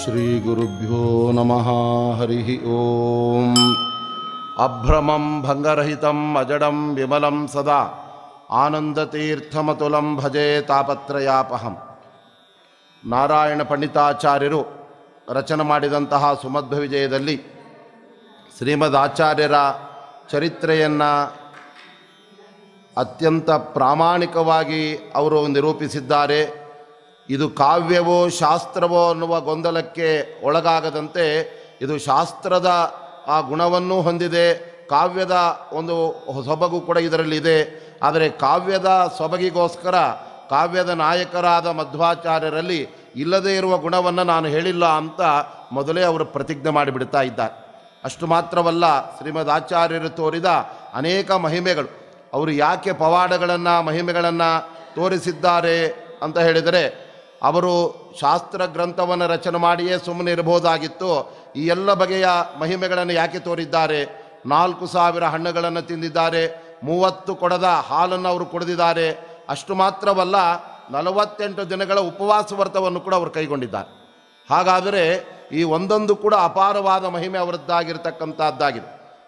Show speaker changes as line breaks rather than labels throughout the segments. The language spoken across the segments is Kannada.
ಶ್ರೀ ಗುರುಭ್ಯೋ ನಮಃ. ಹರಿ ಓಂ. ಅಭ್ರಮಂ ಭಂಗರಹಿತಂ ಅಜಡಂ ವಿಮಲಂ ಸದಾ ಆನಂದತೀರ್ಥಮತುಲಂ ಭಜೆ ತಾಪತ್ರಯಾಪಹಂ. ನಾರಾಯಣ ಪಂಡಿತಾಚಾರ್ಯರು ರಚನೆ ಮಾಡಿದಂತಹ ಸುಮಧ್ವ ವಿಜಯದಲ್ಲಿ ಶ್ರೀಮದ್ ಆಚಾರ್ಯರ ಚರಿತ್ರೆಯನ್ನು ಅತ್ಯಂತ ಪ್ರಾಮಾಣಿಕವಾಗಿ ಅವರು ನಿರೂಪಿಸಿದ್ದಾರೆ. ಇದು ಕಾವ್ಯವೋ ಶಾಸ್ತ್ರವೋ ಅನ್ನುವ ಗೊಂದಲಕ್ಕೆ ಒಳಗಾಗದಂತೆ ಇದು ಶಾಸ್ತ್ರದ ಆ ಗುಣವನ್ನೂ ಹೊಂದಿದೆ, ಕಾವ್ಯದ ಒಂದು ಸೊಬಗು ಕೂಡ ಇದರಲ್ಲಿದೆ. ಆದರೆ ಕಾವ್ಯದ ಸೊಬಗಿಗೋಸ್ಕರ ಕಾವ್ಯದ ನಾಯಕರಾದ ಮಧ್ವಾಚಾರ್ಯರಲ್ಲಿ ಇಲ್ಲದೇ ಇರುವ ಗುಣವನ್ನು ನಾನು ಹೇಳಿಲ್ಲ ಅಂತ ಮೊದಲೇ ಅವರು ಪ್ರತಿಜ್ಞೆ ಮಾಡಿಬಿಡ್ತಾ ಇದ್ದಾರೆ. ಅಷ್ಟು ಮಾತ್ರವಲ್ಲ, ಶ್ರೀಮದ್ ಆಚಾರ್ಯರು ತೋರಿದ ಅನೇಕ ಮಹಿಮೆಗಳು, ಅವರು ಯಾಕೆ ಪವಾಡಗಳನ್ನು ಮಹಿಮೆಗಳನ್ನು ತೋರಿಸಿದ್ದಾರೆ ಅಂತ ಹೇಳಿದರೆ, ಅವರು ಶಾಸ್ತ್ರ ಗ್ರಂಥವನ್ನು ರಚನೆ ಮಾಡಿಯೇ ಸುಮ್ಮನೆ ಇರಬಹುದಾಗಿತ್ತು. ಈ ಎಲ್ಲ ಬಗೆಯ ಮಹಿಮೆಗಳನ್ನು ಯಾಕೆ ತೋರಿದ್ದಾರೆ? 4,000 ಹಣ್ಣುಗಳನ್ನು ತಿಂದಿದ್ದಾರೆ, 30 ಕೊಡದ ಹಾಲನ್ನು ಅವರು ಕುಡಿದಿದ್ದಾರೆ. ಅಷ್ಟು ಮಾತ್ರವಲ್ಲ, 48 ದಿನಗಳ ಉಪವಾಸ ವ್ರತವನ್ನು ಕೂಡ ಅವರು ಕೈಗೊಂಡಿದ್ದಾರೆ. ಹಾಗಾದರೆ ಈ ಒಂದೊಂದು ಕೂಡ ಅಪಾರವಾದ ಮಹಿಮೆ ಅವರದ್ದಾಗಿರ್ತಕ್ಕಂಥದ್ದಾಗಿದೆ.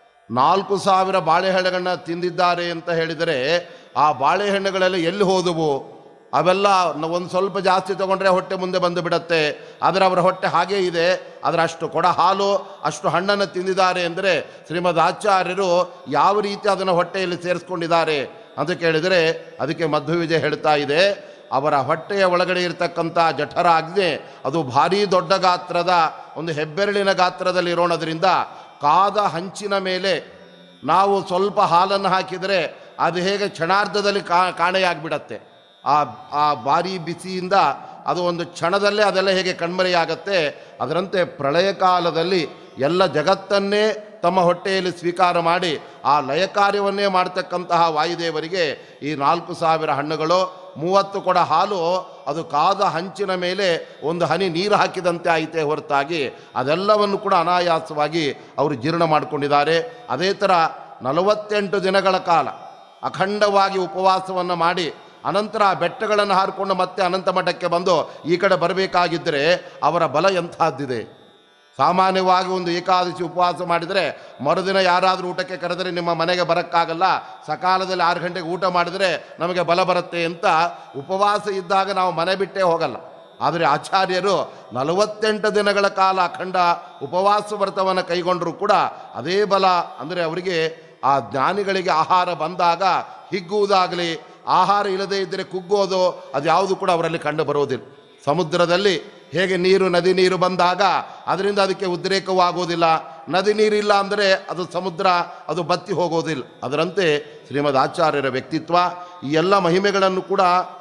4,000 ಬಾಳೆಹಣ್ಣುಗಳನ್ನ ತಿಂದಿದ್ದಾರೆ ಅಂತ ಹೇಳಿದರೆ, ಆ ಬಾಳೆಹಣ್ಣುಗಳೆಲ್ಲ ಎಲ್ಲಿ ಹೋದವು? ಅವೆಲ್ಲ ಒಂದು ಸ್ವಲ್ಪ ಜಾಸ್ತಿ ತೊಗೊಂಡ್ರೆ ಹೊಟ್ಟೆ ಮುಂದೆ ಬಂದು ಬಿಡುತ್ತೆ. ಆದರೆ ಅವರ ಹೊಟ್ಟೆ ಹಾಗೇ ಇದೆ. ಅದರ ಅಷ್ಟು ಕೊಡ ಹಾಲು, ಅಷ್ಟು ಹಣ್ಣನ್ನು ತಿಂದಿದ್ದಾರೆ ಅಂದರೆ ಶ್ರೀಮದ್ ಆಚಾರ್ಯರು ಯಾವ ರೀತಿ ಅದನ್ನು ಹೊಟ್ಟೆಯಲ್ಲಿ ಸೇರಿಸ್ಕೊಂಡಿದ್ದಾರೆ ಅಂತ ಕೇಳಿದರೆ, ಅದಕ್ಕೆ ಮಧ್ವ ವಿಜಯ ಹೇಳ್ತಾ ಇದೆ, ಅವರ ಹೊಟ್ಟೆಯ ಒಳಗಡೆ ಇರತಕ್ಕಂಥ ಜಠರಾಜ್ಞೆ ಅದು ಭಾರೀ ದೊಡ್ಡ ಗಾತ್ರದ, ಒಂದು ಹೆಬ್ಬೆರಳಿನ ಗಾತ್ರದಲ್ಲಿ ಇರೋಣದ್ರಿಂದ ಕಾದ ಹಂಚಿನ ಮೇಲೆ ನಾವು ಸ್ವಲ್ಪ ಹಾಲನ್ನು ಹಾಕಿದರೆ ಅದು ಹೇಗೆ ಕ್ಷಣಾರ್ಧದಲ್ಲಿ ಕಾಣೆಯಾಗಿಬಿಡತ್ತೆ. ಆ ಭಾರೀ ಬಿಸಿಯಿಂದ ಅದು ಒಂದು ಕ್ಷಣದಲ್ಲೇ ಅದೆಲ್ಲ ಹೇಗೆ ಕಣ್ಮರೆಯಾಗತ್ತೆ, ಅದರಂತೆ ಪ್ರಳಯ ಕಾಲದಲ್ಲಿ ಎಲ್ಲ ಜಗತ್ತನ್ನೇ ತಮ್ಮ ಹೊಟ್ಟೆಯಲ್ಲಿ ಸ್ವೀಕಾರ ಮಾಡಿ ಆ ಲಯ ಕಾರ್ಯವನ್ನೇ ಮಾಡ್ತಕ್ಕಂತಹ ವಾಯುದೇವರಿಗೆ ಈ 4,000 ಹಣ್ಣುಗಳು, 30 ಕೊಡ ಹಾಲು ಅದು ಕಾದ ಹಂಚಿನ ಮೇಲೆ ಒಂದು ಹನಿ ನೀರು ಹಾಕಿದಂತೆ ಆಯಿತೇ ಹೊರತಾಗಿ ಅದೆಲ್ಲವನ್ನು ಕೂಡ ಅನಾಯಾಸವಾಗಿ ಅವರು ಜೀರ್ಣ ಮಾಡಿಕೊಂಡಿದ್ದಾರೆ. ಅದೇ ಥರ 48 ದಿನಗಳ ಕಾಲ ಅಖಂಡವಾಗಿ ಉಪವಾಸವನ್ನು ಮಾಡಿ ಅನಂತರ ಆ ಬೆಟ್ಟಗಳನ್ನು ಹಾರಿಕೊಂಡು ಮತ್ತೆ ಅನಂತ ಮಠಕ್ಕೆ ಬಂದು ಈ ಕಡೆ ಬರಬೇಕಾಗಿದ್ದರೆ ಅವರ ಬಲ ಎಂಥದ್ದಿದೆ. ಸಾಮಾನ್ಯವಾಗಿ ಒಂದು ಏಕಾದಶಿ ಉಪವಾಸ ಮಾಡಿದರೆ ಮರುದಿನ ಯಾರಾದರೂ ಊಟಕ್ಕೆ ಕರೆದರೆ ನಿಮ್ಮ ಮನೆಗೆ ಬರೋಕ್ಕಾಗಲ್ಲ, ಸಕಾಲದಲ್ಲಿ 6 ಗಂಟೆಗೆ ಊಟ ಮಾಡಿದರೆ ನಮಗೆ ಬಲ ಬರುತ್ತೆ ಅಂತ ಉಪವಾಸ ಇದ್ದಾಗ ನಾವು ಮನೆ ಬಿಟ್ಟೇ ಹೋಗಲ್ಲ. ಆದರೆ ಆಚಾರ್ಯರು 48 ದಿನಗಳ ಕಾಲ ಅಖಂಡ ಉಪವಾಸ ವ್ರತವನ್ನು ಕೈಗೊಂಡರೂ ಕೂಡ ಅದೇ ಬಲ. ಅಂದರೆ ಅವರಿಗೆ ಆ ಜ್ಞಾನಿಗಳಿಗೆ ಆಹಾರ ಬಂದಾಗ ಹಿಗ್ಗುವುದಾಗಲಿ, ಆಹಾರ ಇಲ್ಲದೇ ಇದ್ದರೆ ಕುಗ್ಗೋದು, ಅದು ಯಾವುದು ಕೂಡ ಅವರಲ್ಲಿ ಕಂಡು ಬರೋದಿಲ್ಲ. ಸಮುದ್ರದಲ್ಲಿ ಹೇಗೆ ನೀರು, ನದಿ ನೀರು ಬಂದಾಗ ಅದರಿಂದ ಅದಕ್ಕೆ ಉದ್ರೇಕವಾಗೋದಿಲ್ಲ, ನದಿ ನೀರಿಲ್ಲ ಅಂದರೆ ಅದು ಸಮುದ್ರ ಅದು ಬತ್ತಿ ಹೋಗೋದಿಲ್ಲ. ಅದರಂತೆ ಶ್ರೀಮದ್ ಆಚಾರ್ಯರ ವ್ಯಕ್ತಿತ್ವ, ಈ ಎಲ್ಲ ಮಹಿಮೆಗಳನ್ನು ಕೂಡ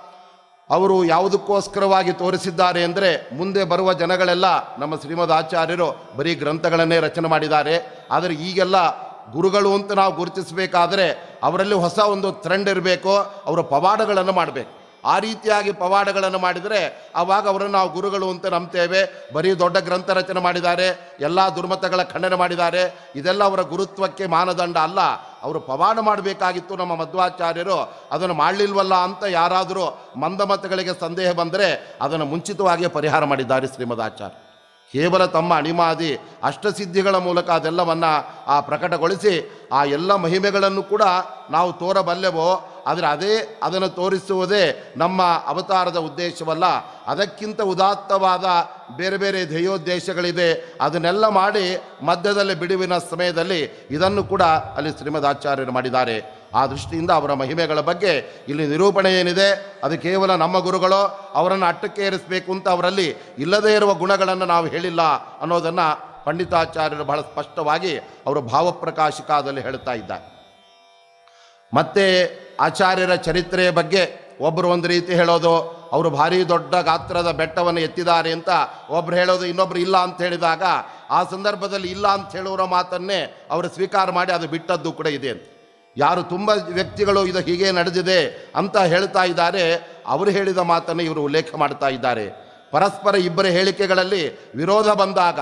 ಅವರು ಯಾವುದಕ್ಕೋಸ್ಕರವಾಗಿ ತೋರಿಸಿದ್ದಾರೆ ಅಂದರೆ, ಮುಂದೆ ಬರುವ ಜನಗಳೆಲ್ಲ ನಮ್ಮ ಶ್ರೀಮದ್ ಆಚಾರ್ಯರು ಬರೀ ಗ್ರಂಥಗಳನ್ನೇ ರಚನೆ ಮಾಡಿದ್ದಾರೆ, ಆದರೆ ಈಗೆಲ್ಲ ಗುರುಗಳು ಅಂತ ನಾವು ಗುರುತಿಸಬೇಕಾದ್ರೆ ಅವರಲ್ಲಿ ಹೊಸ ಒಂದು ಟ್ರೆಂಡ್ ಇರಬೇಕು, ಅವರ ಪವಾಡಗಳನ್ನು ಮಾಡಬೇಕು. ಆ ರೀತಿಯಾಗಿ ಪವಾಡಗಳನ್ನು ಮಾಡಿದರೆ ಆವಾಗ ಅವರನ್ನು ನಾವು ಗುರುಗಳು ಅಂತ ನಂಬ್ತೇವೆ. ಬರೀ ದೊಡ್ಡ ಗ್ರಂಥ ರಚನೆ ಮಾಡಿದ್ದಾರೆ, ಎಲ್ಲ ದುರ್ಮತಗಳ ಖಂಡನೆ ಮಾಡಿದ್ದಾರೆ, ಇದೆಲ್ಲ ಅವರ ಗುರುತ್ವಕ್ಕೆ ಮಾನದಂಡ ಅಲ್ಲ. ಅವರು ಪವಾಡ ಮಾಡಬೇಕಾಗಿತ್ತು ನಮ್ಮ ಮಧ್ವಾಚಾರ್ಯರು, ಅದನ್ನು ಮಾಡಲಿಲ್ವಲ್ಲ ಅಂತ ಯಾರಾದರೂ ಮಂದಮತಗಳಿಗೆ ಸಂದೇಹ ಬಂದರೆ ಅದನ್ನು ಮುಂಚಿತವಾಗಿಯೇ ಪರಿಹಾರ ಮಾಡಿದ್ದಾರೆ ಶ್ರೀಮದ್ ಆಚಾರ್ಯ. ಕೇವಲ ತಮ್ಮ ಅಣಿಮಾದಿ ಅಷ್ಟಸಿದ್ಧಿಗಳ ಮೂಲಕ ಅದೆಲ್ಲವನ್ನು ಪ್ರಕಟಗೊಳಿಸಿ ಆ ಎಲ್ಲ ಮಹಿಮೆಗಳನ್ನು ಕೂಡ ನಾವು ತೋರಬಲ್ಲೆವೋ, ಆದರೆ ಅದನ್ನು ತೋರಿಸುವುದೇ ನಮ್ಮ ಅವತಾರದ ಉದ್ದೇಶವಲ್ಲ. ಅದಕ್ಕಿಂತ ಉದಾತ್ತವಾದ ಬೇರೆ ಬೇರೆ ಧ್ಯೇಯೋದ್ದೇಶಗಳಿದೆ. ಅದನ್ನೆಲ್ಲ ಮಾಡಿ ಮಧ್ಯದಲ್ಲಿ ಬಿಡುವಿನ ಸಮಯದಲ್ಲಿ ಇದನ್ನು ಕೂಡ ಅಲ್ಲಿ ಶ್ರೀಮದ್ ಆಚಾರ್ಯರು ಮಾಡಿದ್ದಾರೆ. ಆ ದೃಷ್ಟಿಯಿಂದ ಅವರ ಮಹಿಮೆಗಳ ಬಗ್ಗೆ ಇಲ್ಲಿ ನಿರೂಪಣೆ ಏನಿದೆ, ಅದು ಕೇವಲ ನಮ್ಮ ಗುರುಗಳು ಅವರನ್ನು ಅಟ್ಟಕ್ಕೆ ಏರಿಸಬೇಕು ಅಂತ ಅವರಲ್ಲಿ ಇಲ್ಲದೇ ಇರುವ ಗುಣಗಳನ್ನು ನಾವು ಹೇಳಿಲ್ಲ ಅನ್ನೋದನ್ನು ಪಂಡಿತಾಚಾರ್ಯರು ಬಹಳ ಸ್ಪಷ್ಟವಾಗಿ ಅವರು ಭಾವಪ್ರಕಾಶಿಕಾದಲ್ಲಿ ಹೇಳ್ತಾ ಇದ್ದಾರೆ. ಮತ್ತೆ ಆಚಾರ್ಯರ ಚರಿತ್ರೆಯ ಬಗ್ಗೆ ಒಬ್ಬರು ಒಂದು ರೀತಿ ಹೇಳೋದು, ಅವರು ಭಾರಿ ದೊಡ್ಡ ಗಾತ್ರದ ಬೆಟ್ಟವನ್ನು ಎತ್ತಿದ್ದಾರೆ ಅಂತ ಒಬ್ರು ಹೇಳೋದು, ಇನ್ನೊಬ್ರು ಇಲ್ಲ ಅಂತ ಹೇಳಿದಾಗ ಆ ಸಂದರ್ಭದಲ್ಲಿ ಇಲ್ಲ ಅಂತ ಹೇಳುವರ ಮಾತನ್ನೇ ಅವರು ಸ್ವೀಕಾರ ಮಾಡಿ ಅದು ಬಿಟ್ಟದ್ದು ಕೂಡ ಇದೆ ಅಂತ. ಯಾರು ತುಂಬ ವ್ಯಕ್ತಿಗಳು ಇದು ಹೀಗೆ ನಡೆದಿದೆ ಅಂತ ಹೇಳ್ತಾ ಇದ್ದಾರೆ, ಅವರು ಹೇಳಿದ ಮಾತನ್ನು ಇವರು ಉಲ್ಲೇಖ ಮಾಡ್ತಾ ಇದ್ದಾರೆ. ಪರಸ್ಪರ ಇಬ್ಬರ ಹೇಳಿಕೆಗಳಲ್ಲಿ ವಿರೋಧ ಬಂದಾಗ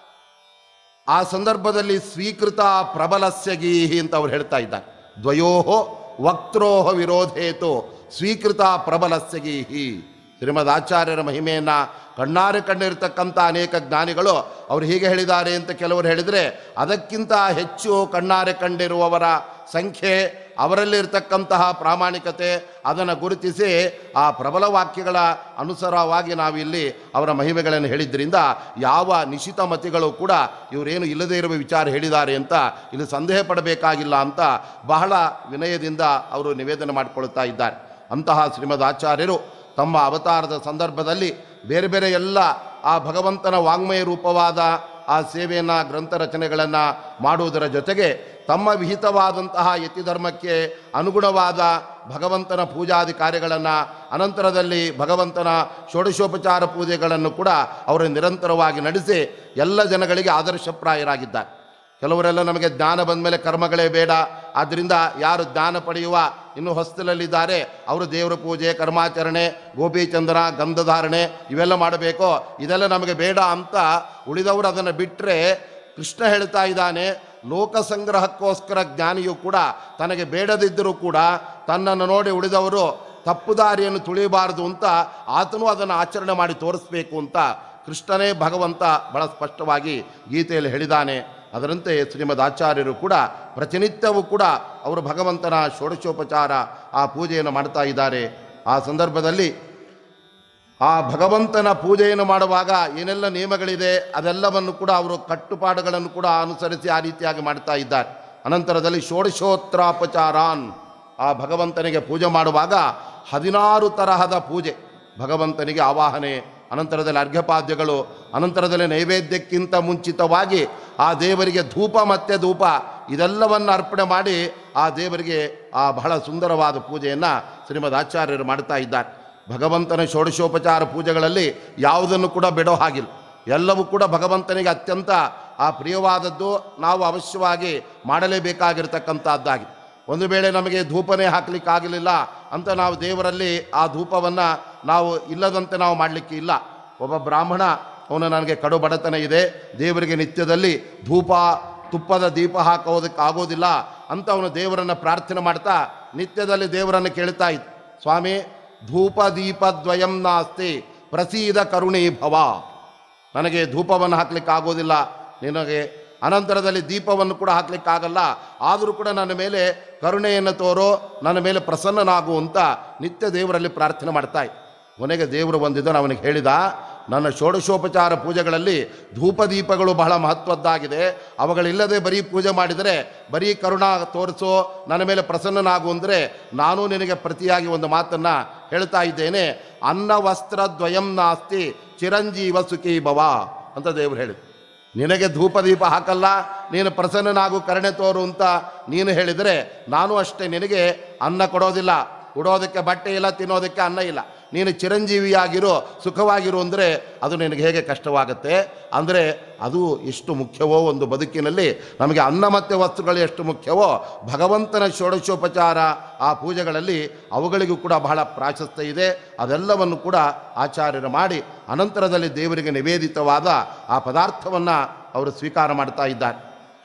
ಆ ಸಂದರ್ಭದಲ್ಲಿ ಸ್ವೀಕೃತ ಪ್ರಬಲಸ್ಯ ಗೀಹಿ ಅಂತ ಅವ್ರು ಹೇಳ್ತಾ ಇದ್ದಾರೆ. ದ್ವಯೋಹೋ ವಕ್ತ್ರೋಹ ವಿರೋಧೇತು ಸ್ವೀಕೃತ ಪ್ರಬಲಸ್ಯ ಗೀಹಿ. ಶ್ರೀಮದ್ ಆಚಾರ್ಯರ ಮಹಿಮೆಯನ್ನು ಕಣ್ಣಾರೆ ಕಂಡಿರ್ತಕ್ಕಂಥ ಅನೇಕ ಜ್ಞಾನಿಗಳು ಅವರು ಹೀಗೆ ಹೇಳಿದ್ದಾರೆ ಅಂತ ಕೆಲವರು ಹೇಳಿದರೆ, ಅದಕ್ಕಿಂತ ಹೆಚ್ಚು ಕಣ್ಣಾರೆ ಕಂಡಿರುವವರ ಸಂಖ್ಯೆ, ಅವರಲ್ಲಿರ್ತಕ್ಕಂತಹ ಪ್ರಾಮಾಣಿಕತೆ, ಅದನ್ನು ಗುರುತಿಸಿ ಆ ಪ್ರಬಲ ವಾಕ್ಯಗಳ ಅನುಸಾರವಾಗಿ ನಾವಿಲ್ಲಿ ಅವರ ಮಹಿಮೆಗಳನ್ನು ಹೇಳಿದ್ದರಿಂದ ಯಾವ ನಿಶಿತ ಮತಿಗಳು ಕೂಡ ಇವರೇನು ಇಲ್ಲದೇ ಇರುವ ವಿಚಾರ ಹೇಳಿದ್ದಾರೆ ಅಂತ ಇಲ್ಲಿ ಸಂದೇಹ ಪಡಬೇಕಾಗಿಲ್ಲ ಅಂತ ಬಹಳ ವಿನಯದಿಂದ ಅವರು ನಿವೇದನೆ ಮಾಡಿಕೊಳ್ತಾ ಇದ್ದಾರೆ. ಅಂತಹ ಶ್ರೀಮದ್ ಆಚಾರ್ಯರು ತಮ್ಮ ಅವತಾರದ ಸಂದರ್ಭದಲ್ಲಿ ಬೇರೆ ಬೇರೆ ಎಲ್ಲ ಆ ಭಗವಂತನ ವಾಂಗ್ಮಯ ರೂಪವಾದ ಆ ಸೇವೆಯನ್ನು, ಗ್ರಂಥ ರಚನೆಗಳನ್ನು ಮಾಡುವುದರ ಜೊತೆಗೆ ತಮ್ಮ ವಿಹಿತವಾದಂತಹ ಯತಿಧರ್ಮಕ್ಕೆ ಅನುಗುಣವಾದ ಭಗವಂತನ ಪೂಜಾದಿ ಕಾರ್ಯಗಳನ್ನು, ಅನಂತರದಲ್ಲಿ ಭಗವಂತನ ಷೋಡಶೋಪಚಾರ ಪೂಜೆಗಳನ್ನು ಕೂಡ ಅವರು ನಿರಂತರವಾಗಿ ನಡೆಸಿ ಎಲ್ಲ ಜನಗಳಿಗೆ ಆದರ್ಶಪ್ರಾಯರಾಗಿದ್ದಾರೆ. ಕೆಲವರೆಲ್ಲ ನಮಗೆ ಜ್ಞಾನ ಬಂದ ಮೇಲೆ ಕರ್ಮಗಳೇ ಬೇಡ, ಆದ್ದರಿಂದ ಯಾರು ಜ್ಞಾನ ಪಡೆಯುವ ಇನ್ನು ಹೊಸ್ತಲಲ್ಲಿದ್ದಾರೆ ಅವರು ದೇವರ ಪೂಜೆ, ಕರ್ಮಾಚರಣೆ, ಗೋಪಿಚಂದನ, ಗಂಧಧಾರಣೆ ಇವೆಲ್ಲ ಮಾಡಬೇಕು, ಇದೆಲ್ಲ ನಮಗೆ ಬೇಡ ಅಂತ ಉಳಿದವರು ಅದನ್ನು ಬಿಟ್ಟರೆ, ಕೃಷ್ಣ ಹೇಳ್ತಾ ಇದ್ದಾನೆ, ಲೋಕ ಸಂಗ್ರಹಕ್ಕೋಸ್ಕರ ಜ್ಞಾನಿಯು ಕೂಡ ತನಗೆ ಬೇಡದಿದ್ದರೂ ಕೂಡ ತನ್ನನ್ನು ನೋಡಿ ಉಳಿದವರು ತಪ್ಪು ದಾರಿಯನ್ನು ತುಳಿಯಬಾರದು ಅಂತ ಆತನೂ ಅದನ್ನು ಆಚರಣೆ ಮಾಡಿ ತೋರಿಸ್ಬೇಕು ಅಂತ ಕೃಷ್ಣನೇ ಭಗವಂತ ಬಹಳ ಸ್ಪಷ್ಟವಾಗಿ ಗೀತೆಯಲ್ಲಿ ಹೇಳಿದ್ದಾನೆ. ಅದರಂತೆ ಶ್ರೀಮದ್ ಆಚಾರ್ಯರು ಕೂಡ ಪ್ರತಿನಿತ್ಯವೂ ಕೂಡ ಅವರು ಭಗವಂತನ ಷೋಡಶೋಪಚಾರ ಆ ಪೂಜೆಯನ್ನು ಮಾಡ್ತಾ ಇದ್ದಾರೆ. ಆ ಸಂದರ್ಭದಲ್ಲಿ ಆ ಭಗವಂತನ ಪೂಜೆಯನ್ನು ಮಾಡುವಾಗ ಏನೆಲ್ಲ ನಿಯಮಗಳಿದೆ ಅದೆಲ್ಲವನ್ನು ಕೂಡ ಅವರು ಕಟ್ಟುಪಾಡುಗಳನ್ನು ಕೂಡ ಅನುಸರಿಸಿ ಆ ರೀತಿಯಾಗಿ ಮಾಡ್ತಾ ಇದ್ದಾರೆ. ಅನಂತರದಲ್ಲಿ ಷೋಡಶೋತ್ರಾಪಚಾರಾನ್, ಆ ಭಗವಂತನಿಗೆ ಪೂಜೆ ಮಾಡುವಾಗ 16 ತರಹದ ಪೂಜೆ, ಭಗವಂತನಿಗೆ ಆವಾಹನೆ, ಅನಂತರದಲ್ಲಿ ಅರ್ಘ್ಯಪಾದ್ಯಗಳು, ಅನಂತರದಲ್ಲಿ ನೈವೇದ್ಯಕ್ಕಿಂತ ಮುಂಚಿತವಾಗಿ ಆ ದೇವರಿಗೆ ಧೂಪ ಮತ್ತು ಧೂಪ ಇದೆಲ್ಲವನ್ನು ಅರ್ಪಣೆ ಮಾಡಿ ಆ ದೇವರಿಗೆ ಆ ಬಹಳ ಸುಂದರವಾದ ಪೂಜೆಯನ್ನು ಶ್ರೀಮದ್ ಆಚಾರ್ಯರು ಮಾಡ್ತಾ ಇದ್ದಾರೆ. ಭಗವಂತನ ಷೋಡಶೋಪಚಾರ ಪೂಜೆಗಳಲ್ಲಿ ಯಾವುದನ್ನು ಕೂಡ ಬಿಡೋ ಹಾಗಿಲ್ಲ, ಎಲ್ಲವೂ ಕೂಡ ಭಗವಂತನಿಗೆ ಅತ್ಯಂತ ಆ ಪ್ರಿಯವಾದದ್ದು, ನಾವು ಅವಶ್ಯವಾಗಿ ಮಾಡಲೇಬೇಕಾಗಿರ್ತಕ್ಕಂಥದ್ದಾಗಿ. ಒಂದು ವೇಳೆ ನಮಗೆ ಧೂಪನೇ ಹಾಕಲಿಕ್ಕಾಗಲಿಲ್ಲ ಅಂತ ನಾವು ದೇವರಲ್ಲಿ ಆ ಧೂಪವನ್ನು ನಾವು ಇಲ್ಲದಂತೆ ನಾವು ಮಾಡಲಿಕ್ಕೆ ಇಲ್ಲ. ಒಬ್ಬ ಬ್ರಾಹ್ಮಣ ಅವನು ನನಗೆ ಕಡು ಬಡತನ ಇದೆ, ದೇವರಿಗೆ ನಿತ್ಯದಲ್ಲಿ ಧೂಪ ತುಪ್ಪದ ದೀಪ ಹಾಕೋದಕ್ಕೆ ಆಗೋದಿಲ್ಲ ಅಂತ ಅವನು ದೇವರನ್ನು ಪ್ರಾರ್ಥನೆ ಮಾಡ್ತಾ ನಿತ್ಯದಲ್ಲಿ ದೇವರನ್ನು ಕೇಳ್ತಾ ಇದ್ದ, ಸ್ವಾಮಿ ಧೂಪ ದೀಪದ್ವಯಂ ನಾಸ್ತಿ ಪ್ರಸೀದ ಕರುಣೀ ಭವ, ನನಗೆ ಧೂಪವನ್ನು ಹಾಕ್ಲಿಕ್ಕೆ ಆಗೋದಿಲ್ಲ, ನಿನಗೆ ಅನಂತರದಲ್ಲಿ ದೀಪವನ್ನು ಕೂಡ ಹಾಕ್ಲಿಕ್ಕಾಗಲ್ಲ, ಆದರೂ ಕೂಡ ನನ್ನ ಮೇಲೆ ಕರುಣೆಯನ್ನು ತೋರೋ, ನನ್ನ ಮೇಲೆ ಪ್ರಸನ್ನನಾಗು ಅಂತ ನಿತ್ಯ ದೇವರಲ್ಲಿ ಪ್ರಾರ್ಥನೆ ಮಾಡ್ತಾ ಇದ್ದ. ಕೊನೆಗೆ ದೇವರು ಬಂದಿದ್ದನು, ಅವನಿಗೆ ಹೇಳಿದ, ನನ್ನ ಷೋಡಶೋಪಚಾರ ಪೂಜೆಗಳಲ್ಲಿ ಧೂಪದೀಪಗಳು ಬಹಳ ಮಹತ್ವದ್ದಾಗಿದೆ, ಅವುಗಳಿಲ್ಲದೆ ಬರೀ ಪೂಜೆ ಮಾಡಿದರೆ ಬರೀ ಕರುಣಾ ತೋರಿಸೋ, ನನ್ನ ಮೇಲೆ ಪ್ರಸನ್ನನಾಗು ಅಂದರೆ ನಾನು ನಿನಗೆ ಪ್ರತಿಯಾಗಿ ಒಂದು ಮಾತನ್ನು ಹೇಳ್ತಾ ಇದ್ದೇನೆ, ಅನ್ನ ವಸ್ತ್ರ ದ್ವಯಂ ನಾಸ್ತಿ ಚಿರಂಜೀವ ಸುಖೀ ಭವ ಅಂತ ದೇವರು ಹೇಳಿದ. ನಿನಗೆ ಧೂಪದೀಪ ಹಾಕಲ್ಲ, ನೀನು ಪ್ರಸನ್ನನಾಗು, ಕರುಣೆ ತೋರು ಅಂತ ನೀನು ಹೇಳಿದರೆ ನಾನು ಅಷ್ಟೇ ನಿನಗೆ ಅನ್ನ ಕೊಡೋದಿಲ್ಲ, ಉಡೋದಕ್ಕೆ ಬಟ್ಟೆ ಇಲ್ಲ, ತಿನ್ನೋದಕ್ಕೆ ಅನ್ನ ಇಲ್ಲ, ನೀನು ಚಿರಂಜೀವಿಯಾಗಿರೋ, ಸುಖವಾಗಿರು ಅಂದರೆ ಅದು ನಿನಗೆ ಹೇಗೆ ಕಷ್ಟವಾಗುತ್ತೆ? ಅಂದರೆ ಅದು ಎಷ್ಟು ಮುಖ್ಯವೋ ಒಂದು ಬದುಕಿನಲ್ಲಿ, ನಮಗೆ ಅನ್ನ ಮತ್ತು ವಸ್ತುಗಳು ಎಷ್ಟು ಮುಖ್ಯವೋ ಭಗವಂತನ ಷೋಡಶೋಪಚಾರ ಆ ಪೂಜೆಗಳಲ್ಲಿ ಅವುಗಳಿಗೂ ಕೂಡ ಬಹಳ ಪ್ರಾಶಸ್ತ್ಯ ಇದೆ. ಅದೆಲ್ಲವನ್ನು ಕೂಡ ಆಚಾರ್ಯರು ಮಾಡಿ ಅನಂತರದಲ್ಲಿ ದೇವರಿಗೆ ನಿವೇದಿತವಾದ ಆ ಪದಾರ್ಥವನ್ನು ಅವರು ಸ್ವೀಕಾರ ಮಾಡ್ತಾ ಇದ್ದಾರೆ.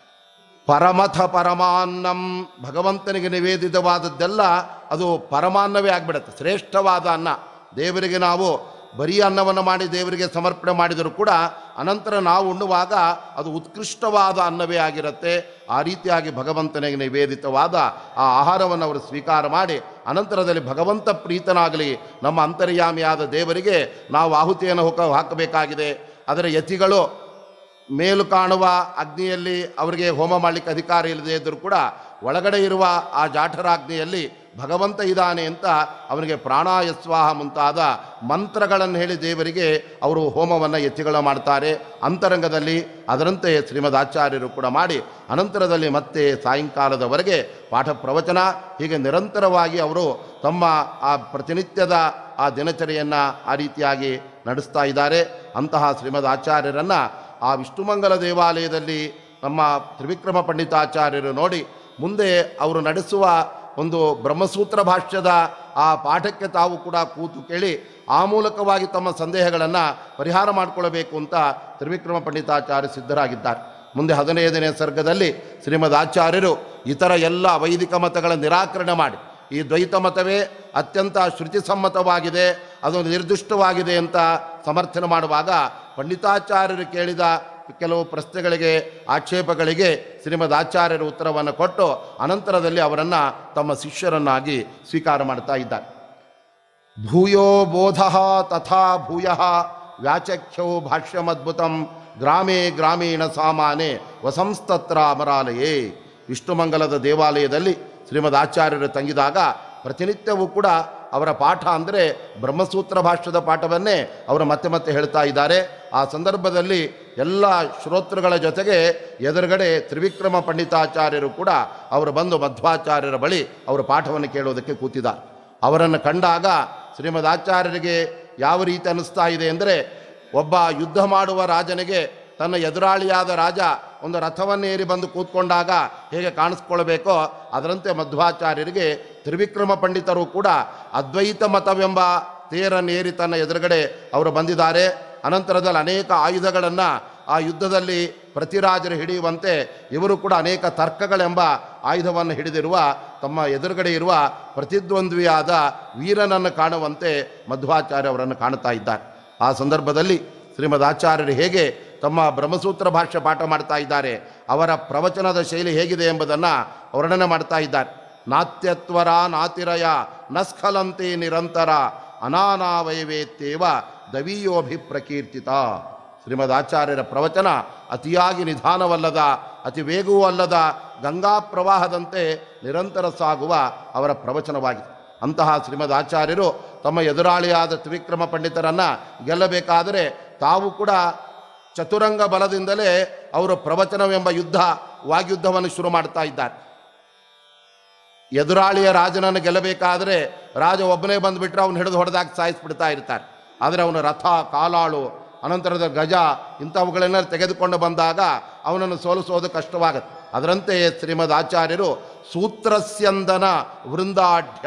ಪರಮಥ ಪರಮಾನ್ನಂ, ಭಗವಂತನಿಗೆ ನಿವೇದಿತವಾದದ್ದೆಲ್ಲ ಅದು ಪರಮಾನ್ನವೇ ಆಗಿಬಿಡುತ್ತೆ, ಶ್ರೇಷ್ಠವಾದ ಅನ್ನ. ದೇವರಿಗೆ ನಾವು ಬರೀ ಅನ್ನವನ್ನು ಮಾಡಿ ದೇವರಿಗೆ ಸಮರ್ಪಣೆ ಮಾಡಿದರೂ ಕೂಡ ಅನಂತರ ನಾವು ಉಣ್ಣುವಾಗ ಅದು ಉತ್ಕೃಷ್ಟವಾದ ಅನ್ನವೇ ಆಗಿರುತ್ತೆ. ಆ ರೀತಿಯಾಗಿ ಭಗವಂತನಿಗೆ ನಿವೇದಿತವಾದ ಆ ಆಹಾರವನ್ನು ಅವರು ಸ್ವೀಕಾರ ಮಾಡಿ ಅನಂತರದಲ್ಲಿ ಭಗವಂತ ಪ್ರೀತನಾಗಲಿ, ನಮ್ಮ ಅಂತರ್ಯಾಮಿಯಾದ ದೇವರಿಗೆ ನಾವು ಆಹುತಿಯನ್ನು ಹಾಕಬೇಕಾಗಿದೆ. ಅದರ ಯತಿಗಳು ಮೇಲು ಕಾಣುವ ಅಗ್ನಿಯಲ್ಲಿ ಅವರಿಗೆ ಹೋಮ ಮಾಡಲಿಕ್ಕೆ ಅಧಿಕಾರ ಇಲ್ಲದೆ ಇದ್ದರೂ ಕೂಡ ಒಳಗಡೆ ಇರುವ ಆ ಜಾಠರಾಗ್ನಿಯಲ್ಲಿ ಭಗವಂತ ಇದ್ದಾನೆ ಅಂತ ಅವನಿಗೆ ಪ್ರಾಣಾಯ ಸ್ವಾಹ ಮುಂತಾದ ಮಂತ್ರಗಳನ್ನು ಹೇಳಿ ದೇವರಿಗೆ ಅವರು ಹೋಮವನ್ನು ಯತಿಗಳು ಮಾಡ್ತಾರೆ ಅಂತರಂಗದಲ್ಲಿ. ಅದರಂತೆ ಶ್ರೀಮದ್ ಆಚಾರ್ಯರು ಕೂಡ ಮಾಡಿ ಅನಂತರದಲ್ಲಿ ಮತ್ತೆ ಸಾಯಂಕಾಲದವರೆಗೆ ಪಾಠ ಪ್ರವಚನ ಹೀಗೆ ನಿರಂತರವಾಗಿ ಅವರು ತಮ್ಮ ಆ ಪ್ರತಿನಿತ್ಯದ ಆ ದಿನಚರಿಯನ್ನು ಆ ರೀತಿಯಾಗಿ ನಡೆಸ್ತಾ ಇದ್ದಾರೆ. ಅಂತಹ ಶ್ರೀಮದ್ ಆಚಾರ್ಯರನ್ನು ಆ ವಿಷ್ಣುಮಂಗಲ ದೇವಾಲಯದಲ್ಲಿ ನಮ್ಮ ತ್ರಿವಿಕ್ರಮ ಪಂಡಿತಾಚಾರ್ಯರು ನೋಡಿ ಮುಂದೆ ಅವರು ನಡೆಸುವ ಒಂದು ಬ್ರಹ್ಮಸೂತ್ರ ಭಾಷ್ಯದ ಆ ಪಾಠಕ್ಕೆ ತಾವು ಕೂಡ ಕೂತು ಕೇಳಿ ಆ ಮೂಲಕವಾಗಿ ತಮ್ಮ ಸಂದೇಹಗಳನ್ನು ಪರಿಹಾರ ಮಾಡಿಕೊಳ್ಳಬೇಕು ಅಂತ ತ್ರಿವಿಕ್ರಮ ಪಂಡಿತಾಚಾರ್ಯ ಸಿದ್ಧರಾಗಿದ್ದಾರೆ. ಮುಂದೆ 15ನೇ ಸರ್ಗದಲ್ಲಿ ಶ್ರೀಮದ್ ಆಚಾರ್ಯರು ಇತರ ಎಲ್ಲ ವೈದಿಕ ಮತಗಳ ನಿರಾಕರಣೆ ಮಾಡಿ ಈ ದ್ವೈತ ಮತವೇ ಅತ್ಯಂತ ಶ್ರುತಿಸಮ್ಮತವಾಗಿದೆ, ಅದೊಂದು ನಿರ್ದಿಷ್ಟವಾಗಿದೆ ಅಂತ ಸಮರ್ಥನೆ ಮಾಡುವಾಗ ಪಂಡಿತಾಚಾರ್ಯರು ಕೇಳಿದ ಕೆಲವು ಪ್ರಶ್ನೆಗಳಿಗೆ ಆಕ್ಷೇಪಗಳಿಗೆ ಶ್ರೀಮದ್ ಆಚಾರ್ಯರು ಉತ್ತರವನ್ನು ಕೊಟ್ಟು ಅನಂತರದಲ್ಲಿ ಅವರನ್ನು ತಮ್ಮ ಶಿಷ್ಯರನ್ನಾಗಿ ಸ್ವೀಕಾರ ಮಾಡ್ತಾ ಇದ್ದಾರೆ. ಭೂಯೋ ಬೋಧ ತಥಾ ಭೂಯ ವ್ಯಾಚಖ್ಯೋ ಭಾಷ್ಯಮದ್ಭುತಂ ಗ್ರಾಮೇ ಗ್ರಾಮೀಣ ಸಾಮಾನ್ಯ ವಸಂಸ್ತತ್ರ ಅಮರಾಲಯೇ. ವಿಷ್ಣುಮಂಗಲದ ದೇವಾಲಯದಲ್ಲಿ ಶ್ರೀಮದ್ ಆಚಾರ್ಯರು ತಂಗಿದಾಗ ಪ್ರತಿನಿತ್ಯವೂ ಕೂಡ ಅವರ ಪಾಠ ಅಂದರೆ ಬ್ರಹ್ಮಸೂತ್ರ ಭಾಷ್ಯದ ಪಾಠವನ್ನೇ ಅವರು ಮತ್ತೆ ಮತ್ತೆ ಹೇಳ್ತಾ ಇದ್ದಾರೆ. ಆ ಸಂದರ್ಭದಲ್ಲಿ ಎಲ್ಲ ಶ್ರೋತೃಗಳ ಜೊತೆಗೆ ಎದುರುಗಡೆ ತ್ರಿವಿಕ್ರಮ ಪಂಡಿತಾಚಾರ್ಯರು ಕೂಡ ಅವರು ಬಂದು ಮಧ್ವಾಚಾರ್ಯರ ಬಳಿ ಅವರ ಪಾಠವನ್ನು ಕೇಳೋದಕ್ಕೆ ಕೂತಿದ್ದಾರೆ. ಅವರನ್ನು ಕಂಡಾಗ ಶ್ರೀಮದ್ ಆಚಾರ್ಯರಿಗೆ ಯಾವ ರೀತಿ ಅನ್ನಿಸ್ತಾ ಇದೆ ಅಂದರೆ, ಒಬ್ಬ ಯುದ್ಧ ಮಾಡುವ ರಾಜನಿಗೆ ತನ್ನ ಎದುರಾಳಿಯಾದ ರಾಜ ಒಂದು ರಥವನ್ನೇರಿ ಬಂದು ಕೂತ್ಕೊಂಡಾಗ ಹೇಗೆ ಕಾಣಿಸ್ಕೊಳ್ಬೇಕೋ ಅದರಂತೆ ಮಧ್ವಾಚಾರ್ಯರಿಗೆ ತ್ರಿವಿಕ್ರಮ ಪಂಡಿತರು ಕೂಡ ಅದ್ವೈತ ಮತವೆಂಬ ತೇರನ್ನೇರಿ ತನ್ನ ಎದುರುಗಡೆ ಅವರು ಬಂದಿದ್ದಾರೆ. ಅನಂತರದಲ್ಲಿ ಅನೇಕ ಆಯುಧಗಳನ್ನು ಆ ಯುದ್ಧದಲ್ಲಿ ಪ್ರತಿರಾಜರು ಹಿಡಿಯುವಂತೆ ಇವರು ಕೂಡ ಅನೇಕ ತರ್ಕಗಳೆಂಬ ಆಯುಧವನ್ನು ಹಿಡಿದಿರುವ ತಮ್ಮ ಎದುರುಗಡೆ ಇರುವ ಪ್ರತಿದ್ವಂದ್ವಿಯಾದ ವೀರನನ್ನು ಕಾಣುವಂತೆ ಮಧ್ವಾಚಾರ್ಯ ಅವರನ್ನು ಕಾಣುತ್ತಾ ಇದ್ದಾರೆ. ಆ ಸಂದರ್ಭದಲ್ಲಿ ಶ್ರೀಮದ್ ಆಚಾರ್ಯರು ಹೇಗೆ ತಮ್ಮ ಬ್ರಹ್ಮಸೂತ್ರ ಭಾಷ್ಯ ಪಾಠ ಮಾಡ್ತಾ ಇದ್ದಾರೆ, ಅವರ ಪ್ರವಚನದ ಶೈಲಿ ಹೇಗಿದೆ ಎಂಬುದನ್ನು ವರ್ಣನೆ ಮಾಡ್ತಾ ಇದ್ದಾರೆ. ನಾತ್ಯತ್ವರ ನಾತಿರಯ ನಸ್ಖಲಂತೆ ನಿರಂತರ ಅನಾನಾವಯವೇತ್ತೇವ ದವೀಯೋಭಿಪ್ರಕೀರ್ತಿತ. ಶ್ರೀಮದ್ ಆಚಾರ್ಯರ ಪ್ರವಚನ ಅತಿಯಾಗಿ ನಿಧಾನವಲ್ಲದ, ಅತಿ ವೇಗವೂ ಅಲ್ಲದ ಗಂಗಾ ಪ್ರವಾಹದಂತೆ ನಿರಂತರ ಸಾಗುವ ಅವರ ಪ್ರವಚನವಾಗಿದೆ. ಅಂತಹ ಶ್ರೀಮದ್ ಆಚಾರ್ಯರು ತಮ್ಮ ಎದುರಾಳಿಯಾದ ತ್ರಿವಿಕ್ರಮ ಪಂಡಿತರನ್ನು ಗೆಲ್ಲಬೇಕಾದರೆ ತಾವು ಕೂಡ ಚತುರಂಗ ಬಲದಿಂದಲೇ ಅವರು ಪ್ರವಚನವೆಂಬ ವಾಗ್ಯುದ್ಧವನ್ನು ಶುರು ಮಾಡ್ತಾ ಇದ್ದಾರೆ. ಎದುರಾಳಿಯ ರಾಜನನ್ನು ಗೆಲ್ಲಬೇಕಾದರೆ ರಾಜ ಒಬ್ಬನೇ ಬಂದುಬಿಟ್ರೆ ಅವನು ಹಿಡಿದು ಹೊಡೆದಾಕಿ ಸಾಯಿಸ್ಬಿಡ್ತಾ ಇರ್ತಾರೆ. ಆದರೆ ಅವನ ರಥ, ಕಾಲಾಳು, ಅನಂತರದ ಗಜ ಇಂಥವುಗಳನ್ನೆಲ್ಲ ತೆಗೆದುಕೊಂಡು ಬಂದಾಗ ಅವನನ್ನು ಸೋಲಿಸೋದು ಕಷ್ಟವಾಗುತ್ತೆ. ಅದರಂತೆ ಶ್ರೀಮದ್ ಆಚಾರ್ಯರು ಸೂತ್ರಸ್ಯಂದನ ವೃಂದಾಢ್ಯ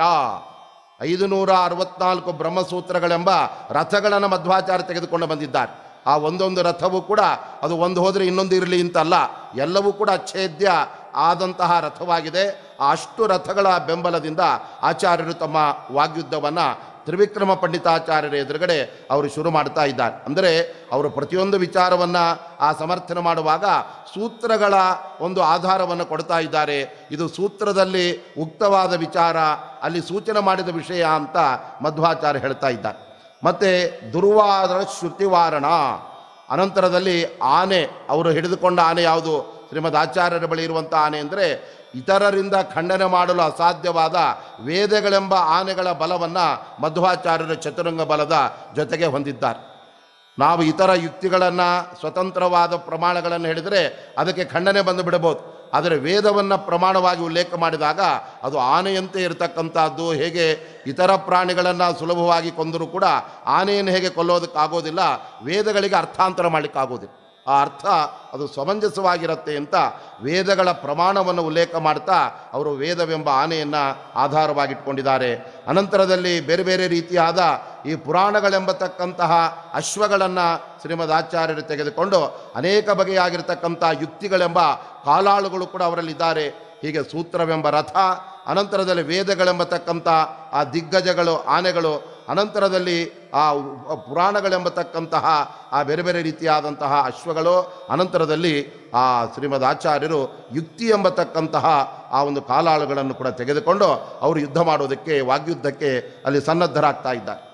564 ಬ್ರಹ್ಮಸೂತ್ರಗಳೆಂಬ ರಥಗಳನ್ನು ಮಧ್ವಾಚಾರ್ಯ ತೆಗೆದುಕೊಂಡು ಬಂದಿದ್ದಾರೆ. ಆ ಒಂದೊಂದು ರಥವೂ ಕೂಡ ಅದು ಒಂದು ಹೋದರೆ ಇನ್ನೊಂದು ಇರಲಿ ಅಂತಲ್ಲ, ಎಲ್ಲವೂ ಕೂಡ ಛೇದ್ಯ ಆದಂತಹ ರಥವಾಗಿದೆ. ಆ ಅಷ್ಟು ರಥಗಳ ಬೆಂಬಲದಿಂದ ಆಚಾರ್ಯರು ತಮ್ಮ ವಾಗ್ಯುದ್ಧವನ್ನು ತ್ರಿವಿಕ್ರಮ ಪಂಡಿತಾಚಾರ್ಯರ ಎದುರುಗಡೆ ಅವರು ಶುರು ಮಾಡ್ತಾ ಇದ್ದಾರೆ. ಅಂದರೆ ಅವರು ಪ್ರತಿಯೊಂದು ವಿಚಾರವನ್ನು ಆ ಸಮರ್ಥನೆ ಮಾಡುವಾಗ ಸೂತ್ರಗಳ ಒಂದು ಆಧಾರವನ್ನು ಕೊಡ್ತಾ ಇದ್ದಾರೆ. ಇದು ಸೂತ್ರದಲ್ಲಿ ಉಕ್ತವಾದ ವಿಚಾರ, ಅಲ್ಲಿ ಸೂಚನೆ ಮಾಡಿದ ವಿಷಯ ಅಂತ ಮಧ್ವಾಚಾರ್ಯ ಹೇಳ್ತಾ ಇದ್ದಾರೆ. ಮತ್ತು ದುರ್ವಾದ ಶ್ರುತಿವಾರಣ, ಅನಂತರದಲ್ಲಿ ಆನೆ, ಅವರು ಹಿಡಿದುಕೊಂಡ ಆನೆ ಯಾವುದು? ಶ್ರೀಮದ್ ಆಚಾರ್ಯರ ಬಳಿ ಇರುವಂಥ ಆನೆ ಅಂದರೆ ಇತರರಿಂದ ಖಂಡನೆ ಮಾಡಲು ಅಸಾಧ್ಯವಾದ ವೇದಗಳೆಂಬ ಆನೆಗಳ ಬಲವನ್ನು ಮಧ್ವಾಚಾರ್ಯರ ಚತುರಂಗ ಬಲದ ಜೊತೆಗೆ ಹೊಂದಿದ್ದಾರೆ. ನಾವು ಇತರ ಯುಕ್ತಿಗಳನ್ನು, ಸ್ವತಂತ್ರವಾದ ಪ್ರಮಾಣಗಳನ್ನು ಹೇಳಿದರೆ ಅದಕ್ಕೆ ಖಂಡನೆ ಬಂದು ಬಿಡಬಹುದು. ಆದರೆ ವೇದವನ್ನು ಪ್ರಮಾಣವಾಗಿ ಉಲ್ಲೇಖ ಮಾಡಿದಾಗ ಅದು ಆನೆಯಂತೆ ಇರತಕ್ಕಂಥದ್ದು. ಹೇಗೆ ಇತರ ಪ್ರಾಣಿಗಳನ್ನು ಸುಲಭವಾಗಿ ಕೊಂದರೂ ಕೂಡ ಆನೆಯನ್ನು ಹೇಗೆ ಕೊಲ್ಲೋದಕ್ಕಾಗೋದಿಲ್ಲ, ವೇದಗಳಿಗೆ ಅರ್ಥಾಂತರ ಮಾಡಲಿಕ್ಕಾಗೋದಿಲ್ಲ. ಆ ಅರ್ಥ ಅದು ಸಮಂಜಸವಾಗಿರುತ್ತೆ ಅಂತ ವೇದಗಳ ಪ್ರಮಾಣವನ್ನು ಉಲ್ಲೇಖ ಮಾಡ್ತಾ ಅವರು ವೇದವೆಂಬ ಆನೆಯನ್ನು ಆಧಾರವಾಗಿಟ್ಕೊಂಡಿದ್ದಾರೆ. ಅನಂತರದಲ್ಲಿ ಬೇರೆ ಬೇರೆ ರೀತಿಯಾದ ಈ ಪುರಾಣಗಳೆಂಬತಕ್ಕಂತಹ ಅಶ್ವಗಳನ್ನು ಶ್ರೀಮದ್ ಆಚಾರ್ಯರು ತೆಗೆದುಕೊಂಡು ಅನೇಕ ಬಗೆಯಾಗಿರ್ತಕ್ಕಂಥ ಯುಕ್ತಿಗಳೆಂಬ ಕಾಲಾಳುಗಳು ಕೂಡ ಅವರಲ್ಲಿದ್ದಾರೆ. ಹೀಗೆ ಸೂತ್ರವೆಂಬ ರಥ, ಅನಂತರದಲ್ಲಿ ವೇದಗಳೆಂಬತಕ್ಕಂಥ ಆ ದಿಗ್ಗಜಗಳು, ಆನೆಗಳು, ಅನಂತರದಲ್ಲಿ ಆ ಪುರಾಣಗಳೆಂಬತಕ್ಕಂತಹ ಆ ಬೇರೆ ಬೇರೆ ರೀತಿಯಾದಂತಹ ಅಶ್ವಗಳು, ಅನಂತರದಲ್ಲಿ ಆ ಶ್ರೀಮದ್ ಆಚಾರ್ಯರು ಯುಕ್ತಿ ಎಂಬತಕ್ಕಂತಹ ಆ ಒಂದು ಕಾಲಾಳುಗಳನ್ನು ಕೂಡ ತೆಗೆದುಕೊಂಡು ಅವರು ಯುದ್ಧ ಮಾಡೋದಕ್ಕೆ, ವಾಗ್ಯುದ್ಧಕ್ಕೆ ಅಲ್ಲಿ ಸನ್ನದ್ಧರಾಗ್ತಾ ಇದ್ದಾರೆ.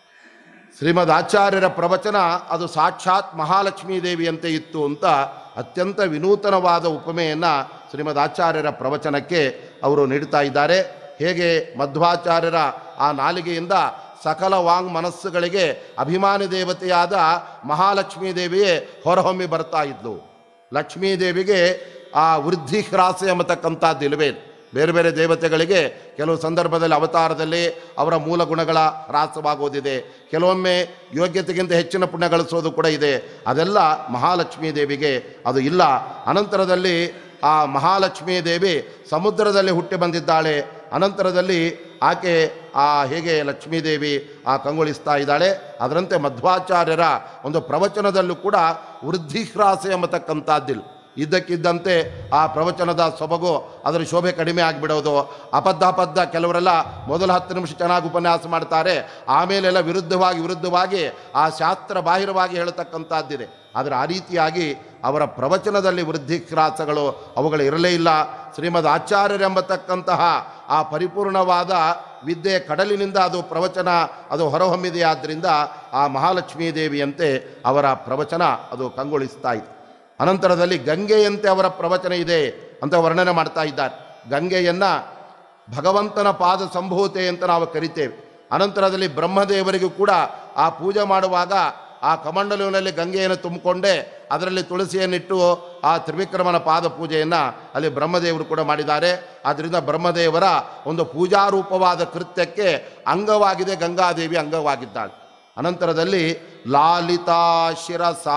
ಶ್ರೀಮದ್ ಆಚಾರ್ಯರ ಪ್ರವಚನ ಅದು ಸಾಕ್ಷಾತ್ ಮಹಾಲಕ್ಷ್ಮೀ ದೇವಿಯಂತೆ ಇತ್ತು ಅಂತ ಅತ್ಯಂತ ವಿನೂತನವಾದ ಉಪಮೆಯನ್ನು ಶ್ರೀಮದ್ ಆಚಾರ್ಯರ ಪ್ರವಚನಕ್ಕೆ ಅವರು ನೀಡ್ತಾ ಇದ್ದಾರೆ. ಹೇಗೆ ಮಧ್ವಾಚಾರ್ಯರ ಆ ನಾಲಿಗೆಯಿಂದ ಸಕಲ ವಾಂಗ್ ಮನಸ್ಸುಗಳಿಗೆ ಅಭಿಮಾನಿ ದೇವತೆಯಾದ ಮಹಾಲಕ್ಷ್ಮೀ ದೇವಿಯೇ ಹೊರಹೊಮ್ಮಿ ಬರ್ತಾ ಇದ್ಲು. ಲಕ್ಷ್ಮೀದೇವಿಗೆ ಆ ವೃದ್ಧಿ ಹ್ರಾಸ ಎಂಬತಕ್ಕಂಥದ್ದು ಇಲ್ಲವೇ. ಬೇರೆ ಬೇರೆ ದೇವತೆಗಳಿಗೆ ಕೆಲವು ಸಂದರ್ಭದಲ್ಲಿ ಅವತಾರದಲ್ಲಿ ಅವರ ಮೂಲ ಗುಣಗಳ ಹ್ರಾಸವಾಗೋದಿದೆ, ಕೆಲವೊಮ್ಮೆ ಯೋಗ್ಯತೆಗಿಂತ ಹೆಚ್ಚಿನ ಪುಣ್ಯ ಗಳಿಸೋದು ಕೂಡ ಇದೆ. ಅದೆಲ್ಲ ಮಹಾಲಕ್ಷ್ಮೀ ದೇವಿಗೆ ಅದು ಇಲ್ಲ. ಅನಂತರದಲ್ಲಿ ಆ ಮಹಾಲಕ್ಷ್ಮೀ ದೇವಿ ಸಮುದ್ರದಲ್ಲಿ ಹುಟ್ಟಿ ಬಂದಿದ್ದಾಳೆ. ಅನಂತರದಲ್ಲಿ ಆಕೆ ಹೇಗೆ ಲಕ್ಷ್ಮೀದೇವಿ ಕಂಗೊಳಿಸ್ತಾ ಇದ್ದಾಳೆ, ಅದರಂತೆ ಮಧ್ವಾಚಾರ್ಯರ ಒಂದು ಪ್ರವಚನದಲ್ಲೂ ಕೂಡ ವೃದ್ಧಿಹ್ರಾಸ ಎಂಬತಕ್ಕಂಥದ್ದಿಲ್ಲ. ಇದ್ದಕ್ಕಿದ್ದಂತೆ ಆ ಪ್ರವಚನದ ಸೊಬಗು ಅದರ ಶೋಭೆ ಕಡಿಮೆ ಆಗಿಬಿಡೋದು. ಅಬದ್ಧ ಕೆಲವರೆಲ್ಲ ಮೊದಲ 10 ನಿಮಿಷ ಚೆನ್ನಾಗಿ ಉಪನ್ಯಾಸ ಮಾಡ್ತಾರೆ, ಆಮೇಲೆಲ್ಲ ವಿರುದ್ಧವಾಗಿ ಆ ಶಾಸ್ತ್ರ ಬಾಹಿರವಾಗಿ ಹೇಳತಕ್ಕಂಥದ್ದಿದೆ. ಆದರೆ ಆ ರೀತಿಯಾಗಿ ಅವರ ಪ್ರವಚನದಲ್ಲಿ ವೃದ್ಧಿಕ್ರಾಸಗಳು ಅವುಗಳು ಇರಲೇ ಇಲ್ಲ. ಶ್ರೀಮದ್ ಆಚಾರ್ಯರೆಂಬತಕ್ಕಂತಹ ಆ ಪರಿಪೂರ್ಣವಾದ ವಿದ್ಯೆ ಕಡಲಿನಿಂದ ಅದು ಪ್ರವಚನ ಅದು ಹೊರಹೊಮ್ಮಿದೆಯಾದ್ದರಿಂದ ಆ ಮಹಾಲಕ್ಷ್ಮೀ ದೇವಿಯಂತೆ ಅವರ ಪ್ರವಚನ ಅದು ಕಂಗೊಳಿಸ್ತಾ ಇತ್ತು. ಅನಂತರದಲ್ಲಿ ಗಂಗೆಯಂತೆ ಅವರ ಪ್ರವಚನ ಇದೆ ಅಂತ ವರ್ಣನೆ ಮಾಡ್ತಾ ಇದ್ದಾರೆ. ಗಂಗೆಯನ್ನು ಭಗವಂತನ ಪಾದ ಸಂಭೂತೆ ಅಂತ ನಾವು ಕರಿತೇವೆ. ಅನಂತರದಲ್ಲಿ ಬ್ರಹ್ಮದೇವರಿಗೂ ಕೂಡ ಆ ಪೂಜೆ ಮಾಡುವಾಗ ಆ ಕಮಂಡಲುವಿನಲ್ಲಿ ಗಂಗೆಯನ್ನು ತುಂಬಿಕೊಂಡೇ ಅದರಲ್ಲಿ ತುಳಸಿಯನ್ನಿಟ್ಟು ಆ ತ್ರಿವಿಕ್ರಮನ ಪಾದ ಪೂಜೆಯನ್ನು ಅಲ್ಲಿ ಬ್ರಹ್ಮದೇವರು ಕೂಡ ಮಾಡಿದ್ದಾರೆ. ಆದ್ದರಿಂದ ಬ್ರಹ್ಮದೇವರ ಒಂದು ಪೂಜಾರೂಪವಾದ ಕೃತ್ಯಕ್ಕೆ ಅಂಗವಾಗಿದೆ ಗಂಗಾದೇವಿ ಅಂಗವಾಗಿದ್ದಾಳೆ. ಅನಂತರದಲ್ಲಿ ಲಾಲಿತಾ ಶಿರಸ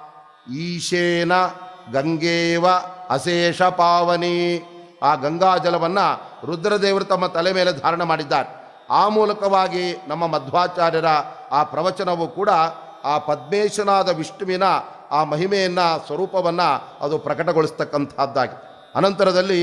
ಈಶೇನ ಗಂಗೇವ ಅಶೇಷ ಪಾವನಿ, ಆ ಗಂಗಾ ಜಲವನ್ನು ರುದ್ರದೇವರು ತಮ್ಮ ತಲೆ ಮೇಲೆ ಧಾರಣ ಮಾಡಿದ್ದಾರೆ. ಆ ಮೂಲಕವಾಗಿ ನಮ್ಮ ಮಧ್ವಾಚಾರ್ಯರ ಆ ಪ್ರವಚನವು ಕೂಡ ಆ ಪದ್ಮೇಶನಾದ ವಿಷ್ಣುವಿನ ಆ ಮಹಿಮೆಯನ್ನು ಸ್ವರೂಪವನ್ನು ಅದು ಪ್ರಕಟಗೊಳಿಸ್ತಕ್ಕಂಥದ್ದಾಗಿದೆ. ಅನಂತರದಲ್ಲಿ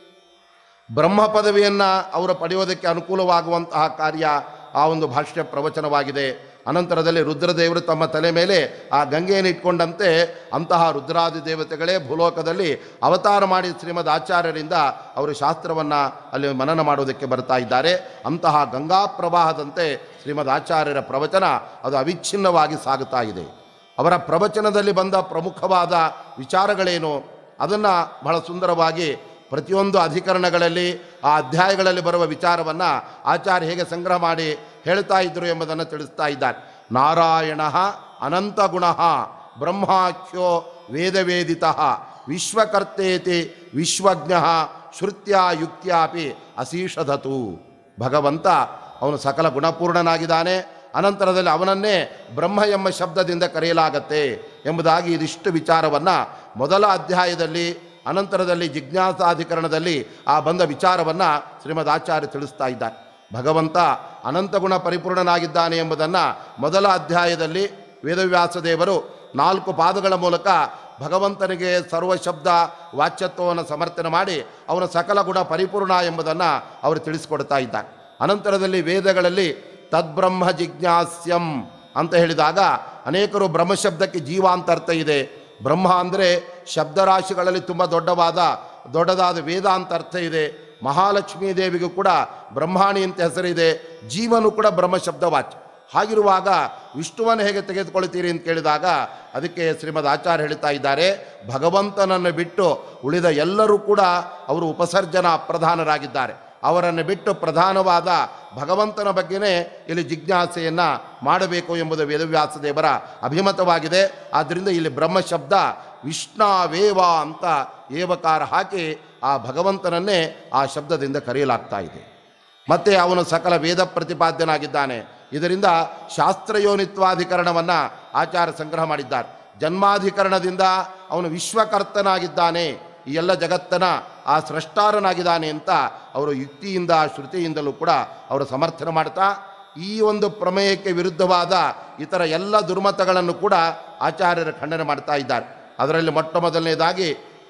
ಬ್ರಹ್ಮ ಪದವಿಯನ್ನು ಅವರು ಪಡೆಯೋದಕ್ಕೆ ಅನುಕೂಲವಾಗುವಂತಹ ಕಾರ್ಯ ಆ ಒಂದು ಭಾಷ್ಯ ಪ್ರವಚನವಾಗಿದೆ. ಅನಂತರದಲ್ಲಿ ರುದ್ರದೇವರು ತಮ್ಮ ತಲೆ ಮೇಲೆ ಆ ಗಂಗೆಯನ್ನು ಇಟ್ಕೊಂಡಂತೆ ಅಂತಹ ರುದ್ರಾದಿ ದೇವತೆಗಳೇ ಭೂಲೋಕದಲ್ಲಿ ಅವತಾರ ಮಾಡಿ ಶ್ರೀಮದ್ ಆಚಾರ್ಯರಿಂದ ಅವರು ಶಾಸ್ತ್ರವನ್ನು ಅಲ್ಲಿ ಮನನ ಮಾಡೋದಕ್ಕೆ ಬರ್ತಾ ಇದ್ದಾರೆ. ಅಂತಹ ಗಂಗಾ ಪ್ರವಾಹದಂತೆ ಶ್ರೀಮದ್ ಆಚಾರ್ಯರ ಪ್ರವಚನ ಅದು ಅವಿಚ್ಛಿನ್ನವಾಗಿ ಸಾಗುತ್ತಾ ಇದೆ. ಅವರ ಪ್ರವಚನದಲ್ಲಿ ಬಂದ ಪ್ರಮುಖವಾದ ವಿಚಾರಗಳೇನು ಅದನ್ನು ಬಹಳ ಸುಂದರವಾಗಿ ಪ್ರತಿಯೊಂದು ಅಧಿಕರಣಗಳಲ್ಲಿ ಆ ಅಧ್ಯಾಯಗಳಲ್ಲಿ ಬರುವ ವಿಚಾರವನ್ನು ಆಚಾರ್ಯ ಹೇಗೆ ಸಂಗ್ರಹ ಮಾಡಿ ಹೇಳ್ತಾ ಇದ್ದರು ಎಂಬುದನ್ನು ತಿಳಿಸ್ತಾ ಇದ್ದಾರೆ. ನಾರಾಯಣ ಅನಂತ ಗುಣ ಬ್ರಹ್ಮಾಖ್ಯೋ ವೇದವೇದಿತ ವಿಶ್ವಕರ್ತೇತಿ ವಿಶ್ವಜ್ಞ ಶ್ರುತ್ಯ ಯುಕ್ತ್ಯಾಪಿ ಅಶೀಷಧತು. ಭಗವಂತ ಅವನು ಸಕಲ ಗುಣಪೂರ್ಣನಾಗಿದ್ದಾನೆ. ಅನಂತರದಲ್ಲಿ ಅವನನ್ನೇ ಬ್ರಹ್ಮ ಎಂಬ ಶಬ್ದದಿಂದ ಕರೆಯಲಾಗತ್ತೆ ಎಂಬುದಾಗಿ ಇದಿಷ್ಟು ವಿಚಾರವನ್ನು ಮೊದಲ ಅಧ್ಯಾಯದಲ್ಲಿ ಅನಂತರದಲ್ಲಿ ಜಿಜ್ಞಾಸಾಧಿಕರಣದಲ್ಲಿ ಆ ಬಂದ ವಿಚಾರವನ್ನು ಶ್ರೀಮದ್ ಆಚಾರ್ಯ ತಿಳಿಸ್ತಾ ಇದ್ದಾರೆ. ಭಗವಂತ ಅನಂತಗುಣ ಪರಿಪೂರ್ಣನಾಗಿದ್ದಾನೆ ಎಂಬುದನ್ನು ಮೊದಲ ಅಧ್ಯಾಯದಲ್ಲಿ ವೇದವ್ಯಾಸ ದೇವರು 4 ಪಾದಗಳ ಮೂಲಕ ಭಗವಂತನಿಗೆ ಸರ್ವಶಬ್ದ ವಾಚ್ಯತ್ವವನ್ನು ಸಮರ್ಥನೆ ಮಾಡಿ ಅವನ ಸಕಲ ಗುಣ ಪರಿಪೂರ್ಣ ಎಂಬುದನ್ನು ಅವರು ತಿಳಿಸ್ಕೊಡ್ತಾ ಇದ್ದಾರೆ. ಅನಂತರದಲ್ಲಿ ವೇದಗಳಲ್ಲಿ ತದ್ಬ್ರಹ್ಮ ಜಿಜ್ಞಾಸ್ಯಂ ಅಂತ ಹೇಳಿದಾಗ ಅನೇಕರು ಬ್ರಹ್ಮಶಬ್ದಕ್ಕೆ ಜೀವ ಅಂತ ಅರ್ಥ ಇದೆ. ಬ್ರಹ್ಮ ಅಂದರೆ ಶಬ್ದರಾಶಿಗಳಲ್ಲಿ ತುಂಬ ದೊಡ್ಡದಾದ ವೇದ ಅಂತ ಅರ್ಥ ಇದೆ. ಮಹಾಲಕ್ಷ್ಮೀ ದೇವಿಗೂ ಕೂಡ ಬ್ರಹ್ಮಾಣಿ ಅಂತ ಹೆಸರಿದೆ. ಜೀವನು ಕೂಡ ಬ್ರಹ್ಮಶಬ್ದವಾಚ್ಯ. ಹಾಗಿರುವಾಗ ವಿಷ್ಣುವನ್ನು ಹೇಗೆ ತೆಗೆದುಕೊಳ್ತೀರಿ ಅಂತ ಕೇಳಿದಾಗ ಅದಕ್ಕೆ ಶ್ರೀಮದ್ ಆಚಾರ್ಯ ಹೇಳ್ತಾ ಇದ್ದಾರೆ, ಭಗವಂತನನ್ನು ಬಿಟ್ಟು ಉಳಿದ ಎಲ್ಲರೂ ಕೂಡ ಅವರು ಉಪಸರ್ಜನ ಅಪ್ರಧಾನರಾಗಿದ್ದಾರೆ. ಅವರನ್ನು ಬಿಟ್ಟು ಪ್ರಧಾನವಾದ ಭಗವಂತನ ಬಗ್ಗೆನೇ ಇಲ್ಲಿ ಜಿಜ್ಞಾಸೆಯನ್ನು ಮಾಡಬೇಕು ಎಂಬುದು ವೇದವ್ಯಾಸ ದೇವರ ಅಭಿಮತವಾಗಿದೆ. ಆದ್ದರಿಂದ ಇಲ್ಲಿ ಬ್ರಹ್ಮಶಬ್ದ ವಿಷ್ಣಾವೇವ ಅಂತ ಏವಕಾರ ಹಾಕಿ ಆ ಭಗವಂತನನ್ನೇ ಆ ಶಬ್ದದಿಂದ ಕರೆಯಲಾಗ್ತಾ ಇದೆ. ಮತ್ತು ಅವನು ಸಕಲ ವೇದ ಪ್ರತಿಪಾದ್ಯನಾಗಿದ್ದಾನೆ. ಇದರಿಂದ ಶಾಸ್ತ್ರಯೋನಿತ್ವಾಧಿಕರಣವನ್ನು ಆಚಾರ್ಯ ಸಂಗ್ರಹ ಮಾಡಿದ್ದಾರೆ. ಜನ್ಮಾಧಿಕರಣದಿಂದ ಅವನು ವಿಶ್ವಕರ್ತನಾಗಿದ್ದಾನೆ, ಈ ಎಲ್ಲ ಜಗತ್ತನ ಆ ಸ್ರಷ್ಟಾರನಾಗಿದ್ದಾನೆ ಅಂತ ಅವರು ಯುಕ್ತಿಯಿಂದ ಶ್ರುತಿಯಿಂದಲೂ ಕೂಡ ಅವರು ಸಮರ್ಥನೆ ಮಾಡ್ತಾ ಈ ಒಂದು ಪ್ರಮೇಯಕ್ಕೆ ವಿರುದ್ಧವಾದ ಇತರ ಎಲ್ಲ ದುರ್ಮತಗಳನ್ನು ಕೂಡ ಆಚಾರ್ಯರ ಖಂಡನೆ ಮಾಡ್ತಾ ಇದ್ದಾರೆ. ಅದರಲ್ಲಿ ಮೊಟ್ಟ ಮೊದಲನೇದಾಗಿ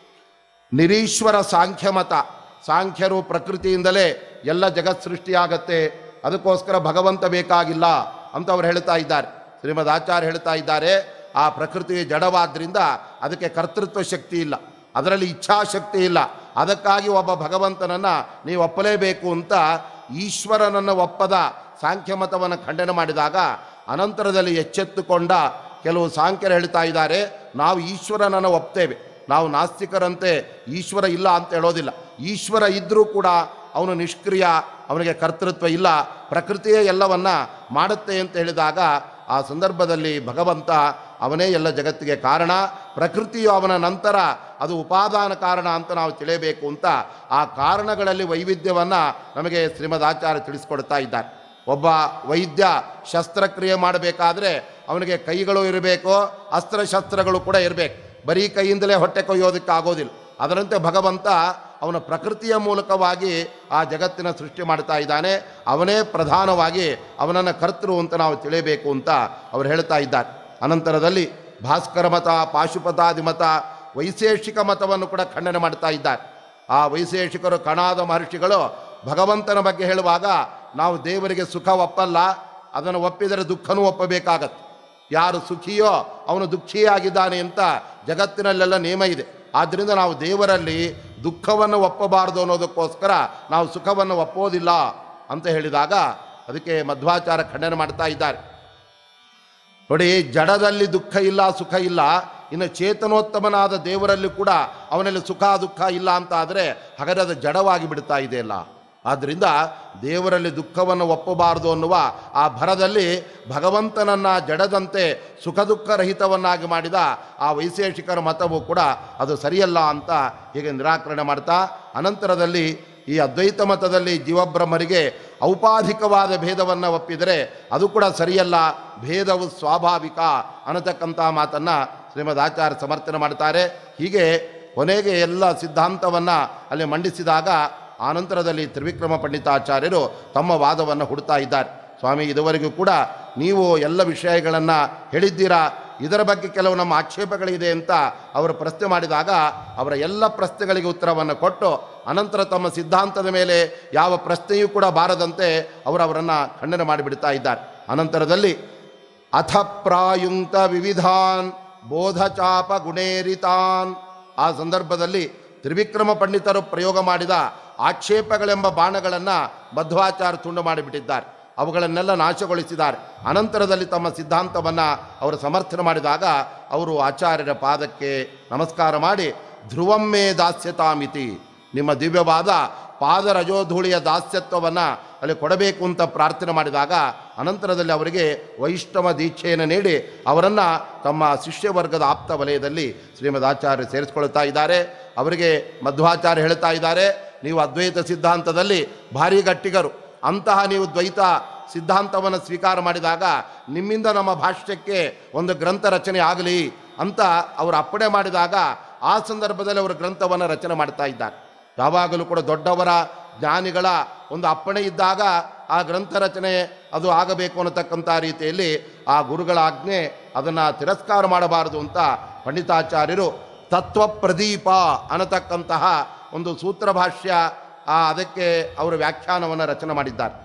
ನಿರೀಶ್ವರ ಸಾಂಖ್ಯಮತ. ಸಾಂಖ್ಯರು ಪ್ರಕೃತಿಯಿಂದಲೇ ಎಲ್ಲ ಜಗತ್ ಸೃಷ್ಟಿಯಾಗತ್ತೆ, ಅದಕ್ಕೋಸ್ಕರ ಭಗವಂತ ಬೇಕಾಗಿಲ್ಲ ಅಂತ ಅವರು ಹೇಳ್ತಾ ಇದ್ದಾರೆ. ಶ್ರೀಮದ್ ಆಚಾರ್ಯ ಹೇಳ್ತಾ ಇದ್ದಾರೆ, ಆ ಪ್ರಕೃತಿ ಜಡವಾದ್ರಿಂದ ಅದಕ್ಕೆ ಕರ್ತೃತ್ವ ಶಕ್ತಿ ಇಲ್ಲ, ಅದರಲ್ಲಿ ಇಚ್ಛಾಶಕ್ತಿ ಇಲ್ಲ, ಅದಕ್ಕಾಗಿ ಒಬ್ಬ ಭಗವಂತನನ್ನು ನೀವು ಒಪ್ಪಲೇಬೇಕು ಅಂತ ಈಶ್ವರನನ್ನು ಒಪ್ಪದ ಸಾಂಖ್ಯಮತವನ್ನು ಖಂಡನೆ ಮಾಡಿದಾಗ ಅನಂತರದಲ್ಲಿ ಎಚ್ಚೆತ್ತುಕೊಂಡ ಕೆಲವು ಸಾಂಖ್ಯರು ಹೇಳ್ತಾ ಇದ್ದಾರೆ, ನಾವು ಈಶ್ವರನನ್ನು ಒಪ್ತೇವೆ, ನಾವು ನಾಸ್ತಿಕರಂತೆ ಈಶ್ವರ ಇಲ್ಲ ಅಂತ ಹೇಳೋದಿಲ್ಲ. ಈಶ್ವರ ಇದ್ದರೂ ಕೂಡ ಅವನು ನಿಷ್ಕ್ರಿಯ, ಅವನಿಗೆ ಕರ್ತೃತ್ವ ಇಲ್ಲ, ಪ್ರಕೃತಿಯೇ ಎಲ್ಲವನ್ನ ಮಾಡುತ್ತೆ ಅಂತ ಹೇಳಿದಾಗ ಆ ಸಂದರ್ಭದಲ್ಲಿ ಭಗವಂತ ಅವನೇ ಎಲ್ಲ ಜಗತ್ತಿಗೆ ಕಾರಣ, ಪ್ರಕೃತಿಯು ಅವನ ನಂತರ ಅದು ಉಪಾದಾನ ಕಾರಣ ಅಂತ ನಾವು ತಿಳಿಯಬೇಕು ಅಂತ ಆ ಕಾರಣಗಳಲ್ಲಿ ವೈವಿಧ್ಯವನ್ನು ನಮಗೆ ಶ್ರೀಮದ್ ಆಚಾರ್ಯ ತಿಳಿಸ್ಕೊಡ್ತಾ ಇದ್ದಾರೆ. ಒಬ್ಬ ವೈದ್ಯ ಶಸ್ತ್ರಕ್ರಿಯೆ ಮಾಡಬೇಕಾದ್ರೆ ಅವನಿಗೆ ಕೈಗಳು ಇರಬೇಕು, ಅಸ್ತ್ರಶಸ್ತ್ರಗಳು ಕೂಡ ಇರಬೇಕು. ಬರೀ ಕೈಯಿಂದಲೇ ಹೊಟ್ಟೆ ಕೊಯ್ಯೋದಕ್ಕೆ ಆಗೋದಿಲ್ಲ. ಅದರಂತೆ ಭಗವಂತ ಅವನ ಪ್ರಕೃತಿಯ ಮೂಲಕವಾಗಿ ಆ ಜಗತ್ತಿನ ಸೃಷ್ಟಿ ಮಾಡ್ತಾ ಇದ್ದಾನೆ, ಅವನೇ ಪ್ರಧಾನವಾಗಿ ಅವನನ್ನು ಕರ್ತೃ ಅಂತ ನಾವು ತಿಳಿಯಬೇಕು ಅಂತ ಅವರು ಹೇಳ್ತಾ ಇದ್ದಾರೆ. ಅನಂತರದಲ್ಲಿ ಭಾಸ್ಕರ ಮತ, ಪಾಶುಪತಾದಿ ಮತ ವೈಶೇಷಿಕ ಮತವನ್ನು ಕೂಡ ಖಂಡನೆ ಮಾಡ್ತಾ ಇದ್ದಾರೆ. ಆ ವೈಶೇಷಿಕರು ಕಣಾದ ಮಹರ್ಷಿಗಳು ಭಗವಂತನ ಬಗ್ಗೆ ಹೇಳುವಾಗ ನಾವು ದೇವರಿಗೆ ಸುಖ ಒಪ್ಪಲ್ಲ, ಅದನ್ನು ಒಪ್ಪಿದರೆ ದುಃಖನೂ ಒಪ್ಪಬೇಕಾಗತ್ತೆ. ಯಾರು ಸುಖಿಯೋ ಅವನು ದುಃಖಿಯಾಗಿದ್ದಾನೆ ಅಂತ ಜಗತ್ತಿನಲ್ಲೆಲ್ಲ ನಿಯಮ ಇದೆ. ಆದ್ದರಿಂದ ನಾವು ದೇವರಲ್ಲಿ ದುಃಖವನ್ನು ಒಪ್ಪಬಾರದು ಅನ್ನೋದಕ್ಕೋಸ್ಕರ ನಾವು ಸುಖವನ್ನು ಒಪ್ಪೋದಿಲ್ಲ ಅಂತ ಹೇಳಿದಾಗ ಅದಕ್ಕೆ ಮಧ್ವಾಚಾರ ಖಂಡನೆ ಮಾಡ್ತಾ ಇದ್ದಾರೆ. ನೋಡಿ, ಜಡದಲ್ಲಿ ದುಃಖ ಇಲ್ಲ, ಸುಖ ಇಲ್ಲ, ಇನ್ನು ಚೇತನೋತ್ತಮನಾದ ದೇವರಲ್ಲಿ ಕೂಡ ಅವನಲ್ಲಿ ಸುಖ ದುಃಖ ಇಲ್ಲ ಅಂತ ಆದರೆ ಹಾಗಾದರೆ ಅದು ಜಡವಾಗಿ ಬಿಡ್ತಾ ಇದೆಯಲ್ಲ. ಆದ್ದರಿಂದ ದೇವರಲ್ಲಿ ದುಃಖವನ್ನು ಒಪ್ಪಬಾರದು ಅನ್ನುವ ಆ ಭರದಲ್ಲಿ ಭಗವಂತನನ್ನು ಜಡದಂತೆ ಸುಖ ದುಃಖ ರಹಿತವನ್ನಾಗಿ ಮಾಡಿದ ಆ ವೈಶೇಷಿಕರ ಮತವು ಕೂಡ ಅದು ಸರಿಯಲ್ಲ ಅಂತ ಹೀಗೆ ನಿರಾಕರಣೆ ಮಾಡ್ತಾ, ಅನಂತರದಲ್ಲಿ ಈ ಅದ್ವೈತ ಮತದಲ್ಲಿ ಜೀವಬ್ರಹ್ಮರಿಗೆ ಔಪಾಧಿಕವಾದ ಭೇದವನ್ನು ಒಪ್ಪಿದರೆ ಅದು ಕೂಡ ಸರಿಯಲ್ಲ, ಭೇದವು ಸ್ವಾಭಾವಿಕ ಅನ್ನತಕ್ಕಂಥ ಮಾತನ್ನು ಶ್ರೀಮದ್ ಆಚಾರ್ಯ ಸಮರ್ಥನೆ ಮಾಡ್ತಾರೆ. ಹೀಗೆ ಕೊನೆಗೆ ಎಲ್ಲ ಸಿದ್ಧಾಂತವನ್ನು ಅಲ್ಲಿ ಮಂಡಿಸಿದಾಗ ಆನಂತರದಲ್ಲಿ ತ್ರಿವಿಕ್ರಮ ಪಂಡಿತಾಚಾರ್ಯರು ತಮ್ಮ ವಾದವನ್ನು ಹುಡುತ್ತಾ ಇದ್ದಾರೆ. ಸ್ವಾಮಿ, ಇದುವರೆಗೂ ಕೂಡ ನೀವು ಎಲ್ಲ ವಿಷಯಗಳನ್ನು ಹೇಳಿದ್ದೀರಾ, ಇದರ ಬಗ್ಗೆ ಕೆಲವು ನಮ್ಮ ಆಕ್ಷೇಪಗಳಿದೆ ಅಂತ ಅವರು ಪ್ರಶ್ನೆ ಮಾಡಿದಾಗ ಅವರ ಎಲ್ಲ ಪ್ರಶ್ನೆಗಳಿಗೆ ಉತ್ತರವನ್ನು ಕೊಟ್ಟು ಅನಂತರ ತಮ್ಮ ಸಿದ್ಧಾಂತದ ಮೇಲೆ ಯಾವ ಪ್ರಶ್ನೆಯೂ ಕೂಡ ಬಾರದಂತೆ ಅವರನ್ನು ಖಂಡನೆ ಮಾಡಿಬಿಡ್ತಾ ಇದ್ದಾರೆ. ಅನಂತರದಲ್ಲಿ ಅಥ ಪ್ರಾಯುಂಕ್ತ ವಿವಿಧಾನ್ ಬೋಧಚಾಪ ಗುಣೇರಿತಾನ್, ಆ ಸಂದರ್ಭದಲ್ಲಿ ತ್ರಿವಿಕ್ರಮ ಪಂಡಿತರು ಪ್ರಯೋಗ ಮಾಡಿದ ಆಕ್ಷೇಪಗಳೆಂಬ ಬಾಣಗಳನ್ನು ಮಧ್ವಾಚಾರ್ಯ ತುಂಡು ಮಾಡಿಬಿಟ್ಟಿದ್ದಾರೆ, ಅವುಗಳನ್ನೆಲ್ಲ ನಾಶಗೊಳಿಸಿದ್ದಾರೆ. ಅನಂತರದಲ್ಲಿ ತಮ್ಮ ಸಿದ್ಧಾಂತವನ್ನು ಅವರು ಸಮರ್ಥನೆ ಮಾಡಿದಾಗ ಅವರು ಆಚಾರ್ಯರ ಪಾದಕ್ಕೆ ನಮಸ್ಕಾರ ಮಾಡಿ ಧ್ರುವಮ್ಮೇ ದಾಸ್ಯತಾಮಿತಿ, ನಿಮ್ಮ ದಿವ್ಯವಾದ ಪಾದರಜೋಧೂಳಿಯ ದಾಸ್ಯತ್ವವನ್ನು ಅಲ್ಲಿ ಕೊಡಬೇಕು ಅಂತ ಪ್ರಾರ್ಥನೆ ಮಾಡಿದಾಗ ಅನಂತರದಲ್ಲಿ ಅವರಿಗೆ ವೈಷ್ಣವ ದೀಕ್ಷೆಯನ್ನು ನೀಡಿ ಅವರನ್ನು ತಮ್ಮ ಶಿಷ್ಯವರ್ಗದ ಆಪ್ತ ವಲಯದಲ್ಲಿ ಶ್ರೀಮದ್ ಆಚಾರ್ಯ ಸೇರಿಸ್ಕೊಳ್ತಾ ಇದ್ದಾರೆ. ಅವರಿಗೆ ಮಧ್ವಾಚಾರ್ಯ ಹೇಳ್ತಾ ಇದ್ದಾರೆ, ನೀವು ಅದ್ವೈತ ಸಿದ್ಧಾಂತದಲ್ಲಿ ಭಾರೀ ಗಟ್ಟಿಗರು, ಅಂತಹ ನೀವು ದ್ವೈತ ಸಿದ್ಧಾಂತವನ್ನು ಸ್ವೀಕಾರ ಮಾಡಿದಾಗ ನಿಮ್ಮಿಂದ ನಮ್ಮ ಭಾಷ್ಯಕ್ಕೆ ಒಂದು ಗ್ರಂಥ ರಚನೆ ಆಗಲಿ ಅಂತ ಅವರು ಅಪ್ಪಣೆ ಮಾಡಿದಾಗ ಆ ಸಂದರ್ಭದಲ್ಲಿ ಅವರು ಗ್ರಂಥವನ್ನು ರಚನೆ ಮಾಡ್ತಾ ಇದ್ದಾರೆ. ಯಾವಾಗಲೂ ಕೂಡ ದೊಡ್ಡವರ ಜ್ಞಾನಿಗಳ ಒಂದು ಅಪ್ಪಣೆ ಇದ್ದಾಗ ಆ ಗ್ರಂಥ ರಚನೆ ಅದು ಆಗಬೇಕು ಅನ್ನತಕ್ಕಂಥ ರೀತಿಯಲ್ಲಿ ಆ ಗುರುಗಳ ಆಜ್ಞೆ ಅದನ್ನು ತಿರಸ್ಕಾರ ಮಾಡಬಾರದು ಅಂತ ಪಂಡಿತಾಚಾರ್ಯರು ತತ್ವ ಪ್ರದೀಪ ಅನ್ನತಕ್ಕಂತಹ ಒಂದು ಸೂತ್ರ ಭಾಷ್ಯ ಅದಕ್ಕೆ ಅವರು ವ್ಯಾಖ್ಯಾನವನ್ನು ರಚನೆ ಮಾಡಿದ್ದಾರೆ.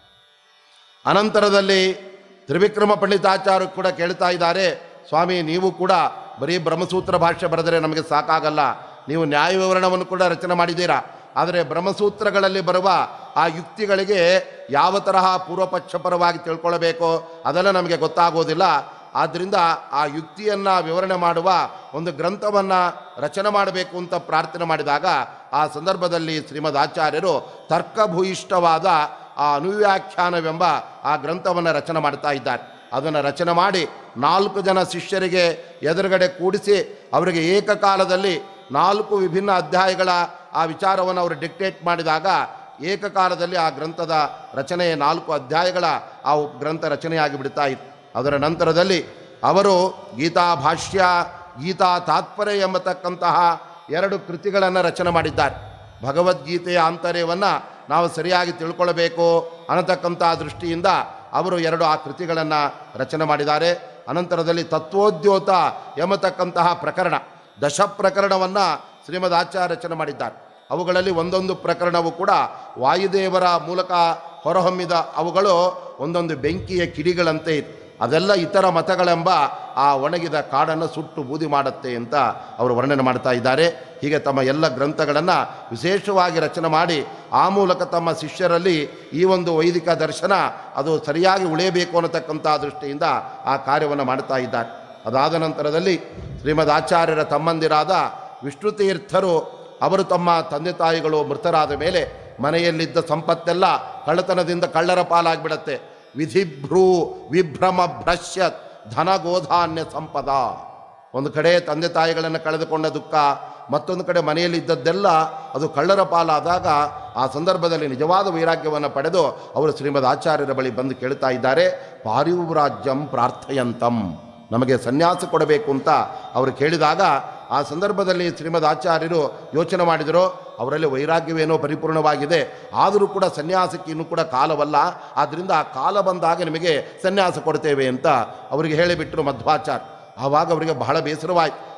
ಅನಂತರದಲ್ಲಿ ತ್ರಿವಿಕ್ರಮ ಪಂಡಿತಾಚಾರ್ಯ ಕೂಡ ಕೇಳ್ತಾ ಇದ್ದಾರೆ, ಸ್ವಾಮಿ, ನೀವು ಕೂಡ ಬರೀ ಬ್ರಹ್ಮಸೂತ್ರ ಭಾಷ್ಯ ಬರೆದರೆ ನಮಗೆ ಸಾಕಾಗಲ್ಲ, ನೀವು ನ್ಯಾಯ ವಿವರಣವನ್ನು ಕೂಡ ರಚನೆ ಮಾಡಿದ್ದೀರಾ, ಆದರೆ ಬ್ರಹ್ಮಸೂತ್ರಗಳಲ್ಲಿ ಬರುವ ಆ ಯುಕ್ತಿಗಳಿಗೆ ಯಾವ ತರಹ ಪೂರ್ವಪಕ್ಷಪರವಾಗಿ ತಿಳ್ಕೊಳ್ಬೇಕೋ ಅದೆಲ್ಲ ನಮಗೆ ಗೊತ್ತಾಗೋದಿಲ್ಲ. ಆದ್ದರಿಂದ ಆ ಯುಕ್ತಿಯನ್ನು ವಿವರಣೆ ಮಾಡುವ ಒಂದು ಗ್ರಂಥವನ್ನು ರಚನೆ ಮಾಡಬೇಕು ಅಂತ ಪ್ರಾರ್ಥನೆ ಮಾಡಿದಾಗ ಆ ಸಂದರ್ಭದಲ್ಲಿ ಶ್ರೀಮದ್ ಆಚಾರ್ಯರು ತರ್ಕಭೂಯಿಷ್ಠವಾದ ಆ ಅನುವ್ಯಾಖ್ಯಾನವೆಂಬ ಆ ಗ್ರಂಥವನ್ನು ರಚನೆ ಮಾಡ್ತಾ ಇದ್ದಾರೆ. ಅದನ್ನು ರಚನೆ ಮಾಡಿ 4 ಜನ ಶಿಷ್ಯರಿಗೆ ಎದುರುಗಡೆ ಕೂಡಿಸಿ ಅವರಿಗೆ ಏಕಕಾಲದಲ್ಲಿ 4 ವಿಭಿನ್ನ ಅಧ್ಯಾಯಗಳ ಆ ವಿಚಾರವನ್ನು ಅವರು ಡಿಕ್ಟೇಟ್ ಮಾಡಿದಾಗ ಏಕಕಾಲದಲ್ಲಿ ಆ ಗ್ರಂಥದ ರಚನೆ 4 ಅಧ್ಯಾಯಗಳ ಆ ಗ್ರಂಥ ರಚನೆಯಾಗಿ ಬಿಡ್ತಾ ಇತ್ತು. ಅದರ ನಂತರದಲ್ಲಿ ಅವರು ಗೀತಾ ಭಾಷ್ಯ, ಗೀತಾ ತಾತ್ಪರ್ಯ ಎಂಬತಕ್ಕಂತಹ 2 ಕೃತಿಗಳನ್ನು ರಚನೆ ಮಾಡಿದ್ದಾರೆ. ಭಗವದ್ಗೀತೆಯ ಆಂತರ್ಯವನ್ನು ನಾವು ಸರಿಯಾಗಿ ತಿಳ್ಕೊಳ್ಬೇಕು ಅನ್ನತಕ್ಕಂಥ ದೃಷ್ಟಿಯಿಂದ ಅವರು 2 ಆ ಕೃತಿಗಳನ್ನು ರಚನೆ ಮಾಡಿದ್ದಾರೆ. ಅನಂತರದಲ್ಲಿ ತತ್ವೋದ್ಯೋತ ಎಂಬತಕ್ಕಂತಹ ಪ್ರಕರಣ, 10 ಪ್ರಕರಣವನ್ನು ಶ್ರೀಮದ್ ಆಚಾರ್ಯ ರಚನೆ ಮಾಡಿದ್ದಾರೆ. ಅವುಗಳಲ್ಲಿ ಒಂದೊಂದು ಪ್ರಕರಣವು ಕೂಡ ವಾಯುದೇವರ ಮೂಲಕ ಹೊರಹೊಮ್ಮಿದ ಅವುಗಳು ಒಂದೊಂದು ಬೆಂಕಿಯ ಕಿಡಿಗಳಂತೆ ಇತ್ತು. ಅದೆಲ್ಲ ಇತರ ಮತಗಳೆಂಬ ಆ ಒಣಗಿದ ಕಾಡನ್ನು ಸುಟ್ಟು ಬೂದಿ ಮಾಡುತ್ತೆ ಅಂತ ಅವರು ವರ್ಣನೆ ಮಾಡ್ತಾ ಇದ್ದಾರೆ. ಹೀಗೆ ತಮ್ಮ ಎಲ್ಲ ಗ್ರಂಥಗಳನ್ನು ವಿಶೇಷವಾಗಿ ರಚನೆ ಮಾಡಿ ಆ ಮೂಲಕ ತಮ್ಮ ಶಿಷ್ಯರಲ್ಲಿ ಈ ಒಂದು ವೈದಿಕ ದರ್ಶನ ಅದು ಸರಿಯಾಗಿ ಉಳಿಯಬೇಕು ಅನ್ನತಕ್ಕಂಥ ದೃಷ್ಟಿಯಿಂದ ಆ ಕಾರ್ಯವನ್ನು ಮಾಡ್ತಾ ಇದ್ದಾರೆ. ಅದಾದ ನಂತರದಲ್ಲಿ ಶ್ರೀಮದ್ ಆಚಾರ್ಯರ ತಮ್ಮಂದಿರಾದ ವಿಷ್ಣುತೀರ್ಥರು ಅವರು ತಮ್ಮ ತಂದೆ ತಾಯಿಗಳು ಮೃತರಾದ ಮೇಲೆ ಮನೆಯಲ್ಲಿದ್ದ ಸಂಪತ್ತೆಲ್ಲ ಕಳ್ಳತನದಿಂದ ಕಳ್ಳರ ಪಾಲಾಗಿಬಿಡತ್ತೆ. ವಿಧಿಭ್ರೂ ವಿಭ್ರಮ ಭ್ರಶ್ಯತ್ ಧನಗೋಧಾನ್ಯ ಸಂಪದ. ಒಂದು ಕಡೆ ತಂದೆ ತಾಯಿಗಳನ್ನು ಕಳೆದುಕೊಂಡ ದುಃಖ, ಮತ್ತೊಂದು ಕಡೆ ಮನೆಯಲ್ಲಿದ್ದದ್ದೆಲ್ಲ ಅದು ಕಳ್ಳರ ಪಾಲಾದಾಗ ಆ ಸಂದರ್ಭದಲ್ಲಿ ನಿಜವಾದ ವೈರಾಗ್ಯವನ್ನು ಪಡೆದು ಅವರು ಶ್ರೀಮದ್ ಆಚಾರ್ಯರ ಬಳಿ ಬಂದು ಕೇಳ್ತಾ ಇದ್ದಾರೆ, ಪಾರಿವ್ರಾಜ್ಯಂ ಪ್ರಾರ್ಥಯಂತಂ, ನಮಗೆ ಸನ್ಯಾಸ ಕೊಡಬೇಕು ಅಂತ ಅವರು ಕೇಳಿದಾಗ ಆ ಸಂದರ್ಭದಲ್ಲಿ ಶ್ರೀಮದ್ ಆಚಾರ್ಯರು ಯೋಚನೆ ಮಾಡಿದರು, ಅವರಲ್ಲಿ ವೈರಾಗ್ಯವೇನೋ ಪರಿಪೂರ್ಣವಾಗಿದೆ, ಆದರೂ ಕೂಡ ಸನ್ಯಾಸಕ್ಕೆ ಇನ್ನೂ ಕೂಡ ಕಾಲವಲ್ಲ, ಆದ್ದರಿಂದ ಆ ಕಾಲ ಬಂದಾಗ ನಿಮಗೆ ಸನ್ಯಾಸ ಕೊಡ್ತೇವೆ ಅಂತ ಅವರಿಗೆ ಹೇಳಿಬಿಟ್ರು ಮಧ್ವಾಚಾರ್ಯ. ಆವಾಗ ಅವರಿಗೆ ಬಹಳ ಬೇಸರವಾಯಿತು.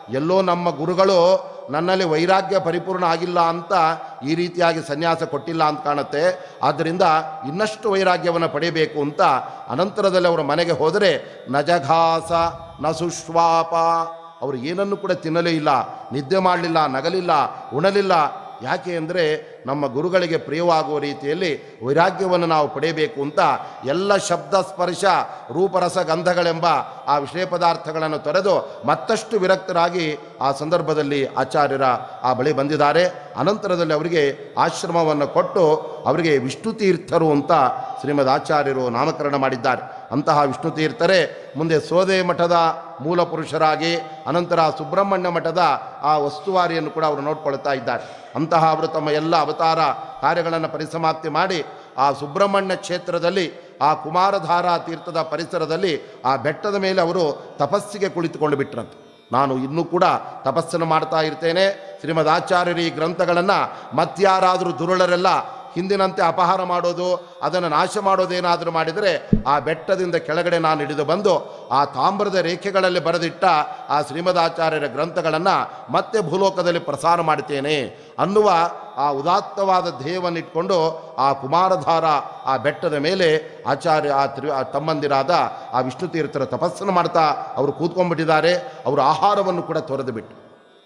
ಎಲ್ಲೋ ನಮ್ಮ ಗುರುಗಳು ನನ್ನಲ್ಲಿ ವೈರಾಗ್ಯ ಪರಿಪೂರ್ಣ ಆಗಿಲ್ಲ ಅಂತ ಈ ರೀತಿಯಾಗಿ ಸನ್ಯಾಸ ಕೊಟ್ಟಿಲ್ಲ ಅಂತ ಕಾಣುತ್ತೆ. ಆದ್ದರಿಂದ ಇನ್ನಷ್ಟು ವೈರಾಗ್ಯವನ್ನು ಪಡೆಯಬೇಕು ಅಂತ ಅನಂತರದಲ್ಲಿ ಅವರ ಮನೆಗೆ ಹೋದರೆ ನಜಘಾಸ ನ ಸುಶ್ವಾಪ, ಅವರು ಏನನ್ನು ಕೂಡ ತಿನ್ನಲೇ ಇಲ್ಲ, ನಿದ್ದೆ ಮಾಡಲಿಲ್ಲ, ನಗಲಿಲ್ಲ, ಉಣಲಿಲ್ಲ. ಯಾಕೆ ಅಂದರೆ ನಮ್ಮ ಗುರುಗಳಿಗೆ ಪ್ರಿಯವಾಗುವ ರೀತಿಯಲ್ಲಿ ವೈರಾಗ್ಯವನ್ನು ನಾವು ಪಡೆಯಬೇಕು ಅಂತ ಎಲ್ಲ ಶಬ್ದ ಸ್ಪರ್ಶ ರೂಪರಸ ಗಂಧಗಳೆಂಬ ಆ ವಿಷಯ ಪದಾರ್ಥಗಳನ್ನು ತೊರೆದು ಮತ್ತಷ್ಟು ವಿರಕ್ತರಾಗಿ ಆ ಸಂದರ್ಭದಲ್ಲಿ ಆಚಾರ್ಯರ ಆ ಬಳಿ ಬಂದಿದ್ದಾರೆ. ಅನಂತರದಲ್ಲಿ ಅವರಿಗೆ ಆಶ್ರಮವನ್ನು ಕೊಟ್ಟು ಅವರಿಗೆ ವಿಷ್ಣು ತೀರ್ಥರು ಅಂತ ಶ್ರೀಮದ್ ಆಚಾರ್ಯರು ನಾಮಕರಣ ಮಾಡಿದ್ದಾರೆ. ಅಂತಹ ವಿಷ್ಣು ತೀರ್ಥರೇ ಮುಂದೆ ಸೋದೆ ಮಠದ ಮೂಲ ಪುರುಷರಾಗಿ ಅನಂತರ ಸುಬ್ರಹ್ಮಣ್ಯ ಮಠದ ಆ ವಸ್ತುವಾರಿಯನ್ನು ಕೂಡ ಅವರು ನೋಡ್ಕೊಳ್ತಾ ಇದ್ದಾರೆ. ಅಂತಹ ಅವರು ತಮ್ಮ ಎಲ್ಲ ಅವತಾರ ಕಾರ್ಯಗಳನ್ನು ಪರಿಸಮಾಪ್ತಿ ಮಾಡಿ ಆ ಸುಬ್ರಹ್ಮಣ್ಯ ಕ್ಷೇತ್ರದಲ್ಲಿ ಆ ಕುಮಾರಧಾರಾ ತೀರ್ಥದ ಪರಿಸರದಲ್ಲಿ ಆ ಬೆಟ್ಟದ ಮೇಲೆ ಅವರು ತಪಸ್ಸಿಗೆ ಕುಳಿತುಕೊಂಡು ಬಿಟ್ರಂತೆ. ನಾನು ಇನ್ನೂ ಕೂಡ ತಪಸ್ಸನ್ನು ಮಾಡ್ತಾ ಇರ್ತೇನೆ, ಶ್ರೀಮದ್ ಆಚಾರ್ಯರು ಈ ಗ್ರಂಥಗಳನ್ನು ಮತ್ಯಾರಾದರೂ ದುರುಳರೆಲ್ಲ ಹಿಂದಿನಂತೆ ಅಪಹಾರ ಮಾಡೋದು, ಅದನ್ನು ನಾಶ ಮಾಡೋದೇನಾದರೂ ಮಾಡಿದರೆ ಆ ಬೆಟ್ಟದಿಂದ ಕೆಳಗಡೆ ನಾನು ಹಿಡಿದು ಬಂದು ಆ ತಾಮ್ರದ ರೇಖೆಗಳಲ್ಲಿ ಬರೆದಿಟ್ಟ ಆ ಶ್ರೀಮದಾಚಾರ್ಯರ ಗ್ರಂಥಗಳನ್ನು ಮತ್ತೆ ಭೂಲೋಕದಲ್ಲಿ ಪ್ರಸಾರ ಮಾಡ್ತೇನೆ ಅನ್ನುವ ಆ ಉದಾತ್ತವಾದ ಧ್ಯೇಯವನ್ನಿಟ್ಕೊಂಡು ಆ ಕುಮಾರಧಾರ ಆ ಬೆಟ್ಟದ ಮೇಲೆ ಆಚಾರ್ಯ ಆ ತಮ್ಮಂದಿರಾದ ಆ ವಿಷ್ಣು ತೀರ್ಥರ ತಪಸ್ಸನ್ನು ಮಾಡ್ತಾ ಅವರು ಕೂತ್ಕೊಂಡ್ಬಿಟ್ಟಿದ್ದಾರೆ. ಅವರು ಆಹಾರವನ್ನು ಕೂಡ ತೊರೆದು ಬಿಟ್ಟು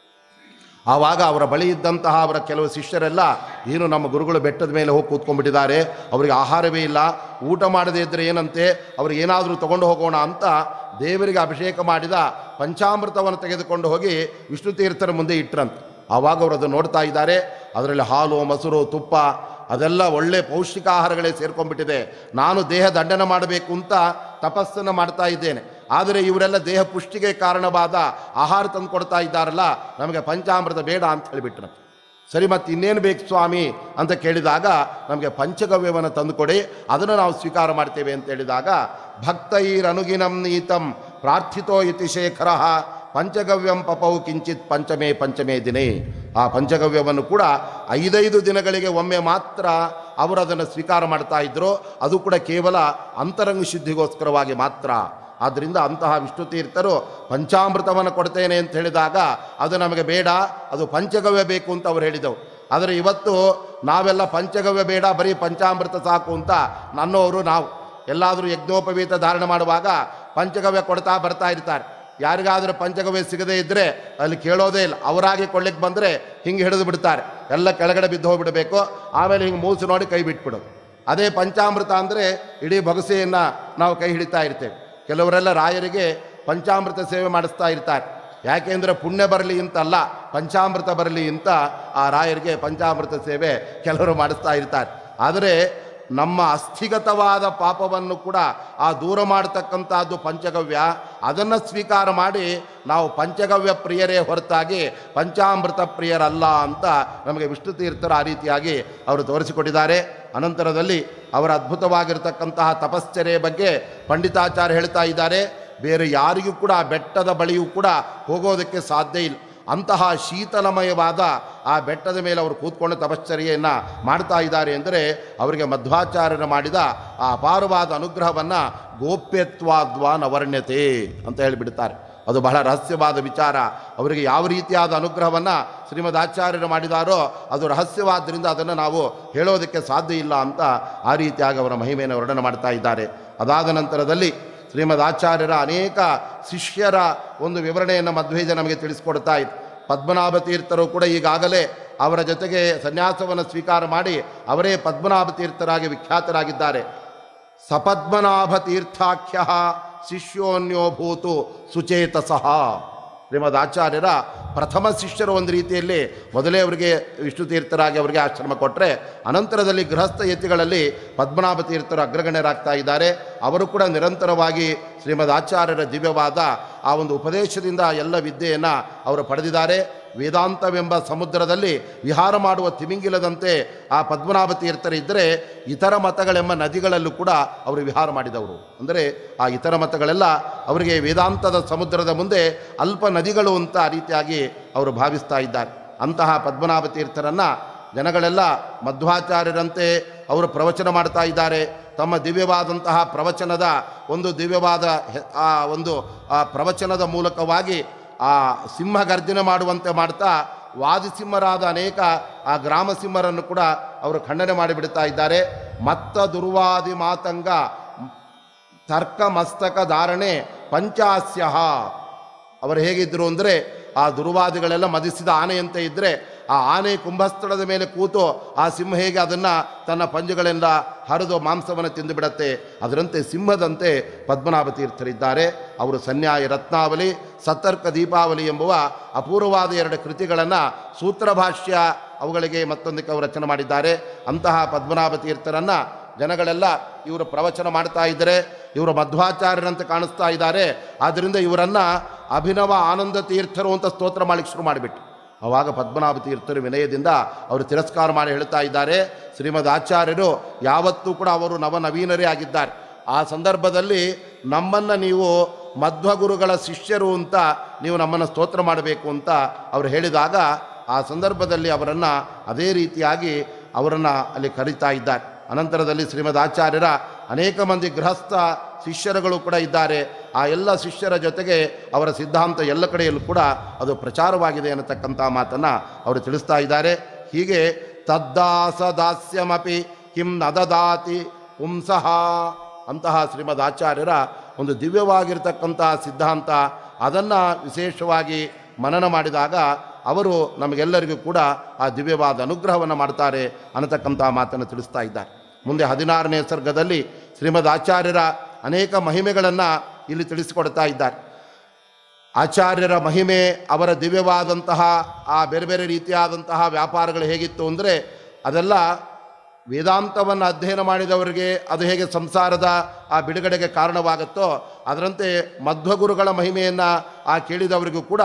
ಆವಾಗ ಅವರ ಬಳಿ ಇದ್ದಂತಹ ಅವರ ಕೆಲವು ಶಿಷ್ಯರೆಲ್ಲ ಏನು ನಮ್ಮ ಗುರುಗಳು ಬೆಟ್ಟದ ಮೇಲೆ ಹೋಗಿ ಕೂತ್ಕೊಂಡ್ಬಿಟ್ಟಿದ್ದಾರೆ, ಅವರಿಗೆ ಆಹಾರವೇ ಇಲ್ಲ, ಊಟ ಮಾಡದೇ ಇದ್ದರೆ ಏನಂತೆ, ಅವ್ರಿಗೆ ಏನಾದರೂ ತಗೊಂಡು ಹೋಗೋಣ ಅಂತ ದೇವರಿಗೆ ಅಭಿಷೇಕ ಮಾಡಿದ ಪಂಚಾಮೃತವನ್ನು ತೆಗೆದುಕೊಂಡು ಹೋಗಿ ವಿಷ್ಣು ತೀರ್ಥರ ಮುಂದೆ ಇಟ್ಟರಂತೆ. ಆವಾಗ ಅವರು ಅದನ್ನು ನೋಡ್ತಾ ಇದ್ದಾರೆ. ಅದರಲ್ಲಿ ಹಾಲು, ಮೊಸರು, ತುಪ್ಪ ಅದೆಲ್ಲ ಒಳ್ಳೆ ಪೌಷ್ಟಿಕಾಹಾರಗಳೇ ಸೇರ್ಕೊಂಡ್ಬಿಟ್ಟಿದೆ. ನಾನು ದೇಹ ದಂಡನೆ ಮಾಡಬೇಕು ಅಂತ ತಪಸ್ಸನ್ನು ಮಾಡ್ತಾ ಇದ್ದೇನೆ, ಆದರೆ ಇವರೆಲ್ಲ ದೇಹ ಪುಷ್ಟಿಗೆ ಕಾರಣವಾದ ಆಹಾರ ತಂದು ಕೊಡ್ತಾ ಇದ್ದಾರಲ್ಲ, ನಮಗೆ ಪಂಚಾಮೃತ ಬೇಡ ಅಂತ ಹೇಳಿಬಿಟ್ರು. ಸರಿ, ಮತ್ತೆ ಇನ್ನೇನು ಬೇಕು ಸ್ವಾಮಿ ಅಂತ ಕೇಳಿದಾಗ ನಮಗೆ ಪಂಚಗವ್ಯವನ್ನು ತಂದುಕೊಡಿ, ಅದನ್ನು ನಾವು ಸ್ವೀಕಾರ ಮಾಡ್ತೇವೆ ಅಂತ ಹೇಳಿದಾಗ ಭಕ್ತೈರನುಗಿನಂ ನೀತಂ ಪ್ರಾರ್ಥಿತೋ ಇತಿ ಶೇಖರ ಪಂಚಗವ್ಯಂ ಪಪೌ ಕಿಂಚಿತ್ ಪಂಚಮೇ ದಿನೇ. ಆ ಪಂಚಗವ್ಯವನ್ನು ಕೂಡ 5 ದಿನಗಳಿಗೆ ಒಮ್ಮೆ ಮಾತ್ರ ಅವರು ಅದನ್ನು ಸ್ವೀಕಾರ ಮಾಡ್ತಾ ಇದ್ರು, ಅದು ಕೂಡ ಕೇವಲ ಅಂತರಂಗ ಶುದ್ಧಿಗೋಸ್ಕರವಾಗಿ ಮಾತ್ರ. ಆದ್ದರಿಂದ ಅಂತಹ ವಿಷ್ಣು ತೀರ್ಥರು ಪಂಚಾಮೃತವನ್ನು ಕೊಡ್ತೇನೆ ಅಂತ ಹೇಳಿದಾಗ ಅದು ನಮಗೆ ಬೇಡ, ಅದು ಪಂಚಗವ್ಯ ಬೇಕು ಅಂತ ಅವರು ಹೇಳಿದವು. ಆದರೆ ಇವತ್ತು ನಾವೆಲ್ಲ ಪಂಚಗವ್ಯ ಬೇಡ, ಬರೀ ಪಂಚಾಮೃತ ಸಾಕು ಅಂತ ನನ್ನವರು ನಾವು ಎಲ್ಲಾದರೂ ಯಜ್ಞೋಪವೀತ ಧಾರಣೆ ಮಾಡುವಾಗ ಪಂಚಗವ್ಯ ಕೊಡ್ತಾ ಬರ್ತಾ ಇರ್ತಾರೆ. ಯಾರಿಗಾದರೂ ಪಂಚಗವ್ಯ ಸಿಗದೇ ಇದ್ದರೆ ಅಲ್ಲಿ ಕೇಳೋದೇ ಇಲ್ಲ, ಅವರಾಗಿ ಕೊಳ್ಳಿಕ್ಕೆ ಬಂದರೆ ಹಿಂಗೆ ಹಿಡಿದು ಬಿಡ್ತಾರೆ, ಎಲ್ಲ ಕೆಳಗಡೆ ಬಿದ್ದು ಹೋಗಿಬಿಡಬೇಕು, ಆಮೇಲೆ ಹಿಂಗೆ ಮೂಸು ನೋಡಿ ಕೈ ಬಿಟ್ಬಿಡೋದು. ಅದೇ ಪಂಚಾಮೃತ ಅಂದರೆ ಇಡೀ ಬಗಸೆಯನ್ನು ನಾವು ಕೈ ಹಿಡಿತಾ ಇರ್ತೇವೆ. ಕೆಲವರೆಲ್ಲ ರಾಯರಿಗೆ ಪಂಚಾಮೃತ ಸೇವೆ ಮಾಡಿಸ್ತಾ ಇರ್ತಾರೆ. ಯಾಕೆಂದರೆ ಪುಣ್ಯ ಬರಲಿ ಅಂತಲ್ಲ, ಪಂಚಾಮೃತ ಬರಲಿ ಅಂತ ಆ ರಾಯರಿಗೆ ಪಂಚಾಮೃತ ಸೇವೆ ಕೆಲವರು ಮಾಡಿಸ್ತಾ ಇರ್ತಾರೆ. ಆದರೆ ನಮ್ಮ ಅಸ್ಥಿಗತವಾದ ಪಾಪವನ್ನು ಕೂಡ ಆ ದೂರ ಮಾಡತಕ್ಕಂಥದ್ದು ಪಂಚಗವ್ಯ. ಅದನ್ನು ಸ್ವೀಕಾರ ಮಾಡಿ ನಾವು ಪಂಚಗವ್ಯ ಪ್ರಿಯರೇ ಹೊರತಾಗಿ ಪಂಚಾಮೃತ ಪ್ರಿಯರಲ್ಲ ಅಂತ ನಮಗೆ ವಿಷ್ಣು ತೀರ್ಥರು ಆ ರೀತಿಯಾಗಿ ಅವರು ತೋರಿಸಿಕೊಟ್ಟಿದ್ದಾರೆ. ಅನಂತರದಲ್ಲಿ ಅವರ ಅದ್ಭುತವಾಗಿರ್ತಕ್ಕಂತಹ ತಪಶ್ಚರ್ಯೆಯ ಬಗ್ಗೆ ಪಂಡಿತಾಚಾರ್ಯ ಹೇಳ್ತಾ ಇದ್ದಾರೆ. ಬೇರೆ ಯಾರಿಗೂ ಕೂಡ ಆ ಬೆಟ್ಟದ ಬಳಿಯೂ ಕೂಡ ಹೋಗೋದಕ್ಕೆ ಸಾಧ್ಯ ಇಲ್ಲ. ಅಂತಹ ಶೀತಲಮಯವಾದ ಆ ಬೆಟ್ಟದ ಮೇಲೆ ಅವರು ಕೂತ್ಕೊಂಡು ತಪಶ್ಚರ್ಯೆಯನ್ನು ಮಾಡ್ತಾ ಇದ್ದಾರೆ ಅಂದರೆ ಅವರಿಗೆ ಮಧ್ವಾಚಾರ್ಯರು ಮಾಡಿದ ಆ ಅಪಾರವಾದ ಅನುಗ್ರಹವನ್ನು ಗೋಪ್ಯತ್ವಾದ್ವಾ ನವರ್ಣ್ಯತೆ ಅಂತ ಹೇಳಿಬಿಡ್ತಾರೆ. ಅದು ಬಹಳ ರಹಸ್ಯವಾದ ವಿಚಾರ. ಅವರಿಗೆ ಯಾವ ರೀತಿಯಾದ ಅನುಗ್ರಹವನ್ನು ಶ್ರೀಮದ್ ಆಚಾರ್ಯರು ಮಾಡಿದಾರೋ ಅದು ರಹಸ್ಯವಾದ್ದರಿಂದ ಅದನ್ನು ನಾವು ಹೇಳೋದಕ್ಕೆ ಸಾಧ್ಯ ಇಲ್ಲ ಅಂತ ಆ ರೀತಿಯಾಗಿ ಅವರ ಮಹಿಮೆಯನ್ನು ವರ್ಣನೆ ಮಾಡ್ತಾ ಇದ್ದಾರೆ. ಅದಾದ ನಂತರದಲ್ಲಿ ಶ್ರೀಮದ್ ಆಚಾರ್ಯರ ಅನೇಕ ಶಿಷ್ಯರ ಒಂದು ವಿವರಣೆಯನ್ನು ಮಧ್ವೇಜ ನಮಗೆ ತಿಳಿಸ್ಕೊಡ್ತಾ ಇತ್ತು. ಪದ್ಮನಾಭ ತೀರ್ಥರು ಕೂಡ ಈಗಾಗಲೇ ಅವರ ಜೊತೆಗೆ ಸನ್ಯಾಸವನ್ನು ಸ್ವೀಕಾರ ಮಾಡಿ ಅವರೇ ಪದ್ಮನಾಭ ತೀರ್ಥರಾಗಿ ವಿಖ್ಯಾತರಾಗಿದ್ದಾರೆ. ಸಪದ್ಮನಾಭ ತೀರ್ಥಾಖ್ಯ ಶಿಷ್ಯೋನ್ಯೋಭೂತು ಸುಚೇತಸಃ. ಶ್ರೀಮದ್ ಆಚಾರ್ಯರ ಪ್ರಥಮ ಶಿಷ್ಯರು ಒಂದು ರೀತಿಯಲ್ಲಿ ಮೊದಲೇ ಅವರಿಗೆ ವಿಷ್ಣು ತೀರ್ಥರಾಗಿ ಅವರಿಗೆ ಆಶ್ರಮ ಕೊಟ್ಟರೆ, ಅನಂತರದಲ್ಲಿ ಗೃಹಸ್ಥ ಯತಿಗಳಲ್ಲಿ ಪದ್ಮನಾಭ ತೀರ್ಥರು ಅಗ್ರಗಣ್ಯರಾಗ್ತಾ ಇದ್ದಾರೆ. ಅವರು ಕೂಡ ನಿರಂತರವಾಗಿ ಶ್ರೀಮದ್ ಆಚಾರ್ಯರ ದಿವ್ಯವಾದ ಆ ಒಂದು ಉಪದೇಶದಿಂದ ಎಲ್ಲ ವಿದ್ಯೆಯನ್ನು ಅವರು ಪಡೆದಿದ್ದಾರೆ. ವೇದಾಂತವೆಂಬ ಸಮುದ್ರದಲ್ಲಿ ವಿಹಾರ ಮಾಡುವ ತಿಮಿಂಗಿಲದಂತೆ ಆ ಪದ್ಮನಾಭ ತೀರ್ಥರಿದ್ದರೆ ಇತರ ಮತಗಳೆಂಬ ನದಿಗಳಲ್ಲೂ ಕೂಡ ಅವರು ವಿಹಾರ ಮಾಡಿದವರು. ಅಂದರೆ ಆ ಇತರ ಮತಗಳೆಲ್ಲ ಅವರಿಗೆ ವೇದಾಂತದ ಸಮುದ್ರದ ಮುಂದೆ ಅಲ್ಪ ನದಿಗಳು ಅಂತ ಆ ರೀತಿಯಾಗಿ ಅವರು ಭಾವಿಸ್ತಾ ಇದ್ದಾರೆ. ಅಂತಹ ಪದ್ಮನಾಭ ತೀರ್ಥರನ್ನು ಜನಗಳೆಲ್ಲ ಮಧ್ವಾಚಾರ್ಯರಂತೆ ಅವರು ಪ್ರವಚನ ಮಾಡ್ತಾ ಇದ್ದಾರೆ. ತಮ್ಮ ದಿವ್ಯವಾದಂತಹ ಪ್ರವಚನದ ಒಂದು ದಿವ್ಯವಾದ ಆ ಪ್ರವಚನದ ಮೂಲಕವಾಗಿ ಆ ಸಿಂಹ ಗರ್ಜನೆ ಮಾಡುವಂತೆ ಮಾಡ್ತಾ ವಾದಿಸಿಂಹರಾದ ಅನೇಕ ಆ ಗ್ರಾಮ ಸಿಂಹರನ್ನು ಕೂಡ ಅವರು ಖಂಡನೆ ಮಾಡಿಬಿಡ್ತಾ ಇದ್ದಾರೆ. ಮತ್ತ ದುರ್ವಾದಿ ಮಾತಂಗ ತರ್ಕ ಮಸ್ತಕ ಧಾರಣೆ ಪಂಚಾಸ್ಯ. ಅವರು ಹೇಗಿದ್ದರು ಅಂದರೆ ಆ ದುರ್ವಾದಿಗಳೆಲ್ಲ ಮದಿಸಿದ ಆನೆಯಂತೆ ಇದ್ದರೆ ಆ ಆನೆ ಕುಂಭಸ್ಥಳದ ಮೇಲೆ ಕೂತು ಆ ಸಿಂಹ ಹೇಗೆ ಅದನ್ನು ತನ್ನ ಪಂಜುಗಳಿಂದ ಹರಿದು ಮಾಂಸವನ್ನು ತಿಂದು ಬಿಡತ್ತೆ, ಅದರಂತೆ ಸಿಂಹದಂತೆ ಪದ್ಮನಾಭ ತೀರ್ಥರಿದ್ದಾರೆ. ಅವರು ಸನ್ಯಾಯ ರತ್ನಾವಲಿ, ಸತರ್ಕ ದೀಪಾವಲಿ ಎಂಬುವ ಅಪೂರ್ವವಾದ 2 ಕೃತಿಗಳನ್ನು ಸೂತ್ರಭಾಷ್ಯ ಅವುಗಳಿಗೆ ಮತ್ತೊಂದಕ್ಕೆ ಅವರು ರಚನೆ ಮಾಡಿದ್ದಾರೆ. ಅಂತಹ ಪದ್ಮನಾಭ ತೀರ್ಥರನ್ನು ಜನಗಳೆಲ್ಲ ಇವರು ಪ್ರವಚನ ಮಾಡ್ತಾ ಇದ್ದರೆ ಇವರು ಮಧ್ವಾಚಾರ್ಯರಂತೆ ಕಾಣಿಸ್ತಾ ಇದ್ದಾರೆ, ಆದ್ದರಿಂದ ಇವರನ್ನು ಅಭಿನವ ಆನಂದ ತೀರ್ಥರು ಅಂತ ಸ್ತೋತ್ರ ಮಾಡಲಿಕ್ಕೆ ಶುರು ಮಾಡಿಬಿಟ್ಟು ಆವಾಗ ಪದ್ಮನಾಭ ತೀರ್ಥರು ವಿನಯದಿಂದ ಅವರು ತಿರಸ್ಕಾರ ಮಾಡಿ ಹೇಳ್ತಾ ಇದ್ದಾರೆ, ಶ್ರೀಮದ್ ಆಚಾರ್ಯರು ಯಾವತ್ತೂ ಕೂಡ ಅವರು ನವನವೀನರೇ ಆಗಿದ್ದಾರೆ. ಆ ಸಂದರ್ಭದಲ್ಲಿ ನಮ್ಮನ್ನು ನೀವು ಮಧ್ವಗುರುಗಳ ಶಿಷ್ಯರು ಅಂತ ನೀವು ನಮ್ಮನ್ನು ಸ್ತೋತ್ರ ಮಾಡಬೇಕು ಅಂತ ಅವರು ಹೇಳಿದಾಗ ಆ ಸಂದರ್ಭದಲ್ಲಿ ಅವರನ್ನು ಅದೇ ರೀತಿಯಾಗಿ ಅವರನ್ನು ಅಲ್ಲಿ ಕರೀತಾ ಇದ್ದಾರೆ. ಅನಂತರದಲ್ಲಿ ಶ್ರೀಮದ್ ಆಚಾರ್ಯರ ಅನೇಕ ಮಂದಿ ಗೃಹಸ್ಥ ಶಿಷ್ಯರುಗಳು ಕೂಡ ಇದ್ದಾರೆ. ಆ ಎಲ್ಲ ಶಿಷ್ಯರ ಜೊತೆಗೆ ಅವರ ಸಿದ್ಧಾಂತ ಎಲ್ಲ ಕಡೆಯಲ್ಲೂ ಕೂಡ ಅದು ಪ್ರಚಾರವಾಗಿದೆ ಅನ್ನತಕ್ಕಂಥ ಮಾತನ್ನು ಅವರು ತಿಳಿಸ್ತಾ ಇದ್ದಾರೆ. ಹೀಗೆ ತದ್ದಾಸ ದಾಸ್ಯಮಪಿ ಕಿಂ ನದದಾತಿ ಪುಂಸಃ ಅಂತಹ ಶ್ರೀಮದ್ ಆಚಾರ್ಯರ ಒಂದು ದಿವ್ಯವಾಗಿರ್ತಕ್ಕಂತಹ ಸಿದ್ಧಾಂತ, ಅದನ್ನು ವಿಶೇಷವಾಗಿ ಮನನ ಮಾಡಿದಾಗ ಅವರು ನಮಗೆಲ್ಲರಿಗೂ ಕೂಡ ಆ ದಿವ್ಯವಾದ ಅನುಗ್ರಹವನ್ನು ಮಾಡ್ತಾರೆ ಅನ್ನತಕ್ಕಂಥ ಮಾತನ್ನು ತಿಳಿಸ್ತಾ ಇದ್ದಾರೆ. ಮುಂದೆ 16ನೇ ಸರ್ಗದಲ್ಲಿ ಶ್ರೀಮದ್ ಆಚಾರ್ಯರ ಅನೇಕ ಮಹಿಮೆಗಳನ್ನು ಇಲ್ಲಿ ತಿಳಿಸಿಕೊಡ್ತಾ ಇದ್ದಾರೆ. ಆಚಾರ್ಯರ ಮಹಿಮೆ, ಅವರ ದಿವ್ಯವಾದಂತಹ ಆ ಬೇರೆ ಬೇರೆ ರೀತಿಯಾದಂತಹ ವ್ಯಾಪಾರಗಳು ಹೇಗಿತ್ತು ಅಂದರೆ ಅದೆಲ್ಲ ವೇದಾಂತವನ್ನು ಅಧ್ಯಯನ ಮಾಡಿದವರಿಗೆ ಅದು ಹೇಗೆ ಸಂಸಾರದ ಆ ಬಿಡುಗಡೆಗೆ ಕಾರಣವಾಗುತ್ತೋ ಅದರಂತೆ ಮಧ್ವಗುರುಗಳ ಮಹಿಮೆಯನ್ನು ಆ ಕೇಳಿದವರಿಗೂ ಕೂಡ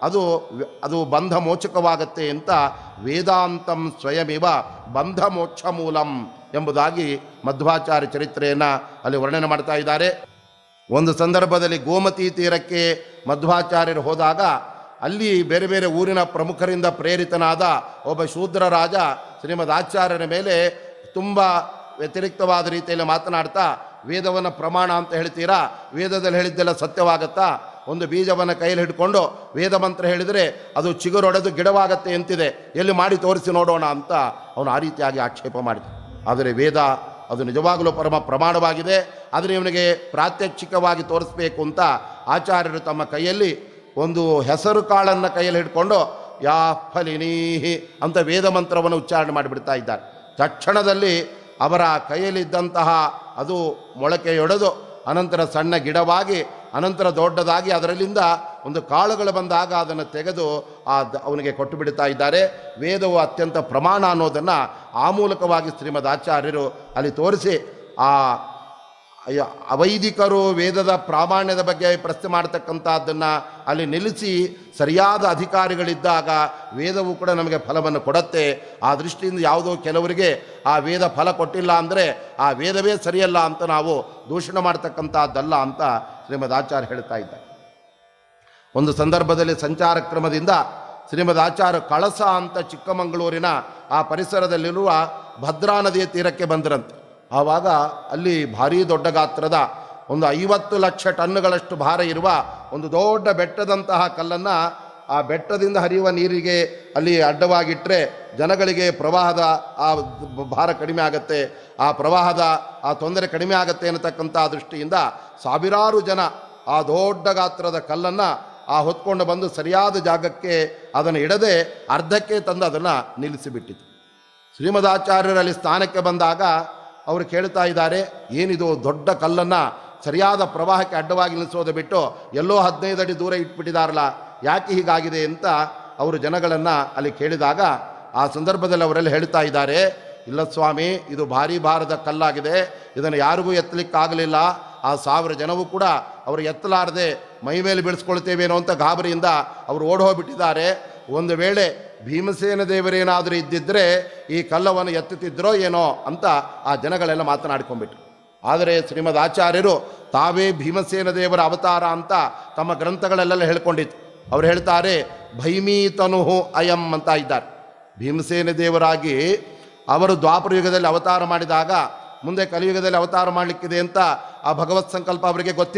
ಅದು ಬಂಧ ಮೋಚಕವಾಗತ್ತೆ ಅಂತ ವೇದಾಂತಂ ಸ್ವಯಮಿವ ಬಂಧ ಮೋಕ್ಷ ಮೂಲಂ ಎಂಬುದಾಗಿ ಮಧ್ವಾಚಾರ್ಯ ಚರಿತ್ರೆಯನ್ನು ಅಲ್ಲಿ ವರ್ಣನೆ ಮಾಡ್ತಾ ಇದ್ದಾರೆ. ಒಂದು ಸಂದರ್ಭದಲ್ಲಿ ಗೋಮತಿ ತೀರಕ್ಕೆ ಮಧ್ವಾಚಾರ್ಯರು ಹೋದಾಗ ಅಲ್ಲಿ ಬೇರೆ ಬೇರೆ ಊರಿನ ಪ್ರಮುಖರಿಂದ ಪ್ರೇರಿತನಾದ ಒಬ್ಬ ಶೂದ್ರ ರಾಜ ಶ್ರೀಮದ್ ಆಚಾರ್ಯರ ಮೇಲೆ ತುಂಬ ವ್ಯತಿರಿಕ್ತವಾದ ರೀತಿಯಲ್ಲಿ ಮಾತನಾಡ್ತಾ, ವೇದವನ್ನು ಪ್ರಮಾಣ ಅಂತ ಹೇಳ್ತೀರಾ, ವೇದದಲ್ಲಿ ಹೇಳಿದ್ದೆಲ್ಲ ಸತ್ಯವಾಗತ್ತಾ, ಒಂದು ಬೀಜವನ್ನು ಕೈಯಲ್ಲಿ ಹಿಡ್ಕೊಂಡು ವೇದ ಮಂತ್ರ ಹೇಳಿದರೆ ಅದು ಚಿಗುರೊಡೆದು ಗಿಡವಾಗತ್ತೆ ಅಂತಿದೆ, ಎಲ್ಲಿ ಮಾಡಿ ತೋರಿಸಿ ನೋಡೋಣ ಅಂತ ಅವನು ಆ ರೀತಿಯಾಗಿ ಆಕ್ಷೇಪ ಮಾಡಿದ. ಆದರೆ ವೇದ ಅದು ನಿಜವಾಗಲೂ ಪ್ರಮಾಣವಾಗಿದೆ, ಆದರೆ ಇವನಿಗೆ ಪ್ರಾತ್ಯಕ್ಷಿಕವಾಗಿ ತೋರಿಸ್ಬೇಕು ಅಂತ ಆಚಾರ್ಯರು ತಮ್ಮ ಕೈಯಲ್ಲಿ ಒಂದು ಹೆಸರು ಕಾಳನ್ನು ಕೈಯಲ್ಲಿ ಹಿಡ್ಕೊಂಡು ಯಾ ಫಲಿನೀಹಿ ಅಂತ ವೇದ ಮಂತ್ರವನ್ನು ಉಚ್ಚಾರಣೆ ಮಾಡಿಬಿಡ್ತಾ ಇದ್ದಾರೆ. ತಕ್ಷಣದಲ್ಲಿ ಅವರ ಕೈಯಲ್ಲಿದ್ದಂತಹ ಅದು ಮೊಳಕೆಯೊಡೆದು ಅನಂತರ ಸಣ್ಣ ಗಿಡವಾಗಿ ಅನಂತರ ದೊಡ್ಡದಾಗಿ ಅದರಲ್ಲಿಂದ ಒಂದು ಕಾಳುಗಳು ಬಂದಾಗ ಅದನ್ನು ತೆಗೆದು ಅವನಿಗೆ ಕೊಟ್ಟು ಬಿಡ್ತಾ ಇದ್ದಾರೆ. ವೇದವು ಅತ್ಯಂತ ಪ್ರಮಾಣ ಅನ್ನೋದನ್ನು ಆ ಮೂಲಕವಾಗಿ ಶ್ರೀಮದ್ ಆಚಾರ್ಯರು ಅಲ್ಲಿ ತೋರಿಸಿ ಆ ಅವೈದಿಕರು ವೇದದ ಪ್ರಾಮಾಣ್ಯದ ಬಗ್ಗೆ ಪ್ರಶ್ನೆ ಮಾಡ್ತಕ್ಕಂಥದ್ದನ್ನು ಅಲ್ಲಿ ನಿಲ್ಲಿಸಿ ಸರಿಯಾದ ಅಧಿಕಾರಿಗಳಿದ್ದಾಗ ವೇದವು ಕೂಡ ನಮಗೆ ಫಲವನ್ನು ಕೊಡುತ್ತೆ. ಆ ದೃಷ್ಟಿಯಿಂದ ಯಾವುದೋ ಕೆಲವರಿಗೆ ಆ ವೇದ ಫಲ ಕೊಟ್ಟಿಲ್ಲ ಅಂದರೆ ಆ ವೇದವೇ ಸರಿಯಲ್ಲ ಅಂತ ನಾವು ದೂಷಣೆ ಮಾಡ್ತಕ್ಕಂಥದ್ದಲ್ಲ ಅಂತ ಶ್ರೀಮದ್ ಆಚಾರ್ಯ ಹೇಳ್ತಾ ಇದ್ದಾರೆ. ಒಂದು ಸಂದರ್ಭದಲ್ಲಿ ಸಂಚಾರ ಕ್ರಮದಿಂದ ಶ್ರೀಮದ್ ಆಚಾರ್ಯ ಕಳಸ ಅಂತ ಚಿಕ್ಕಮಗಳೂರಿನ ಆ ಪರಿಸರದಲ್ಲಿರುವ ಭದ್ರಾ ನದಿಯ ತೀರಕ್ಕೆ ಬಂದರಂತೆ. ಆವಾಗ ಅಲ್ಲಿ ಭಾರೀ ದೊಡ್ಡ ಗಾತ್ರದ ಒಂದು 50 ಲಕ್ಷ ಟನ್ನುಗಳಷ್ಟು ಭಾರ ಇರುವ ಒಂದು ದೊಡ್ಡ ಬೆಟ್ಟದಂತಹ ಕಲ್ಲನ್ನು ಆ ಬೆಟ್ಟದಿಂದ ಹರಿಯುವ ನೀರಿಗೆ ಅಲ್ಲಿ ಅಡ್ಡವಾಗಿಟ್ಟರೆ ಜನಗಳಿಗೆ ಪ್ರವಾಹದ ಆ ಭಾರ ಕಡಿಮೆ ಆಗುತ್ತೆ, ಆ ಪ್ರವಾಹದ ಆ ತೊಂದರೆ ಕಡಿಮೆ ಆಗುತ್ತೆ ಅನ್ನತಕ್ಕಂಥ ದೃಷ್ಟಿಯಿಂದ ಸಾವಿರಾರು ಜನ ಆ ದೊಡ್ಡ ಗಾತ್ರದ ಕಲ್ಲನ್ನು ಆ ಹೊತ್ಕೊಂಡು ಬಂದು ಸರಿಯಾದ ಜಾಗಕ್ಕೆ ಅದನ್ನು ಇಡದೆ ಅರ್ಧಕ್ಕೆ ತಂದು ಅದನ್ನು ನಿಲ್ಲಿಸಿಬಿಟ್ಟಿತು. ಶ್ರೀಮದಾಚಾರ್ಯರಲ್ಲಿ ಸ್ಥಾನಕ್ಕೆ ಬಂದಾಗ ಅವರು ಕೇಳ್ತಾ ಇದ್ದಾರೆ, ಏನಿದು ದೊಡ್ಡ ಕಲ್ಲನ್ನು ಸರಿಯಾದ ಪ್ರವಾಹಕ್ಕೆ ಅಡ್ಡವಾಗಿ ನಿಲ್ಲಿಸೋದು ಬಿಟ್ಟು ಎಲ್ಲೋ 15 ಅಡಿ ದೂರ ಇಟ್ಬಿಟ್ಟಿದಾರಲ್ಲ, ಯಾಕೆ ಹೀಗಾಗಿದೆ ಅಂತ ಅವರು ಜನಗಳನ್ನು ಅಲ್ಲಿ ಕೇಳಿದಾಗ ಆ ಸಂದರ್ಭದಲ್ಲಿ ಅವರೆಲ್ಲ ಹೇಳ್ತಾ ಇದ್ದಾರೆ, ಇಲ್ಲ ಸ್ವಾಮಿ, ಇದು ಭಾರೀ ಭಾರದ ಕಲ್ಲಾಗಿದೆ, ಇದನ್ನು ಯಾರಿಗೂ ಎತ್ತಲಿಕ್ಕಾಗಲಿಲ್ಲ. ಆ 1000 ಜನವೂ ಕೂಡ ಅವರು ಎತ್ತಲಾರದೆ ಮೈ ಮೇಲೆ ಬೀಳಿಸ್ಕೊಳ್ತೇವೇನೋ ಅಂತ ಗಾಬರಿಯಿಂದ ಅವರು ಓಡಿ ಹೋಗ್ಬಿಟ್ಟಿದ್ದಾರೆ. ಒಂದು ವೇಳೆ ಭೀಮಸೇನ ದೇವರೇನಾದರೂ ಇದ್ದಿದ್ದರೆ ಈ ಕಲ್ಲವನ್ನು ಎತ್ತುತ್ತಿದ್ದರೋ ಏನೋ ಅಂತ ಆ ಜನಗಳೆಲ್ಲ ಮಾತನಾಡ್ಕೊಂಡ್ಬಿಟ್ರು. ಆದರೆ ಶ್ರೀಮದ್ ಆಚಾರ್ಯರು ತಾವೇ ಭೀಮಸೇನ ದೇವರ ಅವತಾರ ಅಂತ ತಮ್ಮ ಗ್ರಂಥಗಳಲ್ಲೆಲ್ಲ ಹೇಳ್ಕೊಂಡಿತ್ತು. ಅವ್ರು ಹೇಳ್ತಾರೆ, ಭೈಮೀತನು ಅಯಂ ಅಂತ ಇದ್ದಾರೆ. ಭೀಮಸೇನ ದೇವರಾಗಿ ಅವರು ದ್ವಾಪರ ಯುಗದಲ್ಲಿ ಅವತಾರ ಮಾಡಿದಾಗ ಮುಂದೆ ಕಲಿಯುಗದಲ್ಲಿ ಅವತಾರ ಮಾಡಲಿಕ್ಕಿದೆ ಅಂತ ಆ ಭಗವತ್ ಸಂಕಲ್ಪ ಅವರಿಗೆ ಗೊತ್ತಿತ್ತು.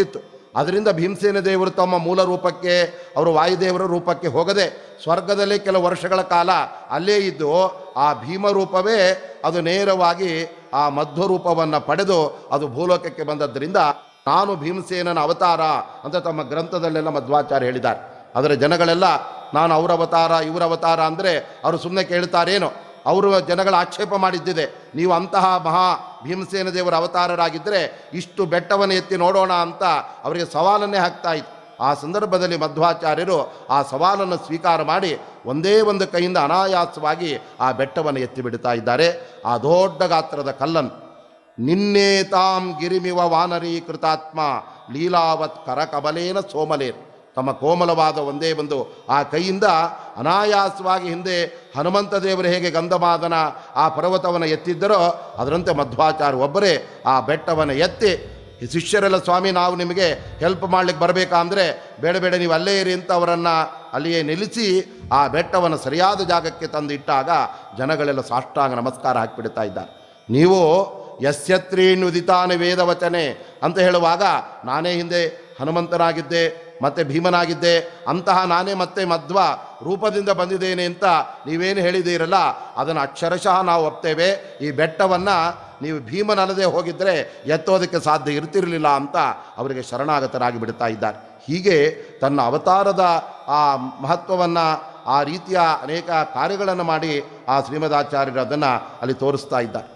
ಅದರಿಂದ ಭೀಮಸೇನ ದೇವರು ತಮ್ಮ ಮೂಲ ರೂಪಕ್ಕೆ, ಅವರು ವಾಯುದೇವರ ರೂಪಕ್ಕೆ ಹೋಗದೆ ಸ್ವರ್ಗದಲ್ಲೇ ಕೆಲವು ವರ್ಷಗಳ ಕಾಲ ಅಲ್ಲೇ ಇದ್ದು ಆ ಭೀಮ ರೂಪವೇ ಅದು ನೇರವಾಗಿ ಆ ಮಧ್ವ ರೂಪವನ್ನು ಪಡೆದು ಅದು ಭೂಲೋಕಕ್ಕೆ ಬಂದದ್ದರಿಂದ ನಾನು ಭೀಮಸೇನನ ಅವತಾರ ಅಂತ ತಮ್ಮ ಗ್ರಂಥದಲ್ಲೆಲ್ಲ ಮಧ್ವಾಚಾರ್ಯ ಹೇಳಿದ್ದಾರೆ. ಅದರ ಜನಗಳೆಲ್ಲ ನಾನು ಅವರ ಅವತಾರ ಇವರ ಅವತಾರ ಅಂದರೆ ಅವರು ಸುಮ್ಮನೆ ಕೇಳ್ತಾರೇನೋ, ಅವರು ಜನಗಳ ಆಕ್ಷೇಪ ಮಾಡಿದ್ದಿದೆ, ನೀವು ಅಂತಹ ಮಹಾ ಭೀಮಸೇನ ದೇವರ ಅವತಾರರಾಗಿದ್ದರೆ ಇಷ್ಟು ಬೆಟ್ಟವನ್ನು ಎತ್ತಿ ನೋಡೋಣ ಅಂತ ಅವರಿಗೆ ಸವಾಲನ್ನೇ ಹಾಕ್ತಾ ಇತ್ತು. ಆ ಸಂದರ್ಭದಲ್ಲಿ ಮಧ್ವಾಚಾರ್ಯರು ಆ ಸವಾಲನ್ನು ಸ್ವೀಕಾರ ಮಾಡಿ ಒಂದೇ ಒಂದು ಕೈಯಿಂದ ಅನಾಯಾಸವಾಗಿ ಆ ಬೆಟ್ಟವನ್ನು ಎತ್ತಿ ಬಿಡ್ತಾ ಇದ್ದಾರೆ. ಆ ದೊಡ್ಡ ಗಾತ್ರದ ಕಲ್ಲನ್ನು ನಿನ್ನೆ ತಾಂ ಗಿರಿಮಿವ ವಾನರೀಕೃತಾತ್ಮ ಲೀಲಾವತ್ ಕರಕಬಲೇನ ಸೋಮಲೇನ್, ತಮ್ಮ ಕೋಮಲವಾದ ಒಂದೇ ಒಂದು ಆ ಕೈಯಿಂದ ಅನಾಯಾಸವಾಗಿ ಹಿಂದೆ ಹನುಮಂತ ದೇವರು ಹೇಗೆ ಗಂಧಮಾದನ ಆ ಪರ್ವತವನ್ನು ಎತ್ತಿದ್ದರೋ ಅದರಂತೆ ಮಧ್ವಾಚಾರ್ಯ ಒಬ್ಬರೇ ಆ ಬೆಟ್ಟವನ್ನು ಎತ್ತಿ, ಈ ಶಿಷ್ಯರೆಲ್ಲ ಸ್ವಾಮಿ ನಾವು ನಿಮಗೆ ಹೆಲ್ಪ್ ಮಾಡ್ಲಿಕ್ಕೆ ಬರಬೇಕಾ ಅಂದರೆ ಬೇಡ ಬೇಡ ನೀವು ಅಲ್ಲೇ ಇರಿ ಅಂತ ಅವರನ್ನು ಅಲ್ಲಿಯೇ ನಿಲ್ಲಿಸಿ ಆ ಬೆಟ್ಟವನ್ನು ಸರಿಯಾದ ಜಾಗಕ್ಕೆ ತಂದಿಟ್ಟಾಗ ಜನಗಳೆಲ್ಲ ಸಾಷ್ಟಾಂಗ ನಮಸ್ಕಾರ ಹಾಕಿಬಿಡ್ತಾ ಇದ್ದಾರೆ. ನೀವು ಯಸ್ಯತ್ರೀಣುದಿತಾನೆ ವೇದವಚನೆ ಅಂತ ಹೇಳುವಾಗ ನಾನೇ ಹಿಂದೆ ಹನುಮಂತನಾಗಿದ್ದೆ ಮತ್ತೆ ಭೀಮನಾಗಿದ್ದೆ, ಅಂತಹ ನಾನೇ ಮತ್ತೆ ಮಧ್ವ ರೂಪದಿಂದ ಬಂದಿದ್ದೇನೆ ಅಂತ ನೀವೇನು ಹೇಳಿದ್ದೀರಲ್ಲ ಅದನ್ನು ಅಕ್ಷರಶಃ ನಾವು ಒಪ್ತೇವೆ. ಈ ಬೆಟ್ಟವನ್ನು ನೀವು ಭೀಮನಲ್ಲದೆ ಹೋಗಿದ್ದರೆ ಎತ್ತೋದಕ್ಕೆ ಸಾಧ್ಯ ಇರ್ತಿರಲಿಲ್ಲ ಅಂತ ಅವರಿಗೆ ಶರಣಾಗತರಾಗಿ ಬಿಡ್ತಾ ಇದ್ದಾರೆ. ಹೀಗೆ ತನ್ನ ಅವತಾರದ ಆ ಮಹತ್ವವನ್ನು, ಆ ರೀತಿಯ ಅನೇಕ ಕಾರ್ಯಗಳನ್ನು ಮಾಡಿ ಆ ಶ್ರೀಮದಾಚಾರ್ಯರು ಅದನ್ನು ಅಲ್ಲಿ ತೋರಿಸ್ತಾ ಇದ್ದಾರೆ.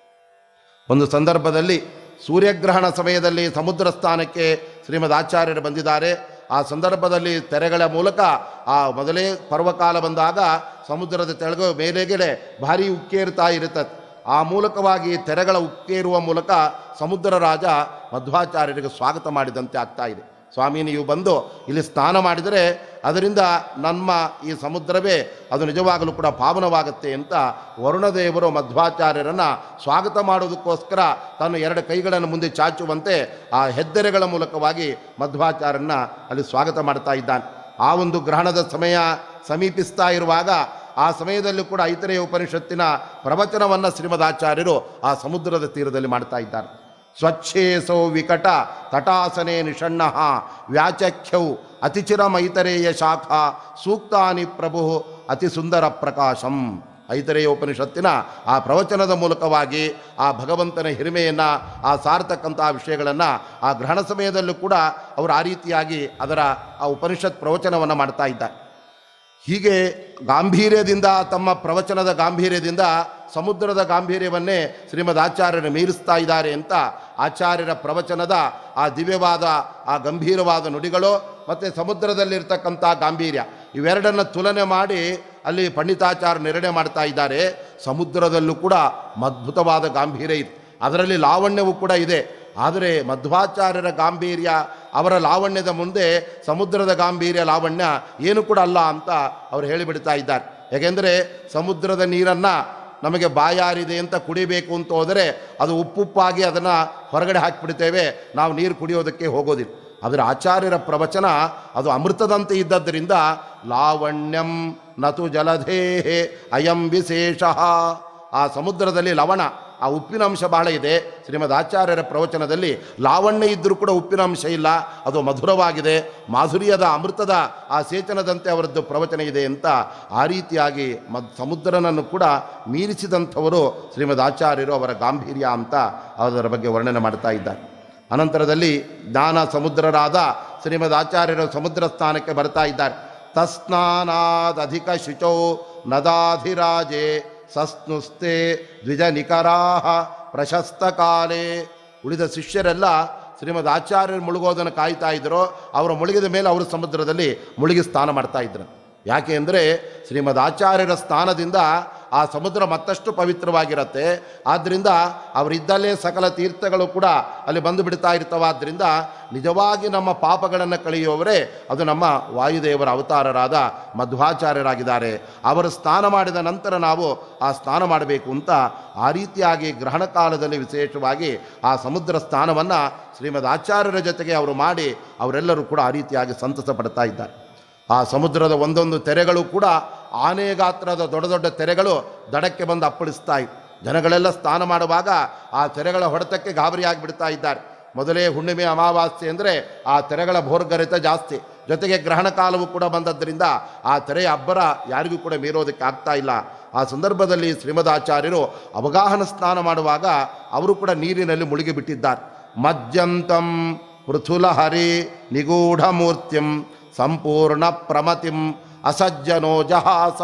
ಒಂದು ಸಂದರ್ಭದಲ್ಲಿ ಸೂರ್ಯಗ್ರಹಣ ಸಮಯದಲ್ಲಿ ಸಮುದ್ರ ಸ್ಥಾನಕ್ಕೆ ಶ್ರೀಮದಾಚಾರ್ಯರು ಬಂದಿದ್ದಾರೆ. ಆ ಸಂದರ್ಭದಲ್ಲಿ ತೆರೆಗಳ ಮೂಲಕ ಆ ಮೊದಲೇ ಪರ್ವಕಾಲ ಬಂದಾಗ ಸಮುದ್ರದ ತೆಳಗು ಮೇಲೆಗೆಡೆ ಭಾರಿ ಉಕ್ಕೇರುತ್ತಾ ಇರುತ್ತದೆ. ಆ ಮೂಲಕವಾಗಿ ತೆರೆಗಳ ಉಕ್ಕೇರುವ ಮೂಲಕ ಸಮುದ್ರ ರಾಜ ಮಧ್ವಾಚಾರ್ಯರಿಗೆ ಸ್ವಾಗತ ಮಾಡಿದಂತೆ ಆಗ್ತಾ ಇದೆ. ಸ್ವಾಮಿ ನೀವು ಬಂದು ಇಲ್ಲಿ ಸ್ನಾನ ಮಾಡಿದರೆ ಅದರಿಂದ ನಮ್ಮ ಈ ಸಮುದ್ರವೇ ಅದು ನಿಜವಾಗಲೂ ಕೂಡ ಪಾವನವಾಗುತ್ತೆ ಅಂತ ವರುಣದೇವರು ಮಧ್ವಾಚಾರ್ಯರನ್ನು ಸ್ವಾಗತ ಮಾಡೋದಕ್ಕೋಸ್ಕರ ತನ್ನ ಎರಡು ಕೈಗಳನ್ನು ಮುಂದೆ ಚಾಚುವಂತೆ ಆ ಹೆದ್ದೆರೆಗಳ ಮೂಲಕವಾಗಿ ಮಧ್ವಾಚಾರ್ಯರನ್ನ ಅಲ್ಲಿ ಸ್ವಾಗತ ಮಾಡ್ತಾ ಇದ್ದಾನೆ. ಆ ಒಂದು ಗ್ರಹಣದ ಸಮಯ ಸಮೀಪಿಸ್ತಾ ಇರುವಾಗ ಆ ಸಮಯದಲ್ಲೂ ಕೂಡ ಐತರೇಯ ಉಪನಿಷತ್ತಿನ ಪ್ರವಚನವನ್ನು ಶ್ರೀಮದಾಚಾರ್ಯರು ಆ ಸಮುದ್ರದ ತೀರದಲ್ಲಿ ಮಾಡ್ತಾ ಇದ್ದಾರೆ. ಸ್ವಚ್ಛೇಸೌ ವಿಕಟ ತಟಾಸನೆ ನಿಷಣ್ಣ ವ್ಯಾಚಖ್ಯೌ ಅತಿಚಿರಮೈತರೇಯ ಶಾಖಾ ಸೂಕ್ತಾನಿ ಪ್ರಭು ಅತಿ ಸುಂದರ ಪ್ರಕಾಶಂ. ಐತರೇಯ ಉಪನಿಷತ್ತಿನ ಆ ಪ್ರವಚನದ ಮೂಲಕವಾಗಿ ಆ ಭಗವಂತನ ಹಿರಿಮೆಯನ್ನು, ಆ ಸಾರ್ತಕ್ಕಂತಹ ವಿಷಯಗಳನ್ನು ಆ ಗ್ರಹಣ ಸಮಯದಲ್ಲೂ ಕೂಡ ಅವರು ಆ ರೀತಿಯಾಗಿ ಅದರ ಆ ಉಪನಿಷತ್ ಪ್ರವಚನವನ್ನು ಮಾಡ್ತಾ ಇದ್ದಾರೆ. ಹೀಗೆ ಗಾಂಭೀರ್ಯದಿಂದ, ತಮ್ಮ ಪ್ರವಚನದ ಗಾಂಭೀರ್ಯದಿಂದ ಸಮುದ್ರದ ಗಾಂಭೀರ್ಯವನ್ನೇ ಶ್ರೀಮದ್ ಆಚಾರ್ಯರು ಮೀರಿಸ್ತಾ ಇದ್ದಾರೆ ಅಂತ ಆಚಾರ್ಯರ ಪ್ರವಚನದ ಆ ದಿವ್ಯವಾದ ಆ ಗಂಭೀರವಾದ ನುಡಿಗಳು ಮತ್ತು ಸಮುದ್ರದಲ್ಲಿರ್ತಕ್ಕಂಥ ಗಾಂಭೀರ್ಯ ಇವೆರಡನ್ನು ತುಲನೆ ಮಾಡಿ ಅಲ್ಲಿ ಪಂಡಿತಾಚಾರ್ಯ ನಿರ್ಣಯ ಮಾಡ್ತಾ ಇದ್ದಾರೆ. ಸಮುದ್ರದಲ್ಲೂ ಕೂಡ ಅದ್ಭುತವಾದ ಗಾಂಭೀರ್ಯ ಇದೆ, ಅದರಲ್ಲಿ ಲಾವಣ್ಯವೂ ಕೂಡ ಇದೆ. ಆದರೆ ಮಧ್ವಾಚಾರ್ಯರ ಗಾಂಭೀರ್ಯ, ಅವರ ಲಾವಣ್ಯದ ಮುಂದೆ ಸಮುದ್ರದ ಗಾಂಭೀರ್ಯ ಲಾವಣ್ಯ ಏನು ಕೂಡ ಅಲ್ಲ ಅಂತ ಅವರು ಹೇಳಿಬಿಡ್ತಾ ಇದ್ದಾರೆ. ಯಾಕೆಂದರೆ ಸಮುದ್ರದ ನೀರನ್ನು ನಮಗೆ ಬಾಯಾರಿದೆ ಅಂತ ಕುಡಿಬೇಕು ಅಂತ ಹೋದರೆ ಅದು ಉಪ್ಪುಪ್ಪಾಗಿ ಅದನ್ನು ಹೊರಗಡೆ ಹಾಕಿಬಿಡ್ತೇವೆ, ನಾವು ನೀರು ಕುಡಿಯೋದಕ್ಕೆ ಹೋಗೋದಿಲ್ಲ. ಅದರ ಆಚಾರ್ಯರ ಪ್ರವಚನ ಅದು ಅಮೃತದಂತೆ ಇದ್ದದ್ದರಿಂದ ಲಾವಣ್ಯಂ ನತು ಜಲಧೇಹೆ ಅಯಂ ವಿಶೇಷ. ಆ ಸಮುದ್ರದಲ್ಲಿ ಲವಣ, ಆ ಉಪ್ಪಿನ ಅಂಶ ಬಹಳ ಇದೆ. ಶ್ರೀಮದ್ ಆಚಾರ್ಯರ ಪ್ರವಚನದಲ್ಲಿ ಲಾವಣ್ಯ ಇದ್ದರೂ ಕೂಡ ಉಪ್ಪಿನ ಅಂಶ ಇಲ್ಲ, ಅದು ಮಧುರವಾಗಿದೆ, ಮಾಧುರ್ಯದ ಅಮೃತದ ಆ ಸೇಚನದಂತೆ ಅವರದ್ದು ಪ್ರವಚನ ಇದೆ ಅಂತ ಆ ರೀತಿಯಾಗಿ ಸಮುದ್ರನನ್ನು ಕೂಡ ಮೀರಿಸಿದಂಥವರು ಶ್ರೀಮದ್ ಆಚಾರ್ಯರು, ಅವರ ಗಾಂಭೀರ್ಯ ಅಂತ ಅದರ ಬಗ್ಗೆ ವರ್ಣನೆ ಮಾಡ್ತಾ ಇದ್ದಾರೆ. ಅನಂತರದಲ್ಲಿ ಜ್ಞಾನ ಸಮುದ್ರರಾದ ಶ್ರೀಮದ್ ಆಚಾರ್ಯರು ಸಮುದ್ರ ಸ್ಥಾನಕ್ಕೆ ಬರ್ತಾ ಇದ್ದಾರೆ. ತಸ್ನಾನಾದಧಿಕ ಶುಚೌ ನದಾಧಿರಾಜೆ ಸಸ್ನುಸ್ತೆ ದ್ವಿಜ ನಿಕರಾಹ ಪ್ರಶಸ್ತ ಕಾಲೇ. ಉಳಿದ ಶಿಷ್ಯರೆಲ್ಲ ಶ್ರೀಮದ್ ಆಚಾರ್ಯರು ಮುಳುಗೋದನ್ನು ಕಾಯ್ತಾ ಇದ್ರು. ಅವರು ಮುಳುಗಿದ ಮೇಲೆ ಅವರು ಸಮುದ್ರದಲ್ಲಿ ಮುಳುಗಿ ಸ್ನಾನ ಮಾಡ್ತಾ ಇದ್ರು. ಯಾಕೆ ಅಂದರೆ ಶ್ರೀಮದ್ ಆಚಾರ್ಯರ ಸ್ನಾನದಿಂದ ಆ ಸಮುದ್ರ ಮತ್ತಷ್ಟು ಪವಿತ್ರವಾಗಿರುತ್ತೆ. ಆದ್ದರಿಂದ ಅವರಿದ್ದಲ್ಲೇ ಸಕಲ ತೀರ್ಥಗಳು ಕೂಡ ಅಲ್ಲಿ ಬಂದು ಬಿಡ್ತಾ ಇರ್ತವಾದ್ದರಿಂದ ನಿಜವಾಗಿ ನಮ್ಮ ಪಾಪಗಳನ್ನು ಕಳೆಯುವವರೇ ಅದು ನಮ್ಮ ವಾಯುದೇವರ ಅವತಾರರಾದ ಮಧ್ವಾಚಾರ್ಯರಾಗಿದ್ದಾರೆ. ಅವರು ಸ್ನಾನ ಮಾಡಿದ ನಂತರ ನಾವು ಆ ಸ್ನಾನ ಮಾಡಬೇಕು ಅಂತ ಆ ರೀತಿಯಾಗಿ ಗ್ರಹಣ ಕಾಲದಲ್ಲಿ ವಿಶೇಷವಾಗಿ ಆ ಸಮುದ್ರ ಸ್ನಾನವನ್ನು ಶ್ರೀಮದ್ ಆಚಾರ್ಯರ ಜೊತೆಗೆ ಅವರು ಮಾಡಿ ಅವರೆಲ್ಲರೂ ಕೂಡ ಆ ರೀತಿಯಾಗಿ ಸಂತಸ ಪಡ್ತಾ ಇದ್ದಾರೆ. ಆ ಸಮುದ್ರದ ಒಂದೊಂದು ತೆರೆಗಳು ಕೂಡ ಆನೆ ಗಾತ್ರದ ದೊಡ್ಡ ದೊಡ್ಡ ತೆರೆಗಳು ದಡಕ್ಕೆ ಬಂದು ಅಪ್ಪಳಿಸ್ತಾ ಇತ್ತು. ಜನಗಳೆಲ್ಲ ಸ್ನಾನ ಮಾಡುವಾಗ ಆ ತೆರೆಗಳ ಹೊಡೆತಕ್ಕೆ ಗಾಬರಿಯಾಗಿ ಬಿಡ್ತಾ ಇದ್ದಾರೆ. ಮೊದಲೇ ಹುಣ್ಣಿಮೆ ಅಮಾವಾಸ್ಯೆ ಅಂದರೆ ಆ ತೆರೆಗಳ ಭೋರ್ಗರೆತ ಜಾಸ್ತಿ, ಜೊತೆಗೆ ಗ್ರಹಣ ಕಾಲವೂ ಕೂಡ ಬಂದದ್ದರಿಂದ ಆ ತೆರೆಯ ಅಬ್ಬರ ಯಾರಿಗೂ ಕೂಡ ಮೀರೋದಕ್ಕೆ ಆಗ್ತಾ ಇಲ್ಲ. ಆ ಸಂದರ್ಭದಲ್ಲಿ ಶ್ರೀಮದಾಚಾರ್ಯರು ಅವಗಾಹನ ಸ್ನಾನ ಮಾಡುವಾಗ ಅವರು ಕೂಡ ನೀರಿನಲ್ಲಿ ಮುಳುಗಿ ಬಿಟ್ಟಿದ್ದಾರೆ. ಮಜ್ಜಂತಂ ಪೃಥುಲ ಹರಿ ನಿಗೂಢ ಮೂರ್ತಿಂ ಸಂಪೂರ್ಣ ಪ್ರಮತಿಂ ಅಸಜ್ಜನೋ ಜಹಾಸ.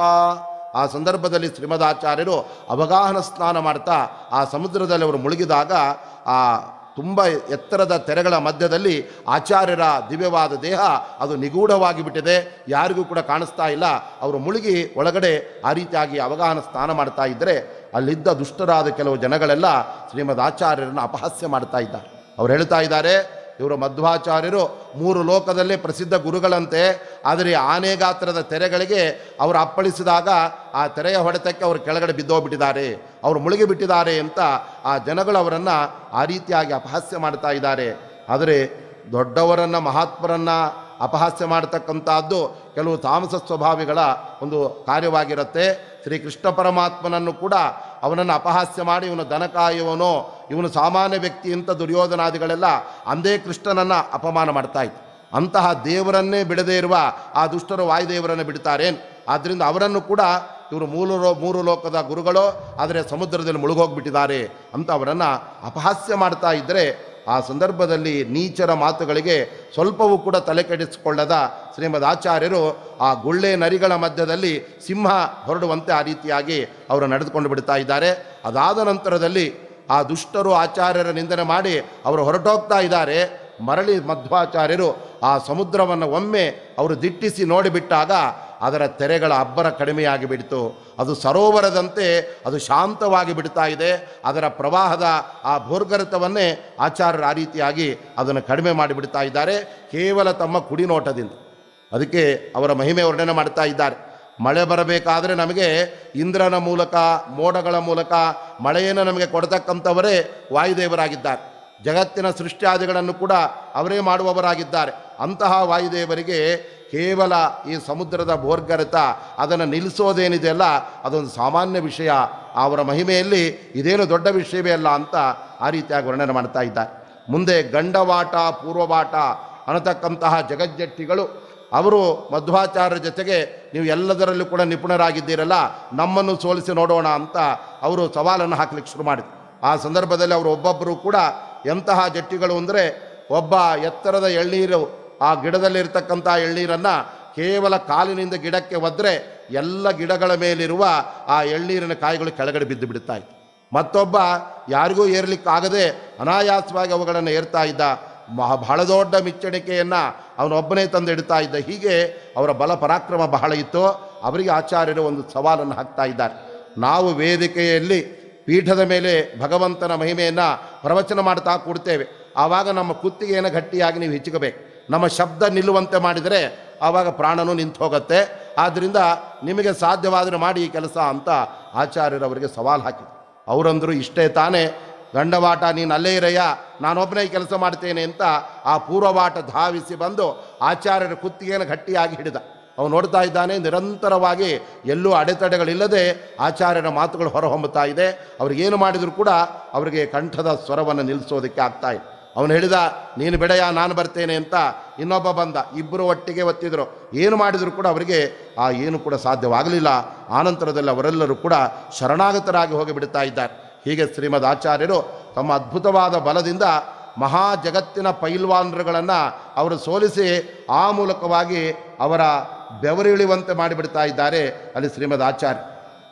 ಆ ಸಂದರ್ಭದಲ್ಲಿ ಶ್ರೀಮದಾಚಾರ್ಯರು ಅವಗಾಹನ ಸ್ನಾನ ಮಾಡ್ತಾ ಆ ಸಮುದ್ರದಲ್ಲಿ ಅವರು ಮುಳುಗಿದಾಗ ಆ ತುಂಬ ಎತ್ತರದ ತೆರೆಗಳ ಮಧ್ಯದಲ್ಲಿ ಆಚಾರ್ಯರ ದಿವ್ಯವಾದ ದೇಹ ಅದು ನಿಗೂಢವಾಗಿ ಬಿಟ್ಟಿದೆ, ಯಾರಿಗೂ ಕೂಡ ಕಾಣಿಸ್ತಾ ಇಲ್ಲ. ಅವರು ಮುಳುಗಿ ಒಳಗಡೆ ಆ ರೀತಿಯಾಗಿ ಅವಗಾಹನ ಸ್ನಾನ ಮಾಡ್ತಾ ಇದ್ದರೆ ಅಲ್ಲಿದ್ದ ದುಷ್ಟರಾದ ಕೆಲವು ಜನಗಳೆಲ್ಲ ಶ್ರೀಮದ್ ಆಚಾರ್ಯರನ್ನು ಅಪಹಾಸ್ಯ ಮಾಡ್ತಾ ಇದ್ದಾರೆ. ಅವ್ರು ಹೇಳ್ತಾ ಇದ್ದಾರೆ, ಇವರು ಮಧ್ವಾಚಾರ್ಯರು 3 ಲೋಕದಲ್ಲೇ ಪ್ರಸಿದ್ಧ ಗುರುಗಳಂತೆ, ಆದರೆ ಆನೆ ಗಾತ್ರದ ತೆರೆಗಳಿಗೆ ಅವರು ಅಪ್ಪಳಿಸಿದಾಗ ಆ ತೆರೆಯ ಹೊಡೆತಕ್ಕೆ ಅವರು ಕೆಳಗಡೆ ಬಿದ್ದೋಗ್ಬಿಟ್ಟಿದ್ದಾರೆ, ಅವರು ಮುಳುಗಿ ಬಿಟ್ಟಿದ್ದಾರೆ ಅಂತ ಆ ಜನಗಳು ಅವರನ್ನು ಆ ರೀತಿಯಾಗಿ ಅಪಹಾಸ್ಯ ಮಾಡ್ತಾ ಇದ್ದಾರೆ. ಆದರೆ ದೊಡ್ಡವರನ್ನು ಮಹಾತ್ಮರನ್ನು ಅಪಹಾಸ್ಯ ಮಾಡ್ತಕ್ಕಂಥದ್ದು ಕೆಲವು ತಾಮಸ ಸ್ವಭಾವಿಗಳ ಒಂದು ಕಾರ್ಯವಾಗಿರುತ್ತೆ. ಶ್ರೀಕೃಷ್ಣ ಪರಮಾತ್ಮನನ್ನು ಕೂಡ ಅವನನ್ನು ಅಪಹಾಸ್ಯ ಮಾಡಿ ಇವನು ದನ ಕಾಯುವನೋ, ಇವನು ಸಾಮಾನ್ಯ ವ್ಯಕ್ತಿ ಅಂತ ದುರ್ಯೋಧನಾದಿಗಳೆಲ್ಲ ಅಂದೇ ಕೃಷ್ಣನನ್ನು ಅಪಮಾನ ಮಾಡ್ತಾ ಇತ್ತು. ಅಂತಹ ದೇವರನ್ನೇ ಬಿಡದೇ ಇರುವ ಆ ದುಷ್ಟರು ವಾಯುದೇವರನ್ನು ಬಿಡ್ತಾರೇನು? ಆದ್ದರಿಂದ ಅವರನ್ನು ಕೂಡ ಇವರು 3 ಲೋಕದ ಗುರುಗಳು, ಆದರೆ ಸಮುದ್ರದಲ್ಲಿ ಮುಳುಗೋಗ್ಬಿಟ್ಟಿದ್ದಾರೆ ಅಂತ ಅವರನ್ನು ಅಪಹಾಸ್ಯ ಮಾಡ್ತಾ ಇದ್ದರೆ ಆ ಸಂದರ್ಭದಲ್ಲಿ ನೀಚರ ಮಾತುಗಳಿಗೆ ಸ್ವಲ್ಪವೂ ಕೂಡ ತಲೆ ಕೆಡಿಸಿಕೊಳ್ಳದ ಶ್ರೀಮದ್ ಆಚಾರ್ಯರು ಆ ಗುಳ್ಳೆ ನರಿಗಳ ಮಧ್ಯದಲ್ಲಿ ಸಿಂಹ ಹೊರಡುವಂತೆ ಆ ರೀತಿಯಾಗಿ ಅವರು ನಡೆದುಕೊಂಡು ಬಿಡ್ತಾ ಇದ್ದಾರೆ. ಅದಾದ ನಂತರದಲ್ಲಿ ಆ ದುಷ್ಟರು ಆಚಾರ್ಯರ ನಿಂದನೆ ಮಾಡಿ ಅವರು ಹೊರಟೋಗ್ತಾ ಇದ್ದಾರೆ. ಮರಳಿ ಮಧ್ವಾಚಾರ್ಯರು ಆ ಸಮುದ್ರವನ್ನು ಒಮ್ಮೆ ಅವರು ದಿಟ್ಟಿಸಿ ನೋಡಿಬಿಟ್ಟಾಗ ಅದರ ತೆರೆಗಳ ಅಬ್ಬರ ಕಡಿಮೆಯಾಗಿ ಬಿಡ್ತು. ಅದು ಸರೋವರದಂತೆ ಅದು ಶಾಂತವಾಗಿ ಬಿಡ್ತಾ ಇದೆ. ಅದರ ಪ್ರವಾಹದ ಆ ಭೋರ್ಗರೆತವನ್ನೇ ಆಚಾರ್ಯರು ಆ ರೀತಿಯಾಗಿ ಅದನ್ನು ಕಡಿಮೆ ಮಾಡಿಬಿಡ್ತಾ ಇದ್ದಾರೆ, ಕೇವಲ ತಮ್ಮ ಕುಡಿನೋಟದಿಂದ. ಅದಕ್ಕೆ ಅವರ ಮಹಿಮೆ ವರ್ಣನೆ ಮಾಡ್ತಾ ಇದ್ದಾರೆ. ಮಳೆ ಬರಬೇಕಾದರೆ ನಮಗೆ ಇಂದ್ರನ ಮೂಲಕ, ಮೋಡಗಳ ಮೂಲಕ ಮಳೆಯನ್ನು ನಮಗೆ ಕೊಡ್ತಕ್ಕಂಥವರೇ ವಾಯುದೇವರಾಗಿದ್ದಾರೆ. ಜಗತ್ತಿನ ಸೃಷ್ಟಿಯಾದಿಗಳನ್ನು ಕೂಡ ಅವರೇ ಮಾಡುವವರಾಗಿದ್ದಾರೆ. ಅಂತಹ ವಾಯುದೇವರಿಗೆ ಕೇವಲ ಈ ಸಮುದ್ರದ ಭೋರ್ಗರೆತ ಅದನ್ನು ನಿಲ್ಲಿಸೋದೇನಿದೆಯಲ್ಲ ಅದೊಂದು ಸಾಮಾನ್ಯ ವಿಷಯ. ಅವರ ಮಹಿಮೆಯಲ್ಲಿ ಇದೇನು ದೊಡ್ಡ ವಿಷಯವೇ ಅಲ್ಲ ಅಂತ ಆ ರೀತಿಯಾಗಿ ವರ್ಣನೆ ಮಾಡ್ತಾ ಇದ್ದಾರೆ. ಮುಂದೆ ಗಂಡವಾಟ ಪೂರ್ವವಾಟ ಅನ್ನತಕ್ಕಂತಹ ಜಗಜ್ಜಟ್ಟಿಗಳು ಅವರು ಮಧ್ವಾಚಾರ್ಯರ ಜೊತೆಗೆ ನೀವು ಎಲ್ಲದರಲ್ಲೂ ಕೂಡ ನಿಪುಣರಾಗಿದ್ದೀರಲ್ಲ, ನಮ್ಮನ್ನು ಸೋಲಿಸಿ ನೋಡೋಣ ಅಂತ ಅವರು ಸವಾಲನ್ನು ಹಾಕಲಿಕ್ಕೆ ಶುರು ಮಾಡಿದರು. ಆ ಸಂದರ್ಭದಲ್ಲಿ ಅವರು ಒಬ್ಬೊಬ್ಬರು ಕೂಡ ಎಂತಹ ಜಟ್ಟಿಗಳು ಅಂದರೆ, ಒಬ್ಬ ಎತ್ತರದ ಎಳ್ನೀರು ಆ ಗಿಡದಲ್ಲಿರ್ತಕ್ಕಂಥ ಎಳ್ನೀರನ್ನು ಕೇವಲ ಕಾಲಿನಿಂದ ಗಿಡಕ್ಕೆ ಒದ್ರೆ ಎಲ್ಲ ಗಿಡಗಳ ಮೇಲಿರುವ ಆ ಎಳ್ನೀರಿನ ಕಾಯಿಗಳು ಕೆಳಗಡೆ ಬಿದ್ದು ಬಿಡ್ತಾ ಇತ್ತು. ಮತ್ತೊಬ್ಬ ಯಾರಿಗೂ ಏರ್ಲಿಕ್ಕಾಗದೆ ಅನಾಯಾಸವಾಗಿ ಅವುಗಳನ್ನು ಏರ್ತಾ ಇದ್ದ. ಬಹಳ ದೊಡ್ಡ ಮಿಚ್ಚಣಿಕೆಯನ್ನು ಅವನೊಬ್ಬನೇ ತಂದು ಇಡ್ತಾ ಇದ್ದ. ಹೀಗೆ ಅವರ ಬಲ ಪರಾಕ್ರಮ ಬಹಳ ಇತ್ತು. ಅವರಿಗೆ ಆಚಾರ್ಯರು ಒಂದು ಸವಾಲನ್ನು ಹಾಕ್ತಾ ಇದ್ದಾರೆ. ನಾವು ವೇದಿಕೆಯಲ್ಲಿ ಪೀಠದ ಮೇಲೆ ಭಗವಂತನ ಮಹಿಮೆಯನ್ನು ಪ್ರವಚನ ಮಾಡ್ತಾ ಕೂಡ್ತೇವೆ. ಆವಾಗ ನಮ್ಮ ಕುತ್ತಿಗೆಯನ್ನು ಗಟ್ಟಿಯಾಗಿ ನೀವು ಹಿಚ್ಚಕಬೇಕು. ನಮ್ಮ ಶಬ್ದ ನಿಲ್ಲುವಂತೆ ಮಾಡಿದರೆ ಆವಾಗ ಪ್ರಾಣನೂ ನಿಂತು ಹೋಗುತ್ತೆ. ಆದ್ದರಿಂದ ನಿಮಗೆ ಸಾಧ್ಯವಾದರೆ ಮಾಡಿ ಈ ಕೆಲಸ ಅಂತ ಆಚಾರ್ಯರು ಅವರಿಗೆ ಸವಾಲು ಹಾಕಿದರು. ಅವರಂದರು, ಇಷ್ಟೇ ತಾನೇ ಗಂಡವಾಟ, ನೀನು ಅಲ್ಲೇ ಇರಯ್ಯ, ನಾನೊಬ್ಬನೇ ಈ ಕೆಲಸ ಮಾಡ್ತೇನೆ ಅಂತ ಆ ಪೂರ್ವವಾಟ ಧಾವಿಸಿ ಬಂದು ಆಚಾರ್ಯರ ಕುತ್ತಿಗೆಯನ್ನು ಗಟ್ಟಿಯಾಗಿ ಹಿಡಿದ. ಅವನು ನೋಡ್ತಾ ಇದ್ದಾನೆ, ನಿರಂತರವಾಗಿ ಎಲ್ಲೂ ಅಡೆತಡೆಗಳಿಲ್ಲದೆ ಆಚಾರ್ಯರ ಮಾತುಗಳು ಹೊರಹೊಮ್ಮುತ್ತಾ ಇದೆ. ಅವ್ರಿಗೇನು ಮಾಡಿದರೂ ಕೂಡ ಅವರಿಗೆ ಕಂಠದ ಸ್ವರವನ್ನು ನಿಲ್ಲಿಸೋದಕ್ಕೆ ಆಗ್ತಾ ಇದೆ. ಅವನು ಹೇಳಿದ, ನೀನು ಬಿಡಯ್ಯ, ನಾನು ಬರ್ತೇನೆ ಅಂತ ಇನ್ನೊಬ್ಬ ಬಂದ. ಇಬ್ಬರು ಒಟ್ಟಿಗೆ ಒತ್ತಿದ್ರು. ಏನು ಮಾಡಿದರೂ ಕೂಡ ಅವರಿಗೆ ಏನು ಕೂಡ ಸಾಧ್ಯವಾಗಲಿಲ್ಲ. ಆನಂತರದಲ್ಲಿ ಅವರೆಲ್ಲರೂ ಕೂಡ ಶರಣಾಗತರಾಗಿ ಹೋಗಿಬಿಡ್ತಾ ಇದ್ದಾರೆ. ಹೀಗೆ ಶ್ರೀಮದ್ ಆಚಾರ್ಯರು ತಮ್ಮ ಅದ್ಭುತವಾದ ಬಲದಿಂದ ಮಹಾ ಜಗತ್ತಿನ ಪೈಲ್ವಾನರುಗಳನ್ನು ಅವರು ಸೋಲಿಸಿ ಆ ಮೂಲಕವಾಗಿ ಅವರ ಬೆವರಿಳಿಯುವಂತೆ ಮಾಡಿಬಿಡ್ತಾ ಇದ್ದಾರೆ ಅಲ್ಲಿ ಶ್ರೀಮದ್ ಆಚಾರ್ಯ.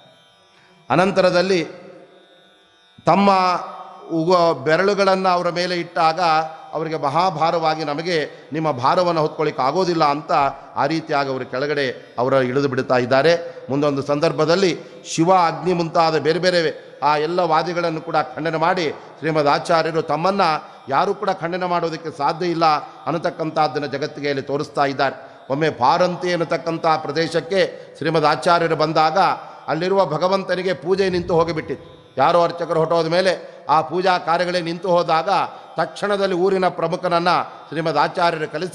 ಅನಂತರದಲ್ಲಿ ತಮ್ಮ ಬೆರಳುಗಳನ್ನು ಅವರ ಮೇಲೆ ಇಟ್ಟಾಗ ಅವರಿಗೆ ಮಹಾಭಾರವಾಗಿ, ನಮಗೆ ನಿಮ್ಮ ಭಾರವನ್ನು ಹೊತ್ಕೊಳ್ಳಿಕ್ಕೆ ಆಗೋದಿಲ್ಲ ಅಂತ ಆ ರೀತಿಯಾಗಿ ಅವರು ಕೆಳಗಡೆ ಅವರ ಇಳಿದು ಬಿಡ್ತಾ ಇದ್ದಾರೆ. ಮುಂದೊಂದು ಸಂದರ್ಭದಲ್ಲಿ ಶಿವ, ಅಗ್ನಿ ಮುಂತಾದ ಬೇರೆ ಬೇರೆ ಆ ಎಲ್ಲ ವಾದಿಗಳನ್ನು ಕೂಡ ಖಂಡನೆ ಮಾಡಿ ಶ್ರೀಮದ್ ಆಚಾರ್ಯರು ತಮ್ಮನ್ನು ಯಾರೂ ಕೂಡ ಖಂಡನೆ ಮಾಡೋದಕ್ಕೆ ಸಾಧ್ಯ ಇಲ್ಲ ಅನ್ನತಕ್ಕಂಥದ್ದನ್ನು ಜಗತ್ತಿಗೆ ಅಲ್ಲಿ ತೋರಿಸ್ತಾ ಇದ್ದಾರೆ. ಒಮ್ಮೆ ಪಾರಂತಿ ಅನ್ನತಕ್ಕಂಥ ಪ್ರದೇಶಕ್ಕೆ ಶ್ರೀಮದ್ ಆಚಾರ್ಯರು ಬಂದಾಗ ಅಲ್ಲಿರುವ ಭಗವಂತನಿಗೆ ಪೂಜೆ ನಿಂತು ಹೋಗಿಬಿಟ್ಟಿತ್ತು. ಯಾರೋ ಅರ್ಚಕರು ಹೊಟ್ಟೋದ ಮೇಲೆ ಆ ಪೂಜಾ ಕಾರ್ಯಗಳೇ ನಿಂತು ಹೋದಾಗ ತಕ್ಷಣದಲ್ಲಿ ಊರಿನ ಪ್ರಮುಖನನ್ನು ಶ್ರೀಮದ್ ಆಚಾರ್ಯರು ಕಲಿಸಿ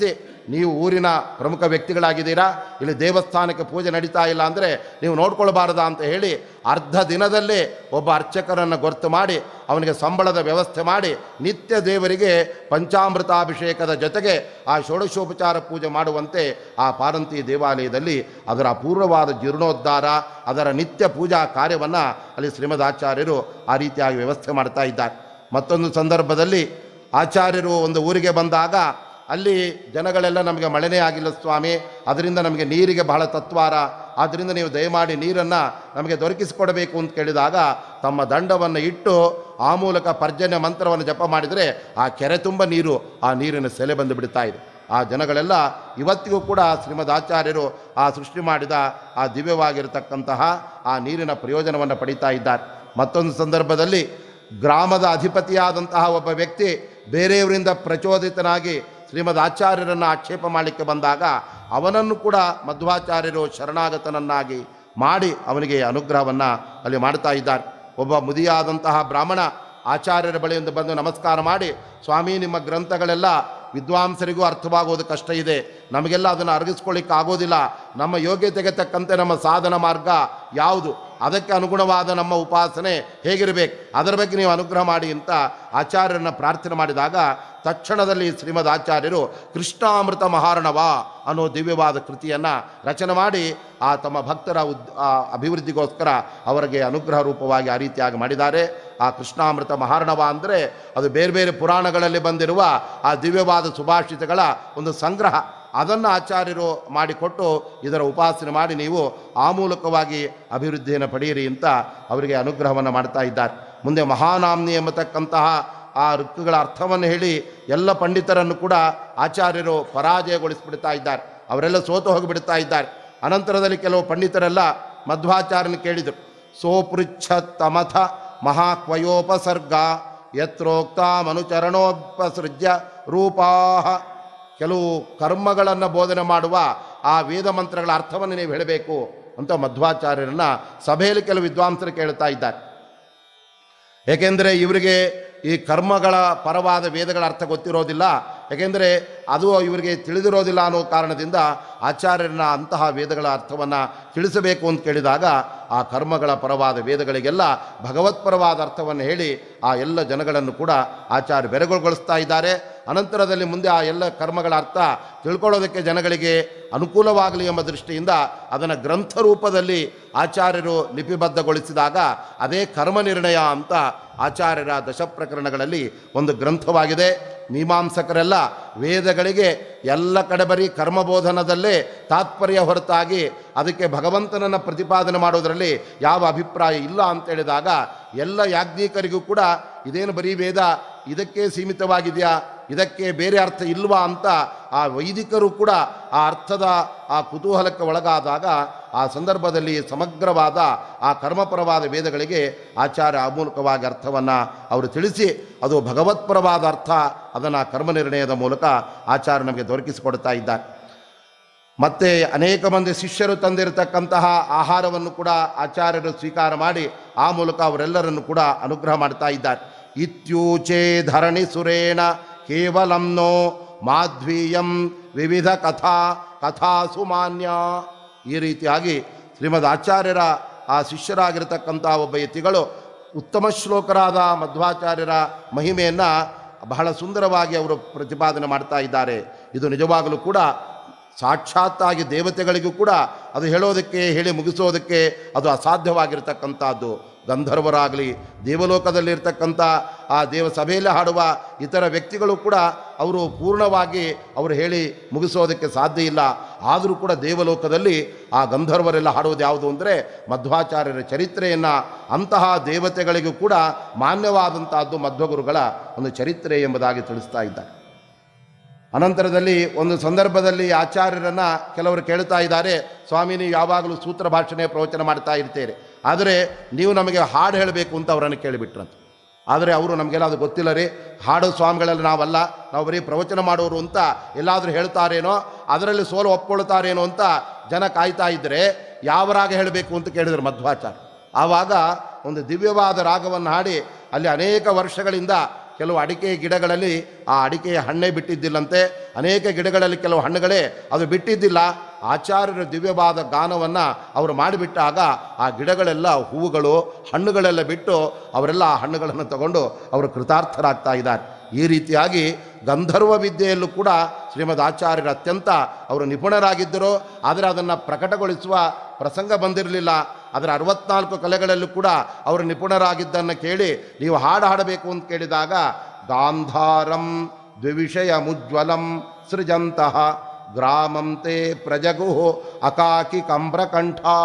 ನೀವು ಊರಿನ ಪ್ರಮುಖ ವ್ಯಕ್ತಿಗಳಾಗಿದ್ದೀರಾ, ಇಲ್ಲಿ ದೇವಸ್ಥಾನಕ್ಕೆ ಪೂಜೆ ನಡೀತಾ ಇಲ್ಲ ಅಂದರೆ ನೀವು ನೋಡ್ಕೊಳ್ಬಾರ್ದಾ ಅಂತ ಹೇಳಿ ಅರ್ಧ ದಿನದಲ್ಲೇ ಒಬ್ಬ ಅರ್ಚಕರನ್ನು ಗೊತ್ತು ಮಾಡಿ ಅವನಿಗೆ ಸಂಬಳದ ವ್ಯವಸ್ಥೆ ಮಾಡಿ ನಿತ್ಯ ದೇವರಿಗೆ ಪಂಚಾಮೃತಾಭಿಷೇಕದ ಜೊತೆಗೆ ಆ ಷೋಡಶೋಪಚಾರ ಪೂಜೆ ಮಾಡುವಂತೆ ಆ ಪಾರಂತಿ ದೇವಾಲಯದಲ್ಲಿ ಅದರ ಅಪೂರ್ವವಾದ ಜೀರ್ಣೋದ್ಧಾರ, ಅದರ ನಿತ್ಯ ಪೂಜಾ ಕಾರ್ಯವನ್ನು ಅಲ್ಲಿ ಶ್ರೀಮದ್ ಆಚಾರ್ಯರು ಆ ರೀತಿಯಾಗಿ ವ್ಯವಸ್ಥೆ ಮಾಡ್ತಾ ಇದ್ದಾರೆ. ಮತ್ತೊಂದು ಸಂದರ್ಭದಲ್ಲಿ ಆಚಾರ್ಯರು ಒಂದು ಊರಿಗೆ ಬಂದಾಗ ಅಲ್ಲಿ ಜನಗಳೆಲ್ಲ ನಮಗೆ ಮಳೆನೇ ಆಗಿಲ್ಲ ಸ್ವಾಮಿ, ಅದರಿಂದ ನಮಗೆ ನೀರಿಗೆ ಬಹಳ ತತ್ವಾರ, ಆದ್ದರಿಂದ ನೀವು ದಯಮಾಡಿ ನೀರನ್ನು ನಮಗೆ ದೊರಕಿಸಿಕೊಡಬೇಕು ಅಂತ ಕೇಳಿದಾಗ ತಮ್ಮ ದಂಡವನ್ನು ಇಟ್ಟು ಆ ಮೂಲಕ ಪರ್ಜನ್ಯ ಮಂತ್ರವನ್ನು ಜಪ ಮಾಡಿದರೆ ಆ ಕೆರೆ ತುಂಬ ನೀರು, ಆ ನೀರಿನ ಸೆಲೆ ಬಂದು ಬಿಡ್ತಾ ಇದೆ. ಆ ಜನಗಳೆಲ್ಲ ಇವತ್ತಿಗೂ ಕೂಡ ಶ್ರೀಮದ್ ಆಚಾರ್ಯರು ಆ ಸೃಷ್ಟಿ ಮಾಡಿದ ಆ ದಿವ್ಯವಾಗಿರತಕ್ಕಂತಹ ಆ ನೀರಿನ ಪ್ರಯೋಜನವನ್ನು ಪಡೀತಾ ಇದ್ದಾರೆ. ಮತ್ತೊಂದು ಸಂದರ್ಭದಲ್ಲಿ ಗ್ರಾಮದ ಅಧಿಪತಿಯಾದಂತಹ ಒಬ್ಬ ವ್ಯಕ್ತಿ ಬೇರೆಯವರಿಂದ ಪ್ರಚೋದಿತನಾಗಿ ಶ್ರೀಮದ್ ಆಚಾರ್ಯರನ್ನು ಆಕ್ಷೇಪ ಮಾಡಲಿಕ್ಕೆ ಬಂದಾಗ ಅವನನ್ನು ಕೂಡ ಮಧ್ವಾಚಾರ್ಯರು ಶರಣಾಗತನನ್ನಾಗಿ ಮಾಡಿ ಅವನಿಗೆ ಅನುಗ್ರಹವನ್ನು ಅಲ್ಲಿ ಮಾಡ್ತಾ ಇದ್ದಾರೆ. ಒಬ್ಬ ಮುದಿಯಾದಂತಹ ಬ್ರಾಹ್ಮಣ ಆಚಾರ್ಯರ ಬಳಿಯಿಂದ ಬಂದು ನಮಸ್ಕಾರ ಮಾಡಿ, ಸ್ವಾಮಿ ನಿಮ್ಮ ಗ್ರಂಥಗಳೆಲ್ಲ ವಿದ್ವಾಂಸರಿಗೂ ಅರ್ಥವಾಗೋದು ಕಷ್ಟ ಇದೆ, ನಮಗೆಲ್ಲ ಅದನ್ನು ಅರಗಿಸ್ಕೊಳ್ಳಿಕ್ಕೆ ಆಗೋದಿಲ್ಲ, ನಮ್ಮ ಯೋಗ್ಯತೆಗೆ ತಕ್ಕಂತೆ ನಮ್ಮ ಸಾಧನ ಮಾರ್ಗ ಯಾವುದು, ಅದಕ್ಕೆ ಅನುಗುಣವಾದ ನಮ್ಮ ಉಪಾಸನೆ ಹೇಗಿರಬೇಕು, ಅದರ ಬಗ್ಗೆ ನೀವು ಅನುಗ್ರಹ ಮಾಡಿ ಅಂತ ಆಚಾರ್ಯರನ್ನು ಪ್ರಾರ್ಥನೆ ಮಾಡಿದಾಗ ತಕ್ಷಣದಲ್ಲಿ ಶ್ರೀಮದ್ ಆಚಾರ್ಯರು ಕೃಷ್ಣಾಮೃತ ಮಹಾರ್ಣವ ಅನ್ನೋ ದಿವ್ಯವಾದ ಕೃತಿಯನ್ನು ರಚನೆ ಮಾಡಿ ಆ ತಮ್ಮ ಭಕ್ತರ ಅಭಿವೃದ್ಧಿಗೋಸ್ಕರ ಅವರಿಗೆ ಅನುಗ್ರಹ ರೂಪವಾಗಿ ಆ ರೀತಿಯಾಗಿ ಮಾಡಿದ್ದಾರೆ. ಆ ಕೃಷ್ಣಾಮೃತ ಮಹಾರ್ಣವ ಅಂದರೆ ಅದು ಬೇರೆ ಬೇರೆ ಪುರಾಣಗಳಲ್ಲಿ ಬಂದಿರುವ ಆ ದಿವ್ಯವಾದ ಸುಭಾಷಿತಗಳ ಒಂದು ಸಂಗ್ರಹ. ಅದನ್ನು ಆಚಾರ್ಯರು ಮಾಡಿಕೊಟ್ಟು ಇದರ ಉಪಾಸನೆ ಮಾಡಿ ನೀವು ಆ ಮೂಲಕವಾಗಿ ಅಭಿವೃದ್ಧಿಯನ್ನು ಪಡೆಯಿರಿ ಅಂತ ಅವರಿಗೆ ಅನುಗ್ರಹವನ್ನು ಮಾಡ್ತಾ ಇದ್ದಾರೆ. ಮುಂದೆ ಮಹಾನಾಮ್ನಿ ಎಂಬತಕ್ಕಂತಹ ಆ ಋಕ್ಕುಗಳ ಅರ್ಥವನ್ನು ಹೇಳಿ ಎಲ್ಲ ಪಂಡಿತರನ್ನು ಕೂಡ ಆಚಾರ್ಯರು ಪರಾಜಯಗೊಳಿಸಿಬಿಡ್ತಾ ಇದ್ದಾರೆ, ಅವರೆಲ್ಲ ಸೋತು ಹೋಗಿಬಿಡ್ತಾ ಇದ್ದಾರೆ. ಅನಂತರದಲ್ಲಿ ಕೆಲವು ಪಂಡಿತರೆಲ್ಲ ಮಧ್ವಾಚಾರ್ಯನ ಕೇಳಿದರು, ಸೋಪೃಚ್ಛತ್ತಮಥ ಮಹಾಕ್ವಯೋಪಸರ್ಗ ಯತ್ರೋಕ್ತ ಮನುಚರಣೋಪಸೃಜ್ಯ ರೂಪಾಹ. ಕೆಲವು ಕರ್ಮಗಳನ್ನು ಬೋಧನೆ ಮಾಡುವ ಆ ವೇದ ಮಂತ್ರಗಳ ಅರ್ಥವನ್ನು ನೀವು ಹೇಳಬೇಕು ಅಂತ ಮಧ್ವಾಚಾರ್ಯರನ್ನ ಸಭೆಯಲ್ಲಿ ಕೆಲವು ವಿದ್ವಾಂಸರು ಕೇಳ್ತಾ ಇದ್ದಾರೆ. ಏಕೆಂದರೆ ಇವರಿಗೆ ಈ ಕರ್ಮಗಳ ಪರವಾದ ವೇದಗಳ ಅರ್ಥ ಗೊತ್ತಿರೋದಿಲ್ಲ, ಏಕೆಂದರೆ ಅದು ಇವರಿಗೆ ತಿಳಿದಿರೋದಿಲ್ಲ ಅನ್ನೋ ಕಾರಣದಿಂದ ಆಚಾರ್ಯರನ್ನ ಅಂತಹ ವೇದಗಳ ಅರ್ಥವನ್ನು ತಿಳಿಸಬೇಕು ಅಂತ ಕೇಳಿದಾಗ ಆ ಕರ್ಮಗಳ ಪರವಾದ ವೇದಗಳಿಗೆಲ್ಲ ಭಗವತ್ಪರವಾದ ಅರ್ಥವನ್ನು ಹೇಳಿ ಆ ಎಲ್ಲ ಜನಗಳನ್ನು ಕೂಡ ಆಚಾರ್ಯ ಬೆರಗುಗೊಳಿಸ್ತಾ ಇದ್ದಾರೆ. ಅನಂತರದಲ್ಲಿ ಮುಂದೆ ಆ ಎಲ್ಲ ಕರ್ಮಗಳ ಅರ್ಥ ತಿಳ್ಕೊಳ್ಳೋದಕ್ಕೆ ಜನಗಳಿಗೆ ಅನುಕೂಲವಾಗಲಿ ಎಂಬ ದೃಷ್ಟಿಯಿಂದ ಅದನ್ನು ಗ್ರಂಥ ರೂಪದಲ್ಲಿ ಆಚಾರ್ಯರು ಲಿಪಿಬದ್ಧಗೊಳಿಸಿದಾಗ ಅದೇ ಕರ್ಮ ನಿರ್ಣಯ ಅಂತ ಆಚಾರ್ಯರ ದಶಪ್ರಕರಣಗಳಲ್ಲಿ ಒಂದು ಗ್ರಂಥವಾಗಿದೆ. ಮೀಮಾಂಸಕರೆಲ್ಲ ವೇದಗಳಿಗೆ ಎಲ್ಲ ಕಡೆ ಬರೀ ಕರ್ಮಬೋಧನದಲ್ಲೇ ತಾತ್ಪರ್ಯ ಹೊರತಾಗಿ ಅದಕ್ಕೆ ಭಗವಂತನನ್ನು ಪ್ರತಿಪಾದನೆ ಮಾಡೋದರಲ್ಲಿ ಯಾವ ಅಭಿಪ್ರಾಯ ಇಲ್ಲ ಅಂತೇಳಿದಾಗ ಎಲ್ಲ ಯಾಜ್ಞಿಕರಿಗೂ ಕೂಡ ಇದೇನು ಬರೀ ವೇದ ಇದಕ್ಕೆ ಸೀಮಿತವಾಗಿದೆಯಾ, ಇದಕ್ಕೆ ಬೇರೆ ಅರ್ಥ ಇಲ್ವಾ ಅಂತ ಆ ವೈದಿಕರು ಕೂಡ ಆ ಅರ್ಥದ ಆ ಕುತೂಹಲಕ್ಕೆ ಒಳಗಾದಾಗ ಆ ಸಂದರ್ಭದಲ್ಲಿ ಸಮಗ್ರವಾದ ಆ ಕರ್ಮಪರವಾದ ವೇದಗಳಿಗೆ ಆಚಾರ್ಯ ಅಮೂಲಕವಾಗಿ ಅರ್ಥವನ್ನು ಅವರು ತಿಳಿಸಿ ಅದು ಭಗವತ್ಪರವಾದ ಅರ್ಥ ಅದನ್ನು ಕರ್ಮ ನಿರ್ಣಯದ ಮೂಲಕ ಆಚಾರ್ಯ ನಮಗೆ ದೊರಕಿಸಿಕೊಡ್ತಾ ಇದ್ದಾರೆ. ಮತ್ತು ಅನೇಕ ಮಂದಿ ಶಿಷ್ಯರು ತಂದಿರತಕ್ಕಂತಹ ಆಹಾರವನ್ನು ಕೂಡ ಆಚಾರ್ಯರು ಸ್ವೀಕಾರ ಮಾಡಿ ಆ ಮೂಲಕ ಅವರೆಲ್ಲರನ್ನು ಕೂಡ ಅನುಗ್ರಹ ಮಾಡ್ತಾ ಇದ್ದಾರೆ. ಇತ್ಯೂಚೆ ಧರಣಿ ಸುರೇಣ ಕೇವಲಂ ನೋ ಮಾಧ್ವೀಯಂ ವಿವಿಧ ಕಥಾಸು ಮಾನ್ಯ. ಈ ರೀತಿಯಾಗಿ ಶ್ರೀಮದ್ ಆಚಾರ್ಯರ ಆ ಶಿಷ್ಯರಾಗಿರ್ತಕ್ಕಂಥ ಒಬ್ಬ ಯತಿಗಳು ಉತ್ತಮ ಶ್ಲೋಕರಾದ ಮಧ್ವಾಚಾರ್ಯರ ಮಹಿಮೆಯನ್ನು ಬಹಳ ಸುಂದರವಾಗಿ ಅವರು ಪ್ರತಿಪಾದನೆ ಮಾಡ್ತಾ ಇದ್ದಾರೆ. ಇದು ನಿಜವಾಗಲೂ ಕೂಡ ಸಾಕ್ಷಾತ್ತಾಗಿ ದೇವತೆಗಳಿಗೂ ಕೂಡ ಅದು ಹೇಳೋದಕ್ಕೆ ಹೇಳಿ ಮುಗಿಸೋದಕ್ಕೆ ಅದು ಅಸಾಧ್ಯವಾಗಿರ್ತಕ್ಕಂಥದ್ದು. ಗಂಧರ್ವರಾಗಲಿ ದೇವಲೋಕದಲ್ಲಿರ್ತಕ್ಕಂಥ ಆ ದೇವ ಸಭೆಯಲ್ಲಿ ಹಾಡುವ ಇತರ ವ್ಯಕ್ತಿಗಳು ಕೂಡ ಅವರು ಪೂರ್ಣವಾಗಿ ಅವರು ಹೇಳಿ ಮುಗಿಸೋದಕ್ಕೆ ಸಾಧ್ಯ ಇಲ್ಲ. ಆದರೂ ಕೂಡ ದೇವಲೋಕದಲ್ಲಿ ಆ ಗಂಧರ್ವರೆಲ್ಲ ಹಾಡುವುದು ಯಾವುದು ಅಂದರೆ ಮಧ್ವಾಚಾರ್ಯರ ಚರಿತ್ರೆಯನ್ನು, ಅಂತಹ ದೇವತೆಗಳಿಗೂ ಕೂಡ ಮಾನ್ಯವಾದಂತಹದ್ದು ಮಧ್ವಗುರುಗಳ ಒಂದು ಚರಿತ್ರೆ ಎಂಬುದಾಗಿ ತಿಳಿಸ್ತಾ ಇದ್ದಾರೆ. ಅನಂತರದಲ್ಲಿ ಒಂದು ಸಂದರ್ಭದಲ್ಲಿ ಆಚಾರ್ಯರನ್ನು ಕೆಲವರು ಕೇಳ್ತಾ ಇದ್ದಾರೆ, ಸ್ವಾಮಿ ನೀವು ಯಾವಾಗಲೂ ಸೂತ್ರ ಭಾಷಣೆ ಪ್ರವಚನ ಮಾಡ್ತಾ ಇರ್ತೀರಿ, ಆದರೆ ನೀವು ನಮಗೆ ಹಾಡು ಹೇಳಬೇಕು ಅಂತ ಅವರನ್ನು ಕೇಳಿಬಿಟ್ರಂತ. ಆದರೆ ಅವರು ನಮಗೆಲ್ಲ ಅದು ಗೊತ್ತಿಲ್ಲ ರೀ, ಹಾಡು ಸ್ವಾಮಿಗಳೆಲ್ಲ ನಾವಲ್ಲ, ನಾವು ಬರೀ ಪ್ರವಚನ ಮಾಡೋರು ಅಂತ ಎಲ್ಲಾದರೂ ಹೇಳ್ತಾರೇನೋ, ಅದರಲ್ಲಿ ಸೋಲು ಒಪ್ಕೊಳ್ತಾರೇನೋ ಅಂತ ಜನ ಕಾಯ್ತಾ ಇದ್ದರೆ ಯಾವ ರಾಗ ಹೇಳಬೇಕು ಅಂತ ಕೇಳಿದರು ಮಧ್ವಾಚಾರ್ಯ. ಆವಾಗ ಒಂದು ದಿವ್ಯವಾದ ರಾಗವನ್ನು ಹಾಡಿ ಅಲ್ಲಿ ಅನೇಕ ವರ್ಷಗಳಿಂದ ಕೆಲವು ಅಡಿಕೆ ಗಿಡಗಳಲ್ಲಿ ಆ ಅಡಿಕೆಯ ಹಣ್ಣೇ ಬಿಟ್ಟಿದ್ದಿಲ್ಲಂತೆ, ಅನೇಕ ಗಿಡಗಳಲ್ಲಿ ಕೆಲವು ಹಣ್ಣುಗಳೇ ಅದು ಬಿಟ್ಟಿದ್ದಿಲ್ಲ. ಆಚಾರ್ಯರ ದಿವ್ಯವಾದ ಗಾನವನ್ನು ಅವರು ಮಾಡಿಬಿಟ್ಟಾಗ ಆ ಗಿಡಗಳೆಲ್ಲ ಹೂವುಗಳು ಹಣ್ಣುಗಳೆಲ್ಲ ಬಿಟ್ಟು ಅವರೆಲ್ಲ ಆ ಹಣ್ಣುಗಳನ್ನು ತಗೊಂಡು ಅವರು ಕೃತಾರ್ಥರಾಗ್ತಾ ಇದ್ದಾರೆ. ಈ ರೀತಿಯಾಗಿ ಗಂಧರ್ವ ವಿದ್ಯೆಯಲ್ಲೂ ಕೂಡ ಶ್ರೀಮದ್ ಆಚಾರ್ಯರು ಅತ್ಯಂತ ಅವರು ನಿಪುಣರಾಗಿದ್ದರು. ಆದರೆ ಅದನ್ನು ಪ್ರಕಟಗೊಳಿಸುವ ಪ್ರಸಂಗ ಬಂದಿರಲಿಲ್ಲ. ಅದರ 64 ಕಲೆಗಳಲ್ಲೂ ಕೂಡ ಅವರು ನಿಪುಣರಾಗಿದ್ದನ್ನು ಕೇಳಿ ನೀವು ಹಾಡು ಹಾಡಬೇಕು ಅಂತ ಕೇಳಿದಾಗ ಗಾಂಧಾರಂ ದ್ವಿವಿಷಯ ಮುಜ್ವಲಂ ಸೃಜಂತಹ ಗ್ರಾಮಂತೆ ಪ್ರಜಗು ಅಕಾಕಿ ಕಂಬ್ರಕಂಠಾ.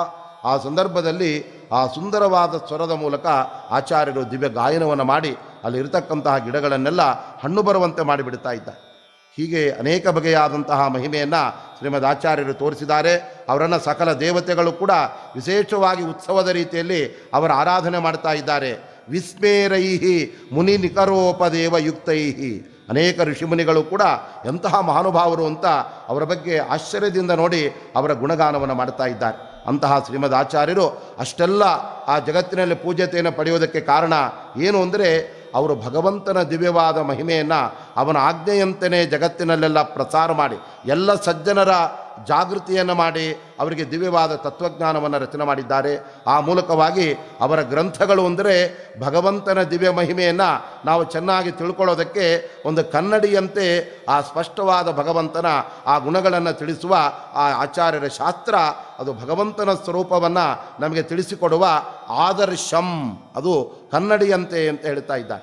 ಆ ಸಂದರ್ಭದಲ್ಲಿ ಆ ಸುಂದರವಾದ ಸ್ವರದ ಮೂಲಕ ಆಚಾರ್ಯರು ದಿವ್ಯ ಗಾಯನವನ್ನು ಮಾಡಿ ಅಲ್ಲಿರತಕ್ಕಂತಹ ಗಿಡಗಳನ್ನೆಲ್ಲ ಹಣ್ಣು ಬರುವಂತೆ ಮಾಡಿಬಿಡ್ತಾ ಇದ್ದಾರೆ. ಹೀಗೆ ಅನೇಕ ಬಗೆಯಾದಂತಹ ಮಹಿಮೆಯನ್ನು ಶ್ರೀಮದ್ ಆಚಾರ್ಯರು ತೋರಿಸಿದ್ದಾರೆ. ಅವರನ್ನು ಸಕಲ ದೇವತೆಗಳು ಕೂಡ ವಿಶೇಷವಾಗಿ ಉತ್ಸವದ ರೀತಿಯಲ್ಲಿ ಅವರ ಆರಾಧನೆ ಮಾಡ್ತಾ ಇದ್ದಾರೆ. ವಿಸ್ಮೇರೈಹಿ ಮುನಿ ನಿಕರೋಪದೇವ ಯುಕ್ತೈಹಿ. ಅನೇಕ ಋಷಿಮುನಿಗಳು ಕೂಡ ಎಂತಹ ಮಹಾನುಭಾವರು ಅಂತ ಅವರ ಬಗ್ಗೆ ಆಶ್ಚರ್ಯದಿಂದ ನೋಡಿ ಅವರ ಗುಣಗಾನವನ್ನು ಮಾಡ್ತಾ ಇದ್ದಾರೆ. ಅಂತಹ ಶ್ರೀಮದ್ ಆಚಾರ್ಯರು ಅಷ್ಟೆಲ್ಲ ಆ ಜಗತ್ತಿನಲ್ಲಿ ಪೂಜ್ಯತೆಯನ್ನು ಪಡೆಯೋದಕ್ಕೆ ಕಾರಣ ಏನು ಅಂದರೆ ಅವರು ಭಗವಂತನ ದಿವ್ಯವಾದ ಮಹಿಮೆಯನ್ನು ಅವನ ಆಜ್ಞೆಯಂತೆಯೇ ಜಗತ್ತಿನಲ್ಲೆಲ್ಲ ಪ್ರಸಾರ ಮಾಡಿ ಎಲ್ಲ ಸಜ್ಜನರ ಜಾಗೃತಿಯನ್ನು ಮಾಡಿ ಅವರಿಗೆ ದಿವ್ಯವಾದ ತತ್ವಜ್ಞಾನವನ್ನು ರಚನೆ ಮಾಡಿದ್ದಾರೆ. ಆ ಮೂಲಕವಾಗಿ ಅವರ ಗ್ರಂಥಗಳು ಅಂದರೆ ಭಗವಂತನ ದಿವ್ಯ ಮಹಿಮೆಯನ್ನು ನಾವು ಚೆನ್ನಾಗಿ ತಿಳ್ಕೊಳ್ಳೋದಕ್ಕೆ ಒಂದು ಕನ್ನಡಿಯಂತೆ ಆ ಸ್ಪಷ್ಟವಾದ ಭಗವಂತನ ಆ ಗುಣಗಳನ್ನು ತಿಳಿಸುವ ಆ ಆಚಾರ್ಯರ ಶಾಸ್ತ್ರ ಅದು ಭಗವಂತನ ಸ್ವರೂಪವನ್ನು ನಮಗೆ ತಿಳಿಸಿಕೊಡುವ ಆದರ್ಶಂ, ಅದು ಕನ್ನಡಿಯಂತೆ ಅಂತ ಹೇಳ್ತಾ ಇದ್ದಾರೆ.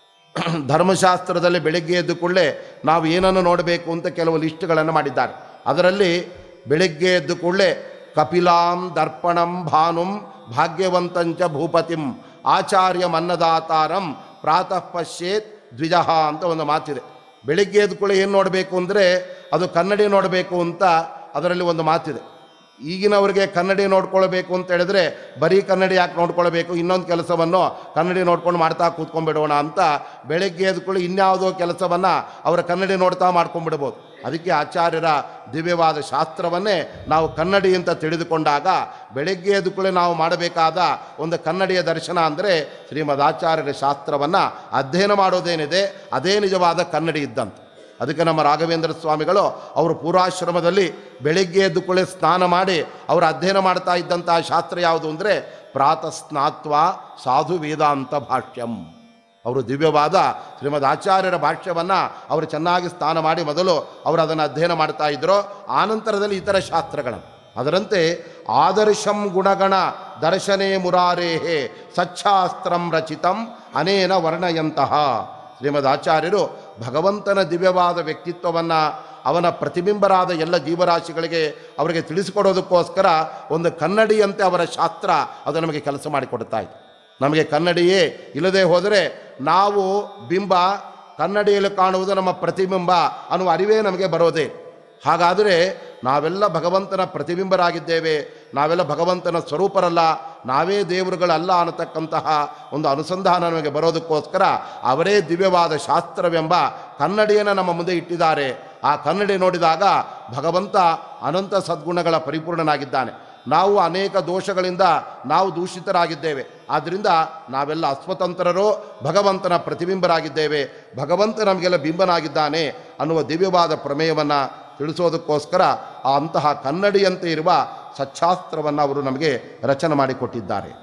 ಧರ್ಮಶಾಸ್ತ್ರದಲ್ಲಿ ಬೆಳಗ್ಗೆ ಎದ್ದು ಕೂಡಲೇ ನಾವು ಏನನ್ನು ನೋಡಬೇಕು ಅಂತ ಕೆಲವು ಲಿಸ್ಟ್ಗಳನ್ನು ಮಾಡಿದ್ದಾರೆ. ಅದರಲ್ಲಿ ಬೆಳಗ್ಗೆ ಎದ್ದು ಕೂಡಲೇ ಕಪಿಲಾಂ ದರ್ಪಣಂ ಭಾನುಂ ಭಾಗ್ಯವಂತಂಚ ಭೂಪತಿಂ ಆಚಾರ್ಯಂ ಅನ್ನದಾತಾರಂ ಪ್ರಾತಃ ಪಶ್ಯೇತ್ ದ್ವಿಜಃ ಅಂತ ಒಂದು ಮಾತಿದೆ. ಬೆಳಗ್ಗೆ ಎದ್ದು ಕೂಡಲೇ ಏನು ನೋಡಬೇಕು ಅಂದರೆ ಅದು ಕನ್ನಡಿ ನೋಡಬೇಕು ಅಂತ ಅದರಲ್ಲಿ ಒಂದು ಮಾತಿದೆ. ಈಗಿನವ್ರಿಗೆ ಕನ್ನಡಿ ನೋಡ್ಕೊಳ್ಬೇಕು ಅಂತ ಹೇಳಿದ್ರೆ ಬರೀ ಕನ್ನಡಿ ಯಾಕೆ ನೋಡ್ಕೊಳ್ಬೇಕು, ಇನ್ನೊಂದು ಕೆಲಸವನ್ನು ಕನ್ನಡಿ ನೋಡ್ಕೊಂಡು ಮಾಡ್ತಾ ಕೂತ್ಕೊಂಡ್ಬಿಡೋಣ ಅಂತ ಬೆಳಗ್ಗೆ ಎದ್ಕೊಳ್ಳಿ ಇನ್ಯಾವುದೋ ಕೆಲಸವನ್ನು ಅವರ ಕನ್ನಡಿ ನೋಡ್ತಾ ಮಾಡ್ಕೊಂಡ್ಬಿಡ್ಬೋದು. ಅದಕ್ಕೆ ಆಚಾರ್ಯರ ದಿವ್ಯವಾದ ಶಾಸ್ತ್ರವನ್ನೇ ನಾವು ಕನ್ನಡಿ ಅಂತ ತಿಳಿದುಕೊಂಡಾಗ ಬೆಳಗ್ಗೆ ಎದ್ಕೊಳ್ಳಿ ನಾವು ಮಾಡಬೇಕಾದ ಒಂದು ಕನ್ನಡಿಯ ದರ್ಶನ ಅಂದರೆ ಶ್ರೀಮದ್ ಆಚಾರ್ಯರ ಶಾಸ್ತ್ರವನ್ನು ಅಧ್ಯಯನ ಮಾಡೋದೇನಿದೆ ಅದೇ ನಿಜವಾದ ಕನ್ನಡಿ ಇದ್ದಂತೆ. ಅದಕ್ಕೆ ನಮ್ಮ ರಾಘವೇಂದ್ರ ಸ್ವಾಮಿಗಳು ಅವರು ಪೂರ್ವಾಶ್ರಮದಲ್ಲಿ ಬೆಳಗ್ಗೆ ಎದ್ದುಕೊಳ್ಳೆ ಸ್ನಾನ ಮಾಡಿ ಅವರು ಅಧ್ಯಯನ ಮಾಡ್ತಾ ಇದ್ದಂತಹ ಶಾಸ್ತ್ರ ಯಾವುದು ಅಂದರೆ ಪ್ರಾತಃ ಸ್ನಾತ್ವ ಸಾಧು ವೇದಾಂತ ಭಾಷ್ಯಂ. ಅವರು ದಿವ್ಯವಾದ ಶ್ರೀಮದ್ ಆಚಾರ್ಯರ ಭಾಷ್ಯವನ್ನು ಅವರು ಚೆನ್ನಾಗಿ ಸ್ನಾನ ಮಾಡಿ ಮೊದಲು ಅವರು ಅದನ್ನು ಅಧ್ಯಯನ ಮಾಡ್ತಾ ಇದ್ದರು. ಆನಂತರದಲ್ಲಿ ಇತರ ಶಾಸ್ತ್ರಗಳನ್ನು ಅದರಂತೆ ಆದರ್ಶಂ ಗುಣಗಣ ದರ್ಶನೇ ಮುರಾರೇಹೇ ಸಚ್ಛಾಸ್ತ್ರಂ ರಚಿತಂ ಅನೇನ ವರ್ಣಯಂತಹ. ಶ್ರೀಮದ್ ಆಚಾರ್ಯರು ಭಗವಂತನ ದಿವ್ಯವಾದ ವ್ಯಕ್ತಿತ್ವವನ್ನು ಅವನ ಪ್ರತಿಬಿಂಬರಾದ ಎಲ್ಲ ಜೀವರಾಶಿಗಳಿಗೆ ಅವರಿಗೆ ತಿಳಿಸಿಕೊಡೋದಕ್ಕೋಸ್ಕರ ಒಂದು ಕನ್ನಡಿಯಂತೆ ಅವರ ಶಾಸ್ತ್ರ ಅದು ನಮಗೆ ಕೆಲಸ ಮಾಡಿಕೊಡ್ತಾ ಇದೆ. ನಮಗೆ ಕನ್ನಡಿಯೇ ಇಲ್ಲದೆ ಹೋದರೆ ನಾವು ಬಿಂಬ ಕನ್ನಡಿಯಲ್ಲಿ ಕಾಣುವುದು ನಮ್ಮ ಪ್ರತಿಬಿಂಬ ಅನ್ನುವ ಅರಿವೇ ನಮಗೆ ಬರೋದೇ. ಹಾಗಾದರೆ ನಾವೆಲ್ಲ ಭಗವಂತನ ಪ್ರತಿಬಿಂಬರಾಗಿದ್ದೇವೆ, ನಾವೆಲ್ಲ ಭಗವಂತನ ಸ್ವರೂಪರಲ್ಲ, ನಾವೇ ದೇವರುಗಳಲ್ಲ ಅನ್ನತಕ್ಕಂತಹ ಒಂದು ಅನುಸಂಧಾನ ನಮಗೆ ಬರೋದಕ್ಕೋಸ್ಕರ ಅವರೇ ದಿವ್ಯವಾದ ಶಾಸ್ತ್ರವೆಂಬ ಕನ್ನಡಿಯನ್ನು ನಮ್ಮ ಮುಂದೆ ಇಟ್ಟಿದ್ದಾರೆ. ಆ ಕನ್ನಡಿ ನೋಡಿದಾಗ ಭಗವಂತ ಅನಂತ ಸದ್ಗುಣಗಳ ಪರಿಪೂರ್ಣನಾಗಿದ್ದಾನೆ. ನಾವು ಅನೇಕ ದೋಷಗಳಿಂದ ನಾವು ದೂಷಿತರಾಗಿದ್ದೇವೆ. ಆದ್ದರಿಂದ ನಾವೆಲ್ಲ ಅಸ್ವತಂತ್ರರು, ಭಗವಂತನ ಪ್ರತಿಬಿಂಬರಾಗಿದ್ದೇವೆ, ಭಗವಂತ ನಮಗೆಲ್ಲ ಬಿಂಬನಾಗಿದ್ದಾನೆ ಅನ್ನುವ ದಿವ್ಯವಾದ ಪ್ರಮೇಯವನ್ನು ತಿಳಿಸೋದಕ್ಕೋಸ್ಕರ ಆ ಅಂತಹ ಕನ್ನಡಿಯಂತೆ ಇರುವ ಸಚ್ಛಾಸ್ತ್ರವನ್ನು ಅವರು ನಮಗೆ ರಚನೆ ಮಾಡಿಕೊಟ್ಟಿದ್ದಾರೆ.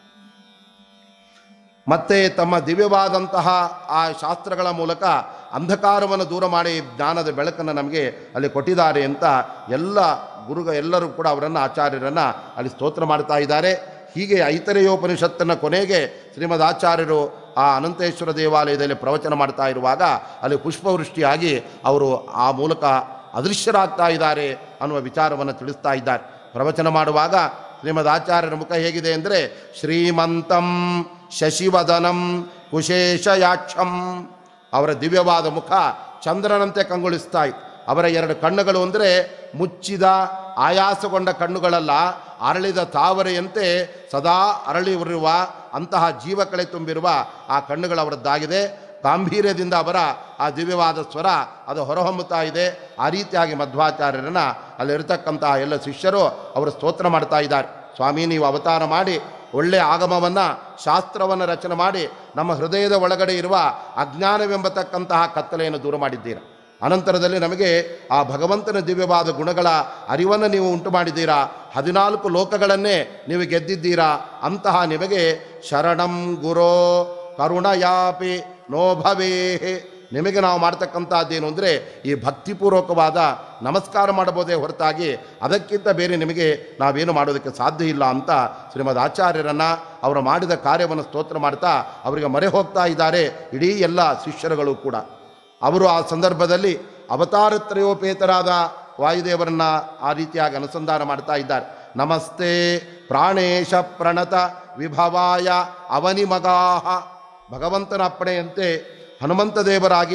ಮತ್ತು ತಮ್ಮ ದಿವ್ಯವಾದಂತಹ ಆ ಶಾಸ್ತ್ರಗಳ ಮೂಲಕ ಅಂಧಕಾರವನ್ನು ದೂರ ಮಾಡಿ ಜ್ಞಾನದ ಬೆಳಕನ್ನು ನಮಗೆ ಅಲ್ಲಿ ಕೊಟ್ಟಿದ್ದಾರೆ ಅಂತ ಎಲ್ಲರೂ ಕೂಡ ಅವರನ್ನು ಆಚಾರ್ಯರನ್ನು ಅಲ್ಲಿ ಸ್ತೋತ್ರ ಮಾಡ್ತಾ ಇದ್ದಾರೆ. ಹೀಗೆ ಐತರೇಯೋಪನಿಷತ್ತನ್ನು ಕೊನೆಗೆ ಶ್ರೀಮದ್ ಆಚಾರ್ಯರು ಆ ಅನಂತೇಶ್ವರ ದೇವಾಲಯದಲ್ಲಿ ಪ್ರವಚನ ಮಾಡ್ತಾ ಇರುವಾಗ ಅಲ್ಲಿ ಪುಷ್ಪವೃಷ್ಟಿಯಾಗಿ ಅವರು ಆ ಮೂಲಕ ಅದೃಶ್ಯರಾಗ್ತಾ ಇದ್ದಾರೆ ಅನ್ನುವ ವಿಚಾರವನ್ನು ತಿಳಿಸ್ತಾ ಇದ್ದಾರೆ. ಪ್ರವಚನ ಮಾಡುವಾಗ ಶ್ರೀಮದ್ ಆಚಾರ್ಯರ ಮುಖ ಹೇಗಿದೆ ಅಂದರೆ ಶ್ರೀಮಂತಂ ಶಶಿವದನಂ ಕುಶೇಷಯಾಕ್ಷಂ. ಅವರ ದಿವ್ಯವಾದ ಮುಖ ಚಂದ್ರನಂತೆ ಕಂಗೊಳಿಸ್ತಾ ಇತ್ತು. ಅವರ 2 ಕಣ್ಣುಗಳು ಅಂದರೆ ಮುಚ್ಚಿದ ಆಯಾಸಗೊಂಡ ಕಣ್ಣುಗಳಲ್ಲ, ಅರಳಿದ ತಾವರೆಯಂತೆ ಸದಾ ಅರಳಿರುವ ಅಂತಹ ಜೀವಕಳೆ ತುಂಬಿರುವ ಆ ಕಣ್ಣುಗಳು ಅವರದ್ದಾಗಿದೆ. ಗಾಂಭೀರ್ಯದಿಂದ ಅವರ ಆ ದಿವ್ಯವಾದ ಸ್ವರ ಅದು ಹೊರಹೊಮ್ಮುತ್ತಾ ಇದೆ. ಆ ರೀತಿಯಾಗಿ ಮಧ್ವಾಚಾರ್ಯರನ್ನು ಅಲ್ಲಿರತಕ್ಕಂತಹ ಎಲ್ಲ ಶಿಷ್ಯರು ಅವರು ಸ್ತೋತ್ರ ಮಾಡ್ತಾ ಇದ್ದಾರೆ. ಸ್ವಾಮಿ, ನೀವು ಅವತಾರ ಮಾಡಿ ಒಳ್ಳೆಯ ಆಗಮವನ್ನು ಶಾಸ್ತ್ರವನ್ನು ರಚನೆ ಮಾಡಿ ನಮ್ಮ ಹೃದಯದ ಒಳಗಡೆ ಇರುವ ಅಜ್ಞಾನವೆಂಬತಕ್ಕಂತಹ ಕತ್ತಲೆಯನ್ನು ದೂರ ಮಾಡಿದ್ದೀರಾ. ಅನಂತರದಲ್ಲಿ ನಮಗೆ ಆ ಭಗವಂತನ ದಿವ್ಯವಾದ ಗುಣಗಳ ಅರಿವನ್ನು ನೀವು ಉಂಟು ಮಾಡಿದ್ದೀರಾ. 14 ಲೋಕಗಳನ್ನೇ ನೀವು ಗೆದ್ದಿದ್ದೀರಾ. ಅಂತಹ ನಿಮಗೆ ಶರಣಂ ಗುರೋ ಕರುಣಯಾಪಿ ನೋ ಭವೇಹೆ. ನಿಮಗೆ ನಾವು ಮಾಡ್ತಕ್ಕಂಥದ್ದೇನು ಅಂದರೆ ಈ ಭಕ್ತಿಪೂರ್ವಕವಾದ ನಮಸ್ಕಾರ ಮಾಡಬಹುದೇ ಹೊರತಾಗಿ ಅದಕ್ಕಿಂತ ಬೇರೆ ನಿಮಗೆ ನಾವೇನು ಮಾಡೋದಕ್ಕೆ ಸಾಧ್ಯ ಇಲ್ಲ ಅಂತ ಶ್ರೀಮದ್ ಆಚಾರ್ಯರನ್ನು ಅವರು ಮಾಡಿದ ಕಾರ್ಯವನ್ನು ಸ್ತೋತ್ರ ಮಾಡ್ತಾ ಅವರಿಗೆ ಮೊರೆ ಹೋಗ್ತಾ ಇದ್ದಾರೆ ಇಡೀ ಎಲ್ಲ ಶಿಷ್ಯರುಗಳು ಕೂಡ. ಅವರು ಆ ಸಂದರ್ಭದಲ್ಲಿ ಅವತಾರತ್ರಯೋಪೇತರಾದ ವಾಯುದೇವರನ್ನು ಆ ರೀತಿಯಾಗಿ ಅನುಸಂಧಾನ ಮಾಡ್ತಾ ಇದ್ದಾರೆ. ನಮಸ್ತೆ ಪ್ರಾಣೇಶ ಪ್ರಣತ ವಿಭವಾಯ ಅವನಿಮಗಾಹ. ಭಗವಂತನ ಅಪ್ಪಣೆಯಂತೆ ಹನುಮಂತ ದೇವರಾಗಿ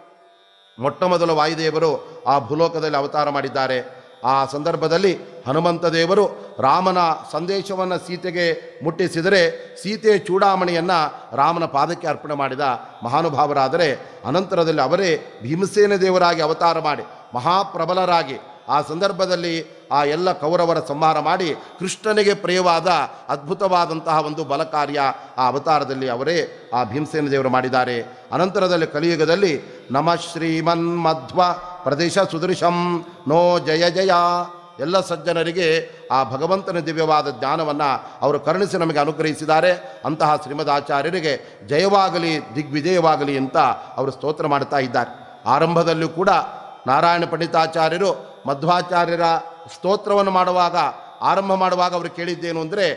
ಮೊಟ್ಟ ಮೊದಲು ವಾಯುದೇವರು ಆ ಭೂಲೋಕದಲ್ಲಿ ಅವತಾರ ಮಾಡಿದ್ದಾರೆ. ಆ ಸಂದರ್ಭದಲ್ಲಿ ಹನುಮಂತ ದೇವರು ರಾಮನ ಸಂದೇಶವನ್ನು ಸೀತೆಗೆ ಮುಟ್ಟಿಸಿದರೆ ಸೀತೆಯ ಚೂಡಾಮಣಿಯನ್ನು ರಾಮನ ಪಾದಕ್ಕೆ ಅರ್ಪಣೆ ಮಾಡಿದ ಮಹಾನುಭಾವರಾದರೆ, ಅನಂತರದಲ್ಲಿ ಅವರೇ ಭೀಮಸೇನ ದೇವರಾಗಿ ಅವತಾರ ಮಾಡಿ ಮಹಾಪ್ರಬಲರಾಗಿ ಆ ಸಂದರ್ಭದಲ್ಲಿ ಆ ಎಲ್ಲ ಕೌರವರ ಸಂಹಾರ ಮಾಡಿ ಕೃಷ್ಣನಿಗೆ ಪ್ರಿಯವಾದ ಅದ್ಭುತವಾದಂತಹ ಒಂದು ಬಲ ಕಾರ್ಯ ಆ ಅವತಾರದಲ್ಲಿ ಅವರೇ ಆ ಭೀಮಸೇನ ದೇವರು ಮಾಡಿದ್ದಾರೆ. ಅನಂತರದಲ್ಲಿ ಕಲಿಯುಗದಲ್ಲಿ ನಮಃ ಶ್ರೀಮನ್ ಮಧ್ವ ಪ್ರದೇಶ ಸುದೃಶಂ ನೋ ಜಯ ಜಯ. ಎಲ್ಲ ಸಜ್ಜನರಿಗೆ ಆ ಭಗವಂತನ ದಿವ್ಯವಾದ ಜ್ಞಾನವನ್ನು ಅವರು ಕರುಣಿಸಿ ನಮಗೆ ಅನುಗ್ರಹಿಸಿದ್ದಾರೆ. ಅಂತಹ ಶ್ರೀಮದ್ ಆಚಾರ್ಯರಿಗೆ ಜಯವಾಗಲಿ ದಿಗ್ವಿಜಯವಾಗಲಿ ಅಂತ ಅವರು ಸ್ತೋತ್ರ ಮಾಡ್ತಾ ಇದ್ದಾರೆ. ಆರಂಭದಲ್ಲೂ ಕೂಡ ನಾರಾಯಣ ಪಂಡಿತಾಚಾರ್ಯರು ಮಧ್ವಾಚಾರ್ಯರ ಸ್ತೋತ್ರವನ್ನು ಮಾಡುವಾಗ ಆರಂಭ ಮಾಡುವಾಗ ಅವರು ಕೇಳಿದ್ದೇನು ಅಂದರೆ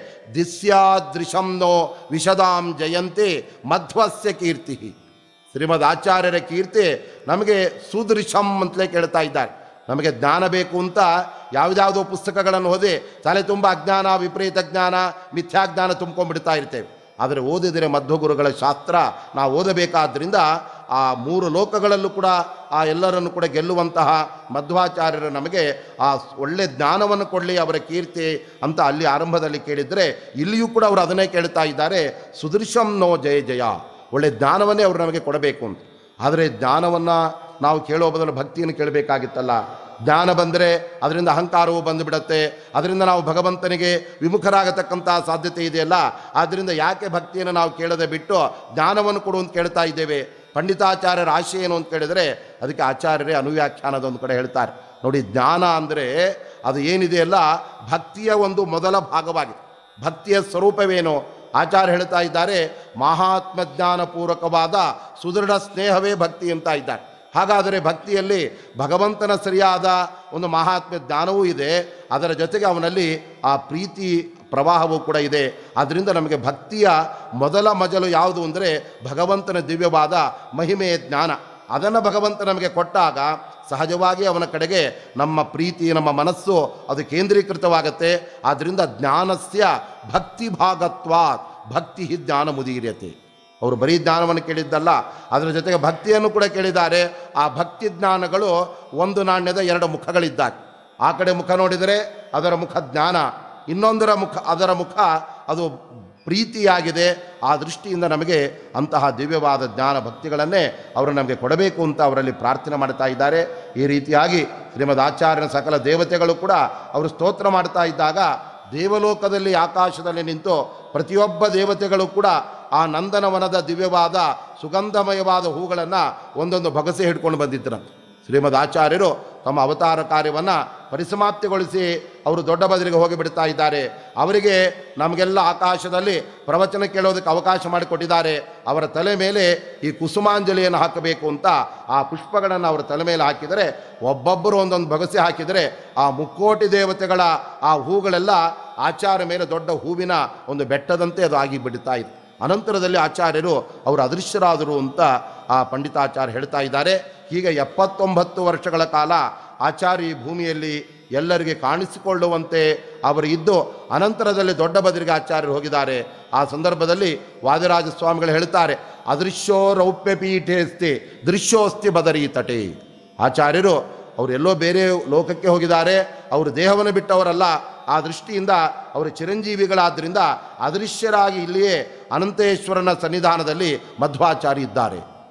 ದಿಸ್ಯಾದೃಶಂನೋ ವಿಶದಾಂ ಜಯಂತಿ ಮಧ್ವಸ್ಯ ಕೀರ್ತಿ. ಶ್ರೀಮದ್ ಆಚಾರ್ಯರ ಕೀರ್ತಿ ನಮಗೆ ಸುದೃಶಂ ಅಂತಲೇ ಕೇಳ್ತಾ ಇದ್ದಾರೆ. ನಮಗೆ ಜ್ಞಾನ ಬೇಕು ಅಂತ ಯಾವುದ್ಯಾವುದೋ ಪುಸ್ತಕಗಳನ್ನು ಓದಿ ತಲೆ ತುಂಬ ಅಜ್ಞಾನ ವಿಪರೀತ ಜ್ಞಾನ ಮಿಥ್ಯಾಜ್ಞಾನ ತುಂಬ್ಕೊಂಡ್ಬಿಡ್ತಾ ಇರ್ತೇವೆ. ಆದರೆ ಓದಿದರೆ ಮಧ್ವಗುರುಗಳ ಶಾಸ್ತ್ರ ನಾವು ಓದಬೇಕಾದ್ದರಿಂದ ಆ 3 ಲೋಕಗಳಲ್ಲೂ ಕೂಡ ಆ ಎಲ್ಲರನ್ನು ಕೂಡ ಗೆಲ್ಲುವಂತಹ ಮಧ್ವಾಚಾರ್ಯರು ನಮಗೆ ಆ ಒಳ್ಳೆ ಜ್ಞಾನವನ್ನು ಕೊಡಲಿ ಅವರ ಕೀರ್ತಿ ಅಂತ ಅಲ್ಲಿ ಆರಂಭದಲ್ಲಿ ಕೇಳಿದರೆ ಇಲ್ಲಿಯೂ ಕೂಡ ಅವರು ಅದನ್ನೇ ಕೇಳ್ತಾ ಇದ್ದಾರೆ. ಸುದೃಶಂ ನೋ ಜಯ ಜಯ. ಒಳ್ಳೆ ಜ್ಞಾನವನ್ನೇ ಅವರು ನಮಗೆ ಕೊಡಬೇಕು ಅಂತ. ಆದರೆ ಜ್ಞಾನವನ್ನು ನಾವು ಕೇಳೋ ಬದಲು ಭಕ್ತಿಯನ್ನು ಕೇಳಬೇಕಾಗಿತ್ತಲ್ಲ. ಜ್ಞಾನ ಬಂದರೆ ಅದರಿಂದ ಅಹಂಕಾರವು ಬಂದುಬಿಡತ್ತೆ. ಅದರಿಂದ ನಾವು ಭಗವಂತನಿಗೆ ವಿಮುಖರಾಗತಕ್ಕಂಥ ಸಾಧ್ಯತೆ ಇದೆಯಲ್ಲ. ಆದ್ದರಿಂದ ಯಾಕೆ ಭಕ್ತಿಯನ್ನು ನಾವು ಕೇಳದೆ ಬಿಟ್ಟು ಜ್ಞಾನವನ್ನು ಕೊಡು ಅಂತ ಕೇಳ್ತಾ ಇದ್ದೇವೆ. ಪಂಡಿತಾಚಾರ್ಯರ ಆಶಯ ಏನು ಅಂತ ಕೇಳಿದರೆ ಅದಕ್ಕೆ ಆಚಾರ್ಯರೇ ಅನುವ್ಯಾಖ್ಯಾನದ ಒಂದು ಕಡೆ ಹೇಳ್ತಾರೆ ನೋಡಿ, ಜ್ಞಾನ ಅಂದರೆ ಅದು ಏನಿದೆಯಲ್ಲ ಭಕ್ತಿಯ ಒಂದು ಮೊದಲ ಭಾಗವಾಗಿದೆ. ಭಕ್ತಿಯ ಸ್ವರೂಪವೇನು ಆಚಾರ್ಯ ಹೇಳ್ತಾ ಇದ್ದಾರೆ, ಮಹಾತ್ಮ ಜ್ಞಾನಪೂರ್ವಕವಾದ ಸುದೃಢ ಸ್ನೇಹವೇ ಭಕ್ತಿ ಅಂತ ಇದ್ದಾರೆ. ಹಾಗಾದರೆ ಭಕ್ತಿಯಲ್ಲಿ ಭಗವಂತನ ಸರಿಯಾದ ಒಂದು ಮಹಾತ್ಮ್ಯ ಜ್ಞಾನವೂ ಇದೆ, ಅದರ ಜೊತೆಗೆ ಅವನಲ್ಲಿ ಆ ಪ್ರೀತಿ ಪ್ರವಾಹವೂ ಕೂಡ ಇದೆ. ಆದ್ದರಿಂದ ನಮಗೆ ಭಕ್ತಿಯ ಮೊದಲ ಮಜಲು ಯಾವುದು ಅಂದರೆ ಭಗವಂತನ ದಿವ್ಯವಾದ ಮಹಿಮೆಯ ಜ್ಞಾನ. ಅದನ್ನು ಭಗವಂತ ನಮಗೆ ಕೊಟ್ಟಾಗ ಸಹಜವಾಗಿ ಅವನ ಕಡೆಗೆ ನಮ್ಮ ಪ್ರೀತಿ ನಮ್ಮ ಮನಸ್ಸು ಅದು ಕೇಂದ್ರೀಕೃತವಾಗುತ್ತೆ. ಆದ್ದರಿಂದ ಜ್ಞಾನಸ್ಯ ಭಕ್ತಿ ಭಾಗತ್ವಾತ್ ಭಕ್ತಿ ಜ್ಞಾನ ಮುದೀರ್ಯತೆ. ಅವರು ಬರೀ ಜ್ಞಾನವನ್ನು ಕೇಳಿದ್ದಲ್ಲ, ಅದರ ಜೊತೆಗೆ ಭಕ್ತಿಯನ್ನು ಕೂಡ ಕೇಳಿದ್ದಾರೆ. ಆ ಭಕ್ತಿ ಜ್ಞಾನಗಳು ಒಂದು ನಾಣ್ಯದ 2 ಮುಖಗಳಿದ್ದಾರೆ. ಆ ಕಡೆ ಮುಖ ನೋಡಿದರೆ ಅದರ ಮುಖ ಜ್ಞಾನ, ಇನ್ನೊಂದರ ಮುಖ ಅದರ ಮುಖ ಅದು ಪ್ರೀತಿಯಾಗಿದೆ. ಆ ದೃಷ್ಟಿಯಿಂದ ನಮಗೆ ಅಂತಹ ದಿವ್ಯವಾದ ಜ್ಞಾನ ಭಕ್ತಿಗಳನ್ನೇ ಅವರು ನಮಗೆ ಕೊಡಬೇಕು ಅಂತ ಅವರಲ್ಲಿ ಪ್ರಾರ್ಥನೆ ಮಾಡ್ತಾ ಇದ್ದಾರೆ. ಈ ರೀತಿಯಾಗಿ ಶ್ರೀಮದ್ ಆಚಾರ್ಯನ ಸಕಲ ದೇವತೆಗಳು ಕೂಡ ಅವರು ಸ್ತೋತ್ರ ಮಾಡ್ತಾ ಇದ್ದಾಗ ದೇವಲೋಕದಲ್ಲಿ ಆಕಾಶದಲ್ಲಿ ನಿಂತು ಪ್ರತಿಯೊಬ್ಬ ದೇವತೆಗಳು ಕೂಡ ಆ ನಂದನವನದ ದಿವ್ಯವಾದ ಸುಗಂಧಮಯವಾದ ಹೂಗಳನ್ನು ಒಂದೊಂದು ಬಗಸೆ ಹಿಡ್ಕೊಂಡು ಬಂದಿದ್ದರು. ಶ್ರೀಮದ್ ಆಚಾರ್ಯರು ತಮ್ಮ ಅವತಾರ ಕಾರ್ಯವನ್ನು ಪರಿಸಮಾಪ್ತಿಗೊಳಿಸಿ ಅವರು ದೊಡ್ಡ ಬದಲಿಗೆ ಹೋಗಿಬಿಡ್ತಾ ಇದ್ದಾರೆ. ಅವರಿಗೆ ನಮಗೆಲ್ಲ ಆಕಾಶದಲ್ಲಿ ಪ್ರವಚನ ಕೇಳೋದಕ್ಕೆ ಅವಕಾಶ ಮಾಡಿಕೊಟ್ಟಿದ್ದಾರೆ. ಅವರ ತಲೆ ಮೇಲೆ ಈ ಕುಸುಮಾಂಜಲಿಯನ್ನು ಹಾಕಬೇಕು ಅಂತ ಆ ಪುಷ್ಪಗಳನ್ನು ಅವರ ತಲೆ ಮೇಲೆ ಹಾಕಿದರೆ ಒಬ್ಬೊಬ್ಬರು ಒಂದೊಂದು ಬಗಸೆ ಹಾಕಿದರೆ ಆ 3,000,000 ದೇವತೆಗಳ ಆ ಹೂಗಳೆಲ್ಲ ಆಚಾರ್ಯ ಮೇಲೆ ದೊಡ್ಡ ಹೂವಿನ ಒಂದು ಬೆಟ್ಟದಂತೆ ಅದು ಆಗಿ ಬಿಡ್ತಾ ಇತ್ತು. ಅನಂತರದಲ್ಲಿ ಆಚಾರ್ಯರು ಅವರು ಅದೃಶ್ಯರಾದರು ಅಂತ ಆ ಪಂಡಿತಾಚಾರ್ಯ ಹೇಳ್ತಾ ಇದ್ದಾರೆ. ಹೀಗೆ 79 ವರ್ಷಗಳ ಕಾಲ ಆಚಾರ್ಯ ಈ ಭೂಮಿಯಲ್ಲಿ ಎಲ್ಲರಿಗೆ ಕಾಣಿಸಿಕೊಳ್ಳುವಂತೆ ಅವರು ಇದ್ದು ಅನಂತರದಲ್ಲಿ ದೊಡ್ಡ ಬದಲಿಗೆ ಆಚಾರ್ಯರು ಹೋಗಿದ್ದಾರೆ. ಆ ಸಂದರ್ಭದಲ್ಲಿ ವಾದಿರಾಜ ಸ್ವಾಮಿಗಳು ಹೇಳ್ತಾರೆ, ಅದೃಶ್ಯೋ ರೌಪ್ಯ ಪೀಠೇಸ್ತಿ ದೃಶ್ಯೋಸ್ತಿ ಬದರಿ ತಟೆ. ಆಚಾರ್ಯರು ಅವರೆಲ್ಲೋ ಬೇರೆ ಲೋಕಕ್ಕೆ ಹೋಗಿದ್ದಾರೆ, ಅವರು ದೇಹವನ್ನು ಬಿಟ್ಟವರಲ್ಲ. ಆ ದೃಷ್ಟಿಯಿಂದ ಅವರು ಚಿರಂಜೀವಿಗಳಾದ್ದರಿಂದ ಅದೃಶ್ಯರಾಗಿ ಇಲ್ಲಿಯೇ ಅನಂತೇಶ್ವರನ ಸನ್ನಿಧಾನದಲ್ಲಿ ಮಧ್ವಾಚಾರ್ಯ ಇದ್ದಾರೆ.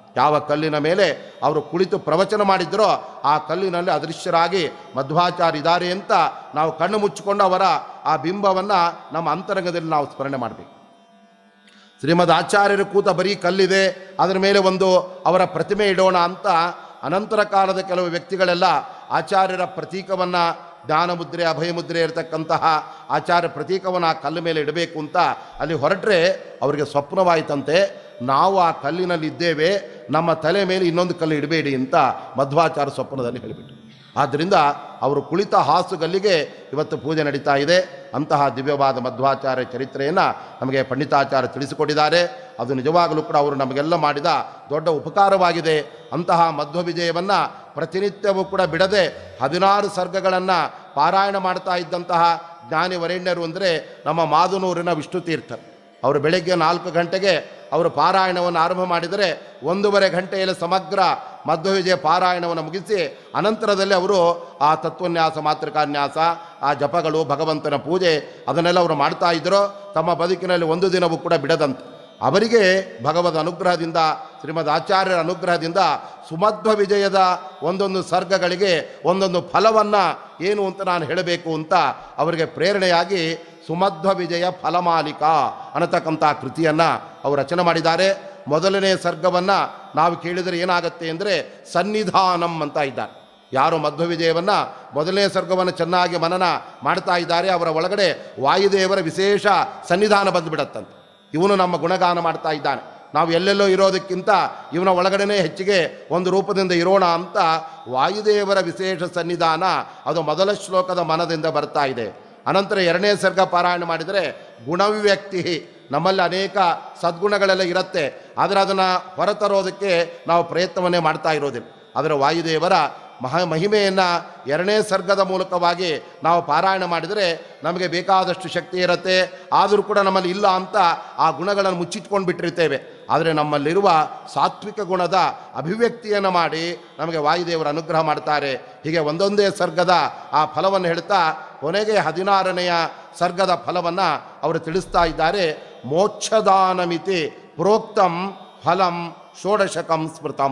ಯಾವ ಕಲ್ಲಿನ ಮೇಲೆ ಅವರು ಕುಳಿತು ಪ್ರವಚನ ಮಾಡಿದ್ದರೋ ಆ ಕಲ್ಲಿನಲ್ಲಿ ಅದೃಶ್ಯರಾಗಿ ಮಧ್ವಾಚಾರ್ಯ ಇದ್ದಾರೆ ಅಂತ ನಾವು ಕಣ್ಣು ಮುಚ್ಚಿಕೊಂಡು ಅವರ ಆ ಬಿಂಬವನ್ನು ನಮ್ಮ ಅಂತರಂಗದಲ್ಲಿ ನಾವು ಸ್ಮರಣೆ ಮಾಡಬೇಕು. ಶ್ರೀಮದ್ ಆಚಾರ್ಯರು ಕೂತ ಬರೀ ಕಲ್ಲಿದೆ, ಅದರ ಮೇಲೆ ಒಂದು ಅವರ ಪ್ರತಿಮೆ ಇಡೋಣ ಅಂತ ಅನಂತರ ಕಾಲದ ಕೆಲವು ವ್ಯಕ್ತಿಗಳೆಲ್ಲ ಆಚಾರ್ಯರ ಪ್ರತೀಕವನ್ನು, ಜ್ಞಾನಮುದ್ರೆ ಅಭಯಮುದ್ರೆ ಇರತಕ್ಕಂತಹ ಆಚಾರ್ಯ ಪ್ರತೀಕವನ್ನು ಆ ಕಲ್ಲು ಮೇಲೆ ಇಡಬೇಕು ಅಂತ ಅಲ್ಲಿ ಹೊರಟ್ರೆ ಅವರಿಗೆ ಸ್ವಪ್ನವಾಯಿತಂತೆ, ನಾವು ಆ ಕಲ್ಲಿನಲ್ಲಿ ಇದ್ದೇವೆ, ನಮ್ಮ ತಲೆ ಮೇಲೆ ಇನ್ನೊಂದು ಕಲ್ಲು ಇಡಬೇಡಿ ಅಂತ ಮಧ್ವಾಚಾರ್ಯ ಸ್ವಪ್ನದಲ್ಲಿ ಹೇಳಿಬಿಟ್ರು. ಆದ್ದರಿಂದ ಅವರು ಕುಳಿತ ಹಾಸುಗಲ್ಲಿಗೆ ಇವತ್ತು ಪೂಜೆ ನಡೀತಾ ಇದೆ. ಅಂತಹ ದಿವ್ಯವಾದ ಮಧ್ವಾಚಾರ್ಯ ಚರಿತ್ರೆಯನ್ನು ನಮಗೆ ಪಂಡಿತಾಚಾರ್ಯ ತಿಳಿಸಿಕೊಟ್ಟಿದ್ದಾರೆ. ಅದು ನಿಜವಾಗಲೂ ಕೂಡ ಅವರು ನಮಗೆಲ್ಲ ಮಾಡಿದ ದೊಡ್ಡ ಉಪಕಾರವಾಗಿದೆ. ಅಂತಹ ಮಧ್ವ ವಿಜಯವನ್ನು ಪ್ರತಿನಿತ್ಯವೂ ಕೂಡ ಬಿಡದೆ 16 ಸರ್ಗಗಳನ್ನು ಪಾರಾಯಣ ಮಾಡ್ತಾ ಇದ್ದಂತಹ ಜ್ಞಾನಿ ವರೇಣ್ಯರು ಅಂದರೆ ನಮ್ಮ ಮಾದನೂರಿನ ವಿಷ್ಣುತೀರ್ಥ. ಅವರು ಬೆಳಗ್ಗೆ 4 ಗಂಟೆಗೆ ಅವರು ಪಾರಾಯಣವನ್ನು ಆರಂಭ ಮಾಡಿದರೆ 1.5 ಗಂಟೆಯಲ್ಲಿ ಸಮಗ್ರ ಮಧ್ವ ವಿಜಯ ಪಾರಾಯಣವನ್ನು ಮುಗಿಸಿ ಅನಂತರದಲ್ಲಿ ಅವರು ಆ ತತ್ವನ್ಯಾಸ, ಮಾತೃಕಾನ್ಯಾಸ, ಆ ಜಪಗಳು, ಭಗವಂತನ ಪೂಜೆ ಅದನ್ನೆಲ್ಲ ಅವರು ಮಾಡ್ತಾ ಇದ್ದರು. ತಮ್ಮ ಬದುಕಿನಲ್ಲಿ ಒಂದು ದಿನವೂ ಕೂಡ ಬಿಡದಂತೆ ಅವರಿಗೆ ಭಗವದ್ ಅನುಗ್ರಹದಿಂದ, ಶ್ರೀಮದ್ ಆಚಾರ್ಯರ ಅನುಗ್ರಹದಿಂದ ಸುಮಧ್ವ ವಿಜಯದ ಒಂದೊಂದು ಸರ್ಗಗಳಿಗೆ ಒಂದೊಂದು ಫಲವನ್ನು ಏನು ಅಂತ ನಾನು ಹೇಳಬೇಕು ಅಂತ ಅವರಿಗೆ ಪ್ರೇರಣೆಯಾಗಿ ಸುಮಧ್ವ ವಿಜಯ ಫಲಮಾಲಿಕಾ ಅನ್ನತಕ್ಕಂಥ ಕೃತಿಯನ್ನು ಅವರು ರಚನೆ ಮಾಡಿದ್ದಾರೆ. ಮೊದಲನೇ ಸರ್ಗವನ್ನು ನಾವು ಕೇಳಿದರೆ ಏನಾಗುತ್ತೆ ಅಂದರೆ ಸನ್ನಿಧಾನಂ ಅಂತ ಇದ್ದಾರೆ. ಯಾರು ಮಧ್ವ ವಿಜಯವನ್ನು ಮೊದಲನೇ ಸರ್ಗವನ್ನು ಚೆನ್ನಾಗಿ ಮನನ ಮಾಡ್ತಾ ಇದ್ದಾರೆ ಅವರ ಒಳಗಡೆ ವಾಯುದೇವರ ವಿಶೇಷ ಸನ್ನಿಧಾನ ಬಂದುಬಿಡತ್ತಂತೆ. ಇವನು ನಮ್ಮ ಗುಣಗಾನ ಮಾಡ್ತಾ ಇದ್ದಾನೆ, ನಾವು ಎಲ್ಲೆಲ್ಲೋ ಇರೋದಕ್ಕಿಂತ ಇವನ ಒಳಗಡೆನೇ ಹೆಚ್ಚಿಗೆ ಒಂದು ರೂಪದಿಂದ ಇರೋಣ ಅಂತ ವಾಯುದೇವರ ವಿಶೇಷ ಸನ್ನಿಧಾನ ಅದು ಮೊದಲ ಶ್ಲೋಕದ ಮನದಿಂದ ಬರ್ತಾ ಇದೆ. ಅನಂತರ 2ನೇ ಸರ್ಗ ಪಾರಾಯಣ ಮಾಡಿದರೆ ಗುಣವ್ಯಕ್ತಿ, ನಮ್ಮಲ್ಲಿ ಅನೇಕ ಸದ್ಗುಣಗಳೆಲ್ಲ ಇರುತ್ತೆ, ಆದರೆ ಅದನ್ನು ಹೊರತರೋದಕ್ಕೆ ನಾವು ಪ್ರಯತ್ನವನ್ನೇ ಮಾಡ್ತಾ ಇರೋದಿಲ್ಲ. ಅದರ ವಾಯುದೇವರ ಮಹಿಮೆಯನ್ನು 2ನೇ ಸರ್ಗದ ಮೂಲಕವಾಗಿ ನಾವು ಪಾರಾಯಣ ಮಾಡಿದರೆ ನಮಗೆ ಬೇಕಾದಷ್ಟು ಶಕ್ತಿ ಇರುತ್ತೆ. ಆದರೂ ಕೂಡ ನಮ್ಮಲ್ಲಿ ಇಲ್ಲ ಅಂತ ಆ ಗುಣಗಳನ್ನು ಮುಚ್ಚಿಟ್ಕೊಂಡು ಬಿಟ್ಟಿರ್ತೇವೆ. ಆದರೆ ನಮ್ಮಲ್ಲಿರುವ ಸಾತ್ವಿಕ ಗುಣದ ಅಭಿವ್ಯಕ್ತಿಯನ್ನು ಮಾಡಿ ನಮಗೆ ವಾಯುದೇವರು ಅನುಗ್ರಹ ಮಾಡ್ತಾರೆ. ಹೀಗೆ ಒಂದೊಂದೇ ಸರ್ಗದ ಆ ಫಲವನ್ನು ಹೇಳ್ತಾ ಕೊನೆಗೆ 16ನೆಯ ಸರ್ಗದ ಫಲವನ್ನು ಅವರು ತಿಳಿಸ್ತಾ ಇದ್ದಾರೆ. ಮೋಕ್ಷದಾನಮಿತಿ ಪ್ರೋಕ್ತಂ ಫಲಂ ಷೋಡಶಕಂ ಸ್ಮೃತಂ.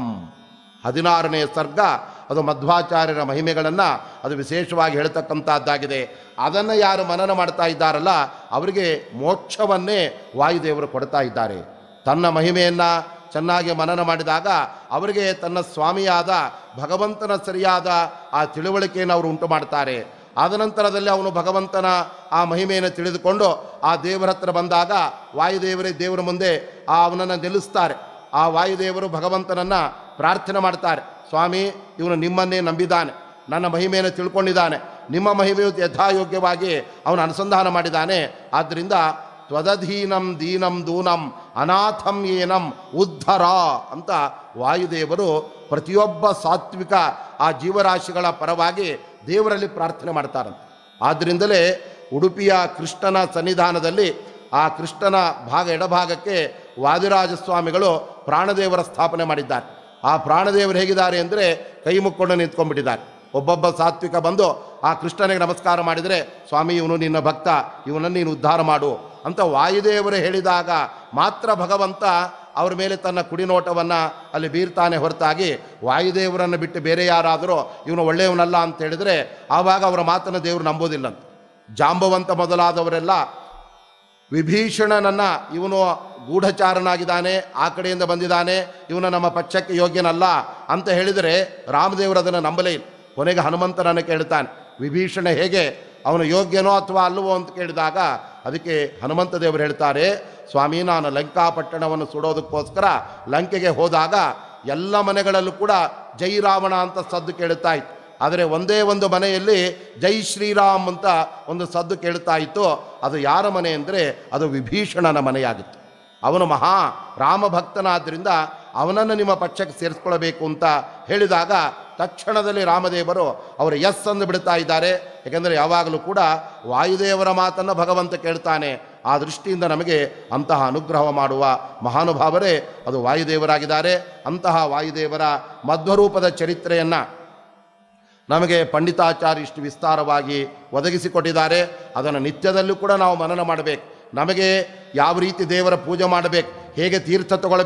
16ನೇ ಸರ್ಗ ಅದು ಮಧ್ವಾಚಾರ್ಯರ ಮಹಿಮೆಗಳನ್ನು ಅದು ವಿಶೇಷವಾಗಿ ಹೇಳ್ತಕ್ಕಂಥದ್ದಾಗಿದೆ. ಅದನ್ನು ಯಾರು ಮನನ ಮಾಡ್ತಾ ಇದ್ದಾರಲ್ಲ ಅವರಿಗೆ ಮೋಕ್ಷವನ್ನೇ ವಾಯುದೇವರು ಕೊಡ್ತಾ ಇದ್ದಾರೆ. ತನ್ನ ಮಹಿಮೆಯನ್ನು ಚೆನ್ನಾಗಿ ಮನನ ಮಾಡಿದಾಗ ಅವರಿಗೆ ತನ್ನ ಸ್ವಾಮಿಯಾದ ಭಗವಂತನ ಸರಿಯಾದ ಆ ತಿಳುವಳಿಕೆಯನ್ನು ಅವರು ಉಂಟು ಮಾಡ್ತಾರೆ. ಆದ ನಂತರದಲ್ಲಿ ಅವನು ಭಗವಂತನ ಆ ಮಹಿಮೆಯನ್ನು ತಿಳಿದುಕೊಂಡು ಆ ದೇವರ ಹತ್ರ ಬಂದಾಗ ವಾಯುದೇವರೇ ದೇವರ ಮುಂದೆ ಅವನನ್ನು ನಿಲ್ಲಿಸ್ತಾರೆ. ಆ ವಾಯುದೇವರು ಭಗವಂತನನ್ನು ಪ್ರಾರ್ಥನೆ ಮಾಡ್ತಾರೆ, ಸ್ವಾಮಿ ಇವನು ನಿಮ್ಮನ್ನೇ ನಂಬಿದ್ದಾನೆ, ನನ್ನ ಮಹಿಮೆಯನ್ನು ತಿಳ್ಕೊಂಡಿದ್ದಾನೆ, ನಿಮ್ಮ ಮಹಿಮೆಯು ಯಥಾಯೋಗ್ಯವಾಗಿ ಅವನು ಅನುಸಂಧಾನ ಮಾಡಿದ್ದಾನೆ. ಆದ್ದರಿಂದ ತ್ವದಧೀನಂ ದೀನಂ ದೂನಂ ಅನಾಥಂ ಏನಂ ಉದ್ಧರ ಅಂತ ವಾಯುದೇವರು ಪ್ರತಿಯೊಬ್ಬ ಸಾತ್ವಿಕ ಆ ಜೀವರಾಶಿಗಳ ಪರವಾಗಿ ದೇವರಲ್ಲಿ ಪ್ರಾರ್ಥನೆ ಮಾಡ್ತಾರಂತೆ. ಆದ್ದರಿಂದಲೇ ಉಡುಪಿಯ ಕೃಷ್ಣನ ಸನ್ನಿಧಾನದಲ್ಲಿ ಆ ಕೃಷ್ಣನ ಎಡಭಾಗಕ್ಕೆ ವಾದಿರಾಜ ಸ್ವಾಮಿಗಳು ಪ್ರಾಣದೇವರ ಸ್ಥಾಪನೆ ಮಾಡಿದ್ದಾರೆ. ಆ ಪ್ರಾಣದೇವರು ಹೇಗಿದ್ದಾರೆ ಅಂದರೆ ಕೈ ಮುಕ್ಕೊಂಡು ನಿಂತ್ಕೊಂಡ್ಬಿಟ್ಟಿದ್ದಾರೆ. ಒಬ್ಬೊಬ್ಬ ಸಾತ್ವಿಕ ಬಂದು ಆ ಕೃಷ್ಣನಿಗೆ ನಮಸ್ಕಾರ ಮಾಡಿದರೆ, ಸ್ವಾಮಿ ಇವನು ನಿನ್ನ ಭಕ್ತ, ಇವನನ್ನು ನೀನು ಉದ್ಧಾರ ಮಾಡು ಅಂತ ವಾಯುದೇವರು ಹೇಳಿದಾಗ ಮಾತ್ರ ಭಗವಂತ ಅವ್ರ ಮೇಲೆ ತನ್ನ ಕುಡಿನೋಟವನ್ನು ಅಲ್ಲಿ ಬೀರ್ತಾನೆ ಹೊರತಾಗಿ ವಾಯುದೇವರನ್ನು ಬಿಟ್ಟು ಬೇರೆ ಯಾರಾದರೂ ಇವನು ಒಳ್ಳೆಯವನಲ್ಲ ಅಂತ ಹೇಳಿದರೆ ಆವಾಗ ಅವರ ಮಾತನ್ನು ದೇವರು ನಂಬೋದಿಲ್ಲಂತ. ಜಾಂಬವಂತ ಮೊದಲಾದವರೆಲ್ಲ ವಿಭೀಷಣನನ್ನು ಇವನು ಗೂಢಚಾರನಾಗಿದ್ದಾನೆ, ಆ ಕಡೆಯಿಂದ ಬಂದಿದ್ದಾನೆ, ಇವನು ನಮ್ಮ ಪಕ್ಷಕ್ಕೆ ಯೋಗ್ಯನಲ್ಲ ಅಂತ ಹೇಳಿದರೆ ರಾಮದೇವರು ಅದನ್ನು ನಂಬಲೇ ಇಲ್ಲ. ಕೊನೆಗೆ ಹನುಮಂತನನ್ನು ಕೇಳ್ತಾನೆ, ವಿಭೀಷಣ ಹೇಗೆ, ಅವನು ಯೋಗ್ಯನೋ ಅಥವಾ ಅಲ್ಲವೋ ಅಂತ ಕೇಳಿದಾಗ ಅದಕ್ಕೆ ಹನುಮಂತ ದೇವರು ಹೇಳ್ತಾರೆ, ಸ್ವಾಮಿ ನಾನು ಲಂಕಾಪಟ್ಟಣವನ್ನು ಸುಡೋದಕ್ಕೋಸ್ಕರ ಲಂಕೆಗೆ ಹೋದಾಗ ಎಲ್ಲ ಮನೆಗಳಲ್ಲೂ ಕೂಡ ಜೈ ರಾವಣ ಅಂತ ಸದ್ದು ಕೇಳುತ್ತಾ ಇತ್ತು. ಆದರೆ ಒಂದೇ ಒಂದು ಮನೆಯಲ್ಲಿ ಜೈ ಶ್ರೀರಾಮ್ ಅಂತ ಒಂದು ಸದ್ದು ಕೇಳ್ತಾ ಇತ್ತು. ಅದು ಯಾರ ಮನೆ ಅಂದರೆ ಅದು ವಿಭೀಷಣನ ಮನೆಯಾಗಿತ್ತು. ಅವನು ಮಹಾ ರಾಮಭಕ್ತನಾದ್ದರಿಂದ ಅವನನ್ನು ನಿಮ್ಮ ಪಕ್ಷಕ್ಕೆ ಸೇರಿಸ್ಕೊಳ್ಬೇಕು ಅಂತ ಹೇಳಿದಾಗ ತಕ್ಷಣದಲ್ಲಿ ರಾಮದೇವರು ಅವರು ಎಸ್ ಅಂದು ಬಿಡ್ತಾ ಇದ್ದಾರೆ. ಏಕೆಂದರೆ ಯಾವಾಗಲೂ ಕೂಡ ವಾಯುದೇವರ ಮಾತನ್ನು ಭಗವಂತ ಕೇಳ್ತಾನೆ. ಆ ದೃಷ್ಟಿಯಿಂದ ನಮಗೆ ಅಂತಹ ಅನುಗ್ರಹ ಮಾಡುವ ಮಹಾನುಭಾವರೇ ಅದು ವಾಯುದೇವರಾಗಿದ್ದಾರೆ. ಅಂತಹ ವಾಯುದೇವರ ಮಧ್ವರೂಪದ ಚರಿತ್ರೆಯನ್ನು ನಮಗೆ ಪಂಡಿತಾಚಾರ್ಯ ಇಷ್ಟು ವಿಸ್ತಾರವಾಗಿ ಒದಗಿಸಿಕೊಟ್ಟಿದ್ದಾರೆ. ಅದನ್ನು ನಿತ್ಯದಲ್ಲೂ ಕೂಡ ನಾವು ಮನನ ಮಾಡಬೇಕು. ನಮಗೆ ಯಾವ ರೀತಿ ದೇವರ ಪೂಜೆ ಮಾಡಬೇಕು, ಹೇಗೆ ತೀರ್ಥ ತಗೊಳ್ಬೇಕು,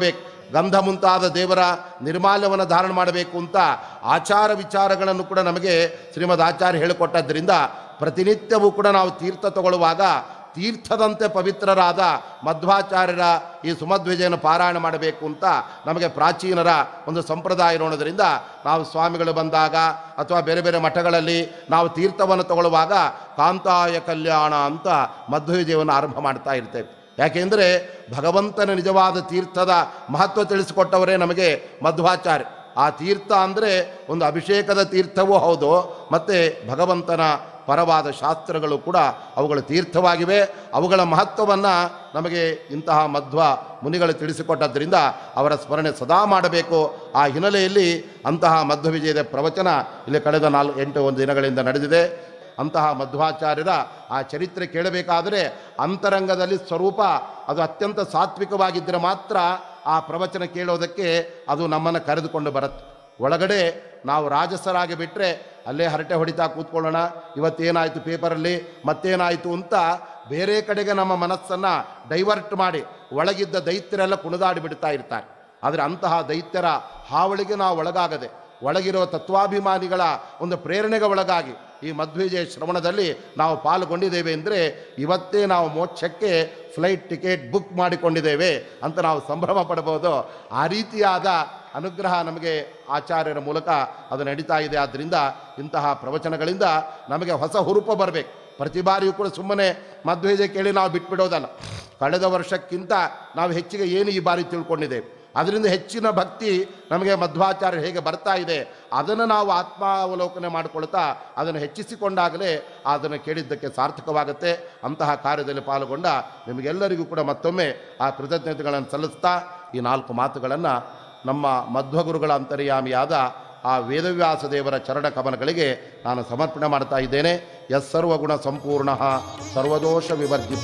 ಗಂಧ ಮುಂತಾದ ದೇವರ ನಿರ್ಮಾಲ್ಯವನ್ನು ಧಾರಣ ಮಾಡಬೇಕು ಅಂತ ಆಚಾರ ವಿಚಾರಗಳನ್ನು ಕೂಡ ನಮಗೆ ಶ್ರೀಮದ್ ಆಚಾರ್ಯ ಹೇಳಿಕೊಟ್ಟದ್ದರಿಂದ ಪ್ರತಿನಿತ್ಯವೂ ಕೂಡ ನಾವು ತೀರ್ಥ ತಗೊಳ್ಳುವಾಗ ತೀರ್ಥದಂತೆ ಪವಿತ್ರರಾದ ಮಧ್ವಾಚಾರ್ಯರ ಈ ಸುಮಧ್ವಿಜಯನ ಪಾರಾಯಣ ಮಾಡಬೇಕು ಅಂತ ನಮಗೆ ಪ್ರಾಚೀನರ ಒಂದು ಸಂಪ್ರದಾಯ ಇರೋಣದ್ರಿಂದ ನಾವು ಸ್ವಾಮಿಗಳು ಬಂದಾಗ ಅಥವಾ ಬೇರೆ ಬೇರೆ ಮಠಗಳಲ್ಲಿ ನಾವು ತೀರ್ಥವನ್ನು ತಗೊಳ್ಳುವಾಗ ಕಾಂತಾಯ ಕಲ್ಯಾಣ ಅಂತ ಮಧ್ವವಿಜಯವನ್ನು ಆರಂಭ ಮಾಡ್ತಾ ಇರ್ತೇವೆ. ಯಾಕೆಂದರೆ ಭಗವಂತನ ನಿಜವಾದ ತೀರ್ಥದ ಮಹತ್ವ ತಿಳಿಸಿಕೊಟ್ಟವರೇ ನಮಗೆ ಮಧ್ವಾಚಾರ್ಯ. ಆ ತೀರ್ಥ ಅಂದರೆ ಒಂದು ಅಭಿಷೇಕದ ತೀರ್ಥವೂ ಹೌದು, ಮತ್ತು ಭಗವಂತನ ಪರವಾದ ಶಾಸ್ತ್ರಗಳು ಕೂಡ ಅವುಗಳ ತೀರ್ಥವಾಗಿವೆ. ಅವುಗಳ ಮಹತ್ವವನ್ನು ನಮಗೆ ಇಂತಹ ಮಧ್ವ ಮುನಿಗಳು ತಿಳಿಸಿಕೊಟ್ಟದ್ದರಿಂದ ಅವರ ಸ್ಮರಣೆ ಸದಾ ಮಾಡಬೇಕು. ಆ ಹಿನ್ನೆಲೆಯಲ್ಲಿ ಅಂತಹ ಮಧ್ವ ವಿಜಯದ ಪ್ರವಚನ ಇಲ್ಲಿ ಕಳೆದ 8 ದಿನಗಳಿಂದ ನಡೆದಿದೆ. ಅಂತಹ ಮಧ್ವಾಚಾರ್ಯರ ಆ ಚರಿತ್ರೆ ಕೇಳಬೇಕಾದರೆ ಅಂತರಂಗದಲ್ಲಿ ಸ್ವರೂಪ ಅದು ಅತ್ಯಂತ ಸಾತ್ವಿಕವಾಗಿದ್ದರೆ ಮಾತ್ರ ಆ ಪ್ರವಚನ ಕೇಳೋದಕ್ಕೆ ಅದು ನಮ್ಮನ್ನು ಕರೆದುಕೊಂಡು ಬರುತ್ತೆ. ಒಳಗಡೆ ನಾವು ರಾಜಸರಾಗಿ ಬಿಟ್ಟರೆ ಅಲ್ಲೇ ಹರಟೆ ಹೊಡಿತಾ ಕೂತ್ಕೊಳ್ಳೋಣ, ಇವತ್ತೇನಾಯಿತು ಪೇಪರಲ್ಲಿ ಮತ್ತೇನಾಯಿತು ಅಂತ ಬೇರೆ ಕಡೆಗೆ ನಮ್ಮ ಮನಸ್ಸನ್ನು ಡೈವರ್ಟ್ ಮಾಡಿ ಒಳಗಿದ್ದ ದೈತ್ಯರೆಲ್ಲ ಕುಣಿದಾಡಿ ಬಿಡ್ತಾ ಇರ್ತಾರೆ. ಆದರೆ ಅಂತಹ ದೈತ್ಯರ ಹಾವಳಿಗೆ ನಾವು ಒಳಗಾಗದೆ ಒಳಗಿರೋ ತತ್ವಾಭಿಮಾನಿಗಳ ಒಂದು ಪ್ರೇರಣೆಗೆ ಒಳಗಾಗಿ ಈ ಮಧ್ವವಿಜಯ ಶ್ರವಣದಲ್ಲಿ ನಾವು ಪಾಲ್ಗೊಂಡಿದ್ದೇವೆ ಅಂದರೆ ಇವತ್ತೇ ನಾವು ಮೋಕ್ಷಕ್ಕೆ ಫ್ಲೈಟ್ ಟಿಕೆಟ್ ಬುಕ್ ಮಾಡಿಕೊಂಡಿದ್ದೇವೆ ಅಂತ ನಾವು ಸಂಭ್ರಮ ಪಡಬಹುದು. ಆ ರೀತಿಯಾದ ಅನುಗ್ರಹ ನಮಗೆ ಆಚಾರ್ಯರ ಮೂಲಕ ಅದು ನಡೀತಾ ಇದೆ. ಆದ್ದರಿಂದ ಇಂತಹ ಪ್ರವಚನಗಳಿಂದ ನಮಗೆ ಹೊಸ ಹುರುಪು ಬರಬೇಕು. ಪ್ರತಿ ಬಾರಿಯೂ ಕೂಡ ಸುಮ್ಮನೆ ಮಧ್ವವಿಜಯ ಕೇಳಿ ನಾವು ಬಿಟ್ಬಿಡೋದಲ್ಲ. ಕಳೆದ ವರ್ಷಕ್ಕಿಂತ ನಾವು ಹೆಚ್ಚಿಗೆ ಏನು ಈ ಬಾರಿ ತಿಳ್ಕೊಂಡಿದ್ದೇವೆ, ಅದರಿಂದ ಹೆಚ್ಚಿನ ಭಕ್ತಿ ನಮಗೆ ಮಧ್ವಾಚಾರ್ಯ ಹೇಗೆ ಬರ್ತಾ ಇದೆ ಅದನ್ನು ನಾವು ಆತ್ಮಾವಲೋಕನೆ ಮಾಡಿಕೊಳ್ತಾ ಅದನ್ನು ಹೆಚ್ಚಿಸಿಕೊಂಡಾಗಲೇ ಅದನ್ನು ಕೇಳಿದ್ದಕ್ಕೆ ಸಾರ್ಥಕವಾಗುತ್ತೆ. ಅಂತಹ ಕಾರ್ಯದಲ್ಲಿ ಪಾಲ್ಗೊಂಡ ನಿಮಗೆಲ್ಲರಿಗೂ ಕೂಡ ಮತ್ತೊಮ್ಮೆ ಆ ಕೃತಜ್ಞತೆಗಳನ್ನು ಸಲ್ಲಿಸ್ತಾ ಈ 4 ಮಾತುಗಳನ್ನು ನಮ್ಮ ಮಧ್ವಗುರುಗಳ ಅಂತರ್ಯಾಮಿಯಾದ ಆ ವೇದವ್ಯಾಸ ದೇವರ ಚರಣ ಕಮಲಗಳಿಗೆ ನಾನು ಸಮರ್ಪಣೆ ಮಾಡ್ತಾ ಇದ್ದೇನೆ. ಯಸ್ಸರ್ವಗುಣ ಸಂಪೂರ್ಣ ಸರ್ವದೋಷ ವಿವರ್ಜಿತ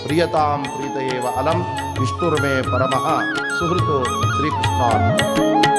ಪ್ರಿಯತಾಂ ಪ್ರೀತಯೇವ ಅಲಂ ವಿಷ್ಣುರ್ಮೇ ಪರಮಃ ಸುಹೃತು ಶ್ರೀಕೃಷ್ಣ.